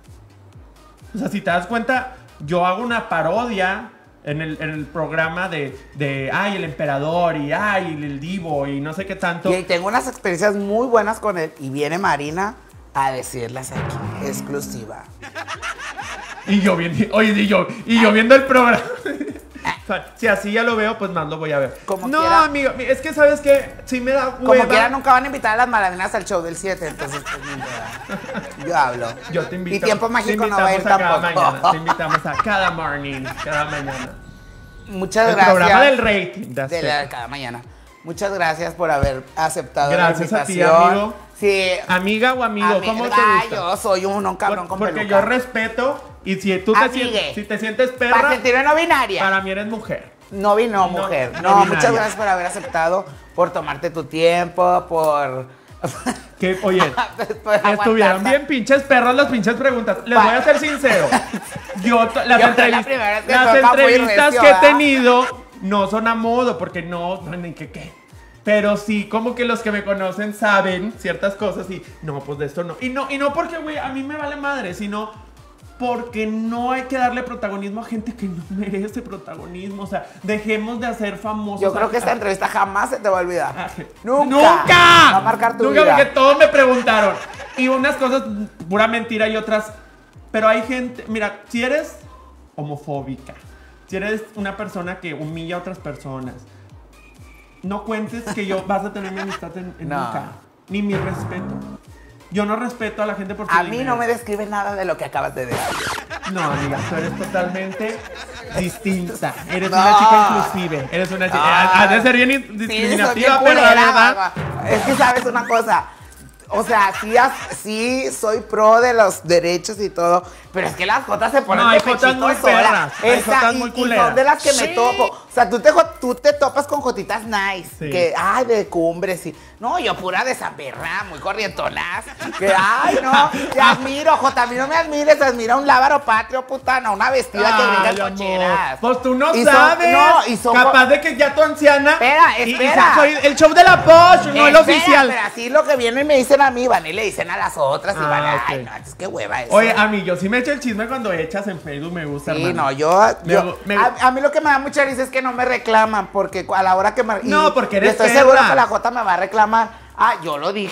O sea, si te das cuenta, yo hago una parodia en el, en el programa de, de, ay, el emperador y, ay, el divo y no sé qué tanto. Y tengo unas experiencias muy buenas con él. Y viene Marina a decirlas aquí, exclusiva. Y yo viendo, oye, y yo, y yo viendo el programa. O sea, si así ya lo veo, pues más lo voy a ver. Como no, quiera. amigo, es que sabes que sí me da hueva. Como quiera, nunca van a invitar a las Maladinas al show del siete, entonces pues, ni idea. Yo hablo. Yo te invito. Y Tiempo te Mágico no va a ir invitamos cada tampoco. mañana, te invitamos a cada morning, cada mañana. Muchas El gracias. programa del rating. de De la- Azteca. cada mañana. Muchas gracias por haber aceptado Gracias la a ti, invitación. amigo. Sí. Amiga o amigo, Amiga, ¿cómo te ay, gusta? yo soy un, un cabrón con Porque peluca. yo respeto y si tú te Amigue. sientes, si te sientes Para perra, sentirme no binaria. para mí eres mujer. No vi, no, mujer. no No, binaria. muchas gracias por haber aceptado, por tomarte tu tiempo, por... Que, oye, por estuvieron aguantar. bien pinches perras las pinches preguntas. Les Pa- voy a ser sincero. Yo, t- las, Yo soy la entrevis- primera vez que las toca muy entrevistas recio, que he ¿verdad? tenido no son a modo, porque no, no, ni que qué. Pero sí, como que los que me conocen saben ciertas cosas y no, pues de esto no. Y no, y no porque, güey, a mí me vale madre, sino porque no hay que darle protagonismo a gente que no merece protagonismo. O sea, dejemos de hacer famosos. Yo creo a- que esta a- entrevista jamás se te va a olvidar. Ah, Nunca. ¡Nunca! Va a marcar tu Nunca, vida. porque todos me preguntaron. Y unas cosas, pura mentira y otras. Pero hay gente, mira, si eres homofóbica, si eres una persona que humilla a otras personas, no cuentes que yo vas a tener mi amistad en, en No. nunca. Ni mi respeto. Yo no respeto a la gente por su A mí dinero. no me describe nada de lo que acabas de decir. No, amiga, tú eres totalmente distinta. Eres No. una chica inclusive. Eres una chica. Ah. Has de ser bien Sí, soy discriminativa, bien pero la culera, verdad. mamá. Es que sabes una cosa. O sea, sí, as- sí soy pro de los derechos y todo, pero es que las jotas se ponen No, hay de jotas pechito muy sola. perras, hay Esta- jotas y- muy y culeras. son de las que me topo. O sea, tú te, jo- tú te topas con jotitas nice, Sí. que, ay, de cumbres y... No, yo pura de San Berra, muy corrientonas. Que, ay, no, te admiro, Jota, a mí no me admires, admira un lábaro patrio, putana, una vestida que brinca Ay, en amor. cocheras. Pues tú no Y son- sabes. no, y son- Capaz de que ya tu anciana. Espera, y- y espera. soy el show de la Posh, no el Espera, oficial. Pero así lo que vienen y me dicen a mí, van y le dicen a las otras y Ah, van, ok. ay, no, es que hueva eso. Oye, a mí, yo sí me echo el chisme cuando echas en Facebook, me gusta, Sí, hermano. no, yo, Me yo- gu- me- a, a mí lo que me da mucha risa es que no me reclaman, porque a la hora que me... y- No, porque y eres estoy perra. seguro que la Jota me va a reclamar. Ah, yo lo dije.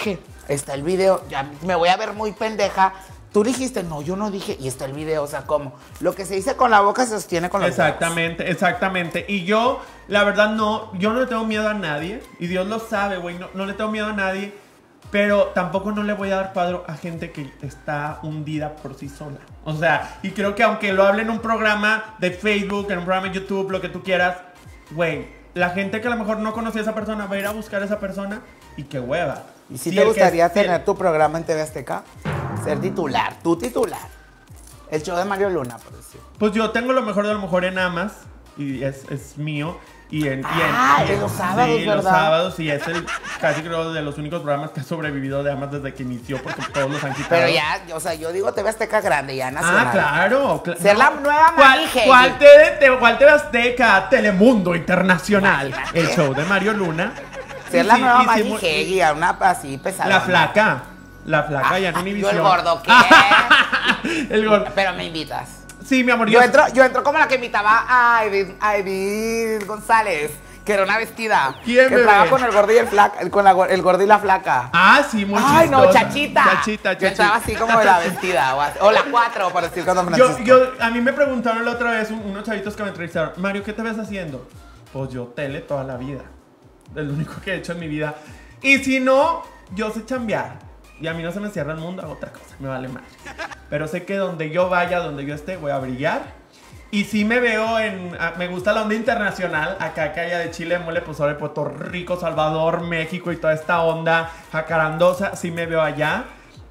Está el video, ya me voy a ver muy pendeja. Tú dijiste, no, yo no dije, y está el video, o sea, ¿cómo? Lo que se dice con la boca se sostiene con los Exactamente, huevos. Exactamente. Y yo, la verdad, no, yo no le tengo miedo a nadie. Y Dios lo sabe, güey, no, no le tengo miedo a nadie. Pero tampoco no le voy a dar cuadro a gente que está hundida por sí sola. O sea, y creo que aunque lo hable en un programa de Facebook, en un programa de YouTube, lo que tú quieras, güey, la gente que a lo mejor no conocía a esa persona va a ir a buscar a esa persona y qué hueva. ¿Y si Y te el que gustaría es- tener tu programa en T V Azteca? Ser titular, tú titular. El show de Mario Luna, por decir. Pues yo tengo lo mejor de lo mejor en Amas y es, es mío. Y en, y en- Ah, y en- en los sábados, sí, los ¿verdad? sábados, y es el casi creo de los únicos programas que ha sobrevivido de Amas desde que inició, porque todos los han quitado. Pero ya, o sea, yo digo T V Azteca grande, ya nacional. Ah, claro. cl- Ser la nueva ¿Cuál, Manige. ¿Cuál te, te, cuál te Azteca? Telemundo Internacional. Imagínate. El show de Mario Luna. Ser Y la sí, nueva y sí, Maggie mu- Heggie, a una así pesada. La flaca. La flaca ya en Yo Univision. el gordo, ¿qué? El gordo. Pero me invitas. Sí, mi amor. Yo entro, yo entro como la que invitaba a Edith, a Edith González, que era una vestida. ¿Quién, que bebé? entraba con el gordo y el flaca, con la, el gordo y la flaca. Ah, sí, muy Ay, no, chistosa. chachita. Chachita, Yo entraba así como de la vestida, o, así- o la cuatro, por decir con Don Yo, Francisco. yo, a mí me preguntaron la otra vez un- unos chavitos que me entrevistaron, Mario, ¿qué te ves haciendo? Pues yo tele toda la vida. Es lo único que he hecho en mi vida. Y si no, yo sé chambear. Y a mí no se me cierra el mundo, hago otra cosa, me vale madre. Pero sé que donde yo vaya, donde yo esté, voy a brillar. Y sí me veo en... a- me gusta la onda internacional. Acá, que haya de Chile, mole, pozole, Puerto Rico, Salvador, México y toda esta onda jacarandosa. Sí me veo allá.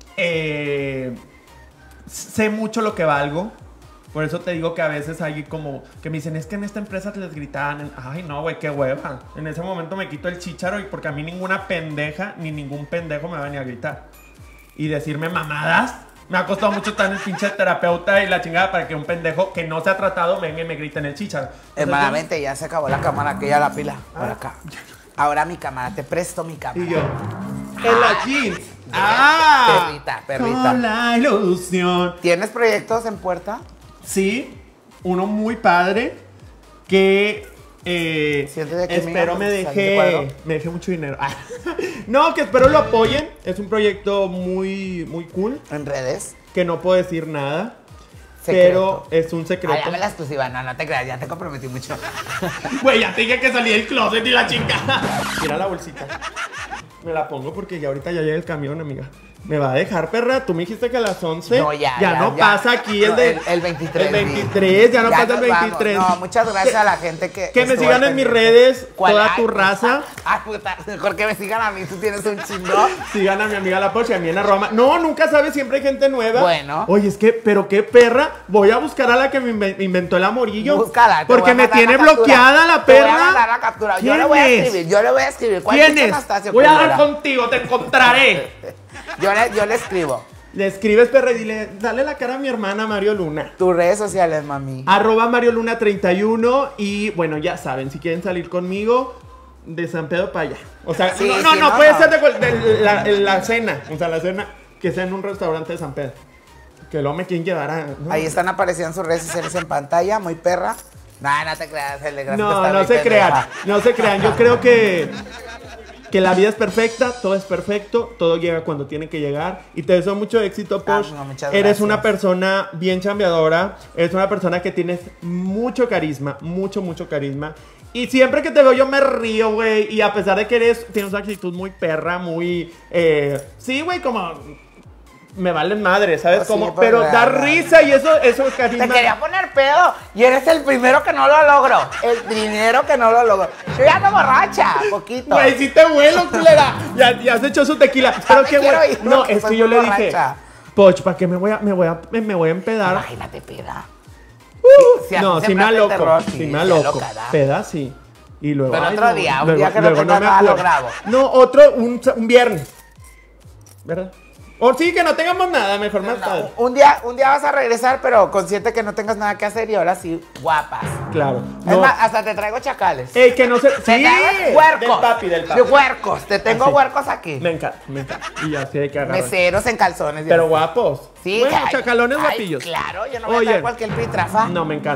Eh, sé mucho lo que valgo. Por eso te digo que a veces hay como... que me dicen, es que en esta empresa te les gritaban. Ay, no, güey, qué hueva. En ese momento me quito el chícharo y porque a mí ninguna pendeja ni ningún pendejo me va a ni a gritar. Y decirme mamadas. Me ha costado mucho estar en el pinche terapeuta y la chingada para que un pendejo que no se ha tratado venga y me grite en el chícharo. Entonces, Hermanamente, ya se acabó la cámara, que ya la pila. Por Ah. acá. Ahora mi cámara, te presto mi cámara. Y yo, en la jeans. ¡Ah! Perrita, perrita. Con la ilusión. ¿Tienes proyectos en puerta? Sí, uno muy padre que eh, Siente de que espero me me iba a salir de deje, cuadro. me deje mucho dinero. Ah, no, que espero lo apoyen. Es un proyecto muy, muy cool, ¿En redes? que no puedo decir nada, Secreto. pero es un secreto. Ay, dame la exclusiva. No, no te creas, ya te comprometí mucho. Güey, ya te dije que salí del closet y la chingada. Mira la bolsita. Me la pongo porque ya ahorita ya llega el camión, amiga. Me va a dejar, perra. Tú me dijiste que a las once. No, ya, Ya, ya, no ya. pasa aquí el No, de. el- el veintitrés, El veintitrés, ya no Ya pasa el nos vamos. veintitrés. No, muchas gracias a la gente que. Que me estuvo sigan al en mis pendiente. redes, ¿Cuál? toda Ay, tu puta. raza. Ay, puta. Mejor que me sigan a mí, tú tienes un chingo. Sigan a mi amiga La Porsche, a mí en arroba. No, nunca sabes, siempre hay gente nueva. Bueno. Oye, es que, pero qué perra. Voy a buscar a la que me inven- me inventó el amorillo. Búscala. te Porque voy a me mandar tiene la captura. bloqueada la Te voy a perra. mandar la captura. Yo ¿Quién le voy a es? escribir. Yo le voy a escribir. ¿Cuál ¿Quién pinche es? Anastasio Voy a culera? dar contigo, te encontraré. Yo le, yo le escribo. Le escribes, perra, y dile, dale la cara a mi hermana Mario Luna. Tus redes sociales, mami. Arroba Mario Luna treinta y uno. Y bueno, ya saben, si quieren salir conmigo, de San Pedro para allá. O sea, Sí, no, no, sí, no, no, puede no. ser de, cual- de la, en la cena. O sea, la cena que sea en un restaurante de San Pedro. Que luego me quieren llevar a. ¿no? Ahí están apareciendo sus redes sociales en pantalla, muy perra. No, no te creas, el de gráfico No, está no muy se pendeja. crean, no se crean. Yo creo que, que la vida es perfecta, todo es perfecto, todo llega cuando tiene que llegar. Y te deseo mucho éxito, Posh. Ah, no, muchas Eres gracias. una persona bien chambeadora, eres una persona que tienes mucho carisma, mucho, mucho carisma. Y siempre que te veo yo me río, güey. Y a pesar de que eres, tienes una actitud muy perra, muy... Eh, sí, güey, como... Me valen madre, ¿sabes Oh, sí, cómo? pues, Pero verdad, da verdad. risa y eso, eso es carisma. Te quería poner pedo y eres el primero que no lo logro. El dinero que no lo logro. Yo ya ando borracha, poquito. Güey, si te vuelo, culera. Ya, ya se echó su tequila. Pero me qué quiero güey. ir, No, porque es soy que yo muy le dije, borracha. Poch, ¿para qué me voy a, me voy a, me, me voy a empedar? Imagínate, peda. Uh, si a ti no, se sí me me hace loco. terror, Sí sí, me sí, loco. alocada. Peda, sí. Y luego. Pero ay, otro no, día, un luego- día que no luego tengas me nada, lo acuerdo. grabo. No, otro, un, un viernes. ¿Verdad? O sí, que no tengamos nada, mejor más No, tarde. un día, un día vas a regresar, pero consciente que no tengas nada que hacer y ahora sí, guapas. Claro. Es No. más, hasta te traigo chacales. Ey, que no se. Te Sí, traigo huercos. del papi, del papi. De huercos. Te tengo Así. huercos aquí. Me encanta, me encanta. Y ya sí hay que agarrar. Meseros en calzones. y Pero así. guapos. Sí, Bueno, ay, chacalones ay, guapillos. Claro, yo no voy a Oye. traer cualquier pitrafa. No, me encanta.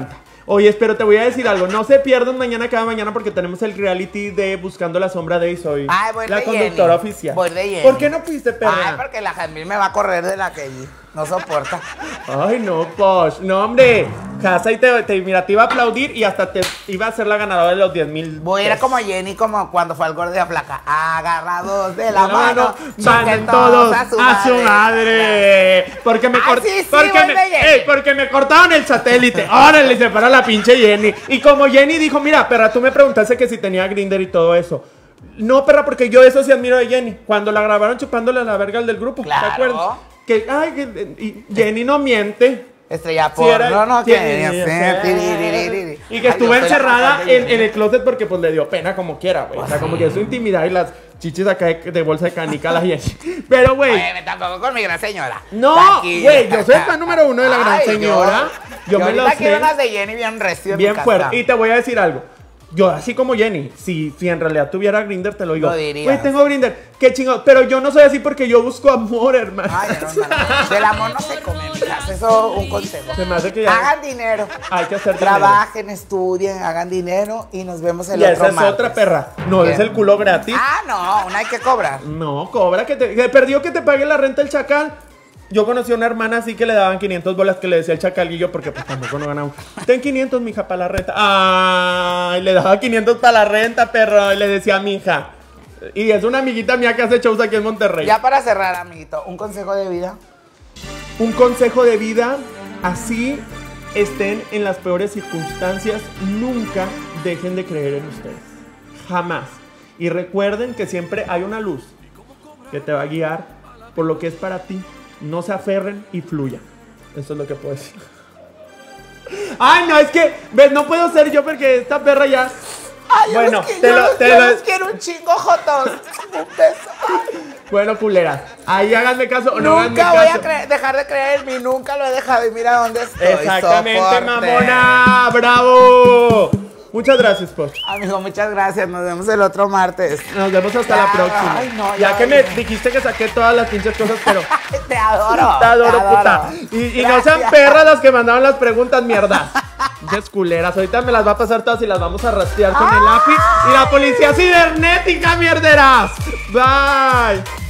Oye, pero te voy a decir algo. No se pierdan mañana cada mañana porque tenemos el reality de Buscando la Sombra de Soy Ay, voy la de conductora Jenny. oficial. Voy de Jenny. ¿Por qué no fuiste, perra? Ay, porque la Jamil me va a correr de la que no soporta. Ay, no, Posh. No, hombre. Casa y te, te, mira, te iba a aplaudir y hasta te iba a ser la ganadora de los diez mil. Voy a ir a como Jenny, como cuando fue al Gordo Flaca. Agarrados de la, La mano, van choquen todos a su, a su madre. Porque me, Ay, cort- sí, sí, porque, voy me, de Jenny. ey, porque me cortaron el satélite. Órale, se para la pinche Jenny. Y como Jenny dijo, mira, perra, tú me preguntaste que si tenía Grindr y todo eso. No, perra, porque yo eso sí admiro de Jenny. Cuando la grabaron chupándole la verga al del grupo. Claro. ¿Te acuerdas? Que, ay, que, y Jenny no miente. Estrella Sí, porno, era- no, no, sí, que sí, sí, y que Ay, estuvo yo soy la encerrada mejor de en, en el closet porque pues le dio pena como quiera, güey. O sea, Pues como sí. que es su intimidad y las chichis acá de, de bolsa de canica a la Jenny. Pero, güey. Oye, me tocó con mi gran señora. No, Tranquila. güey, yo soy el fan número uno de la gran Ay, señora. Yo, Yo, me ahorita lo sé. quiero unas de Jenny bien recio en Bien mi casa. fuerte. Y te voy a decir algo. Yo, así como Jenny, si, si en realidad tuviera Grindr, te lo digo. Lo dirías. Güey, tengo Grindr. Qué chingón. Pero yo no soy así porque yo busco amor, hermano. Ay, no, hermano. Del amor no se come, mijas. Eso un consejo. Se me hace que ya. Hagan dinero. Hay que hacer dinero. Trabajen, estudien, hagan dinero y nos vemos el Y otro esa es martes. otra perra. No ¿Qué? es el culo gratis. Ah, no, una hay que cobrar. No, cobra que te. Que perdió que te pague la renta el chacal. Yo conocí a una hermana así que le daban quinientos bolas que le decía el chacalillo porque pues tampoco no ganaba. Ten quinientos, mija, para la renta. Ay, le daba quinientos para la renta, perro. Y le decía a mi hija. Y es una amiguita mía que hace shows aquí en Monterrey. Ya para cerrar, amiguito, un consejo de vida. Un consejo de vida, así estén en las peores circunstancias, nunca dejen de creer en ustedes. Jamás. Y recuerden que siempre hay una luz que te va a guiar por lo que es para ti. No se aferren y fluyan. Eso es lo que puedo decir. Ay, no, es que, ves, no puedo ser yo porque esta perra ya... Ay, yo Bueno, los, que- te yo lo- los- te yo lo- los quiero un chingo, Jotos. Un beso. Bueno, culeras, ahí háganme caso o no háganme Nunca voy caso. a cre- dejar de creer en mí, nunca lo he dejado y mira dónde estoy. Exactamente, soporte. mamona. ¡Bravo! Muchas gracias, Posh. Amigo, muchas gracias. Nos vemos el otro martes. Nos vemos hasta Ya, la próxima. ay, no, ya ya, que ya. me dijiste que saqué todas las pinches cosas, pero Te adoro. te adoro, puta. Y, y no sean Gracias. perras las que mandaron las preguntas, mierda. Pinches culeras. Ahorita me las va a pasar todas y las vamos a rastrear con el lápiz. Y la policía cibernética, mierderas. Bye.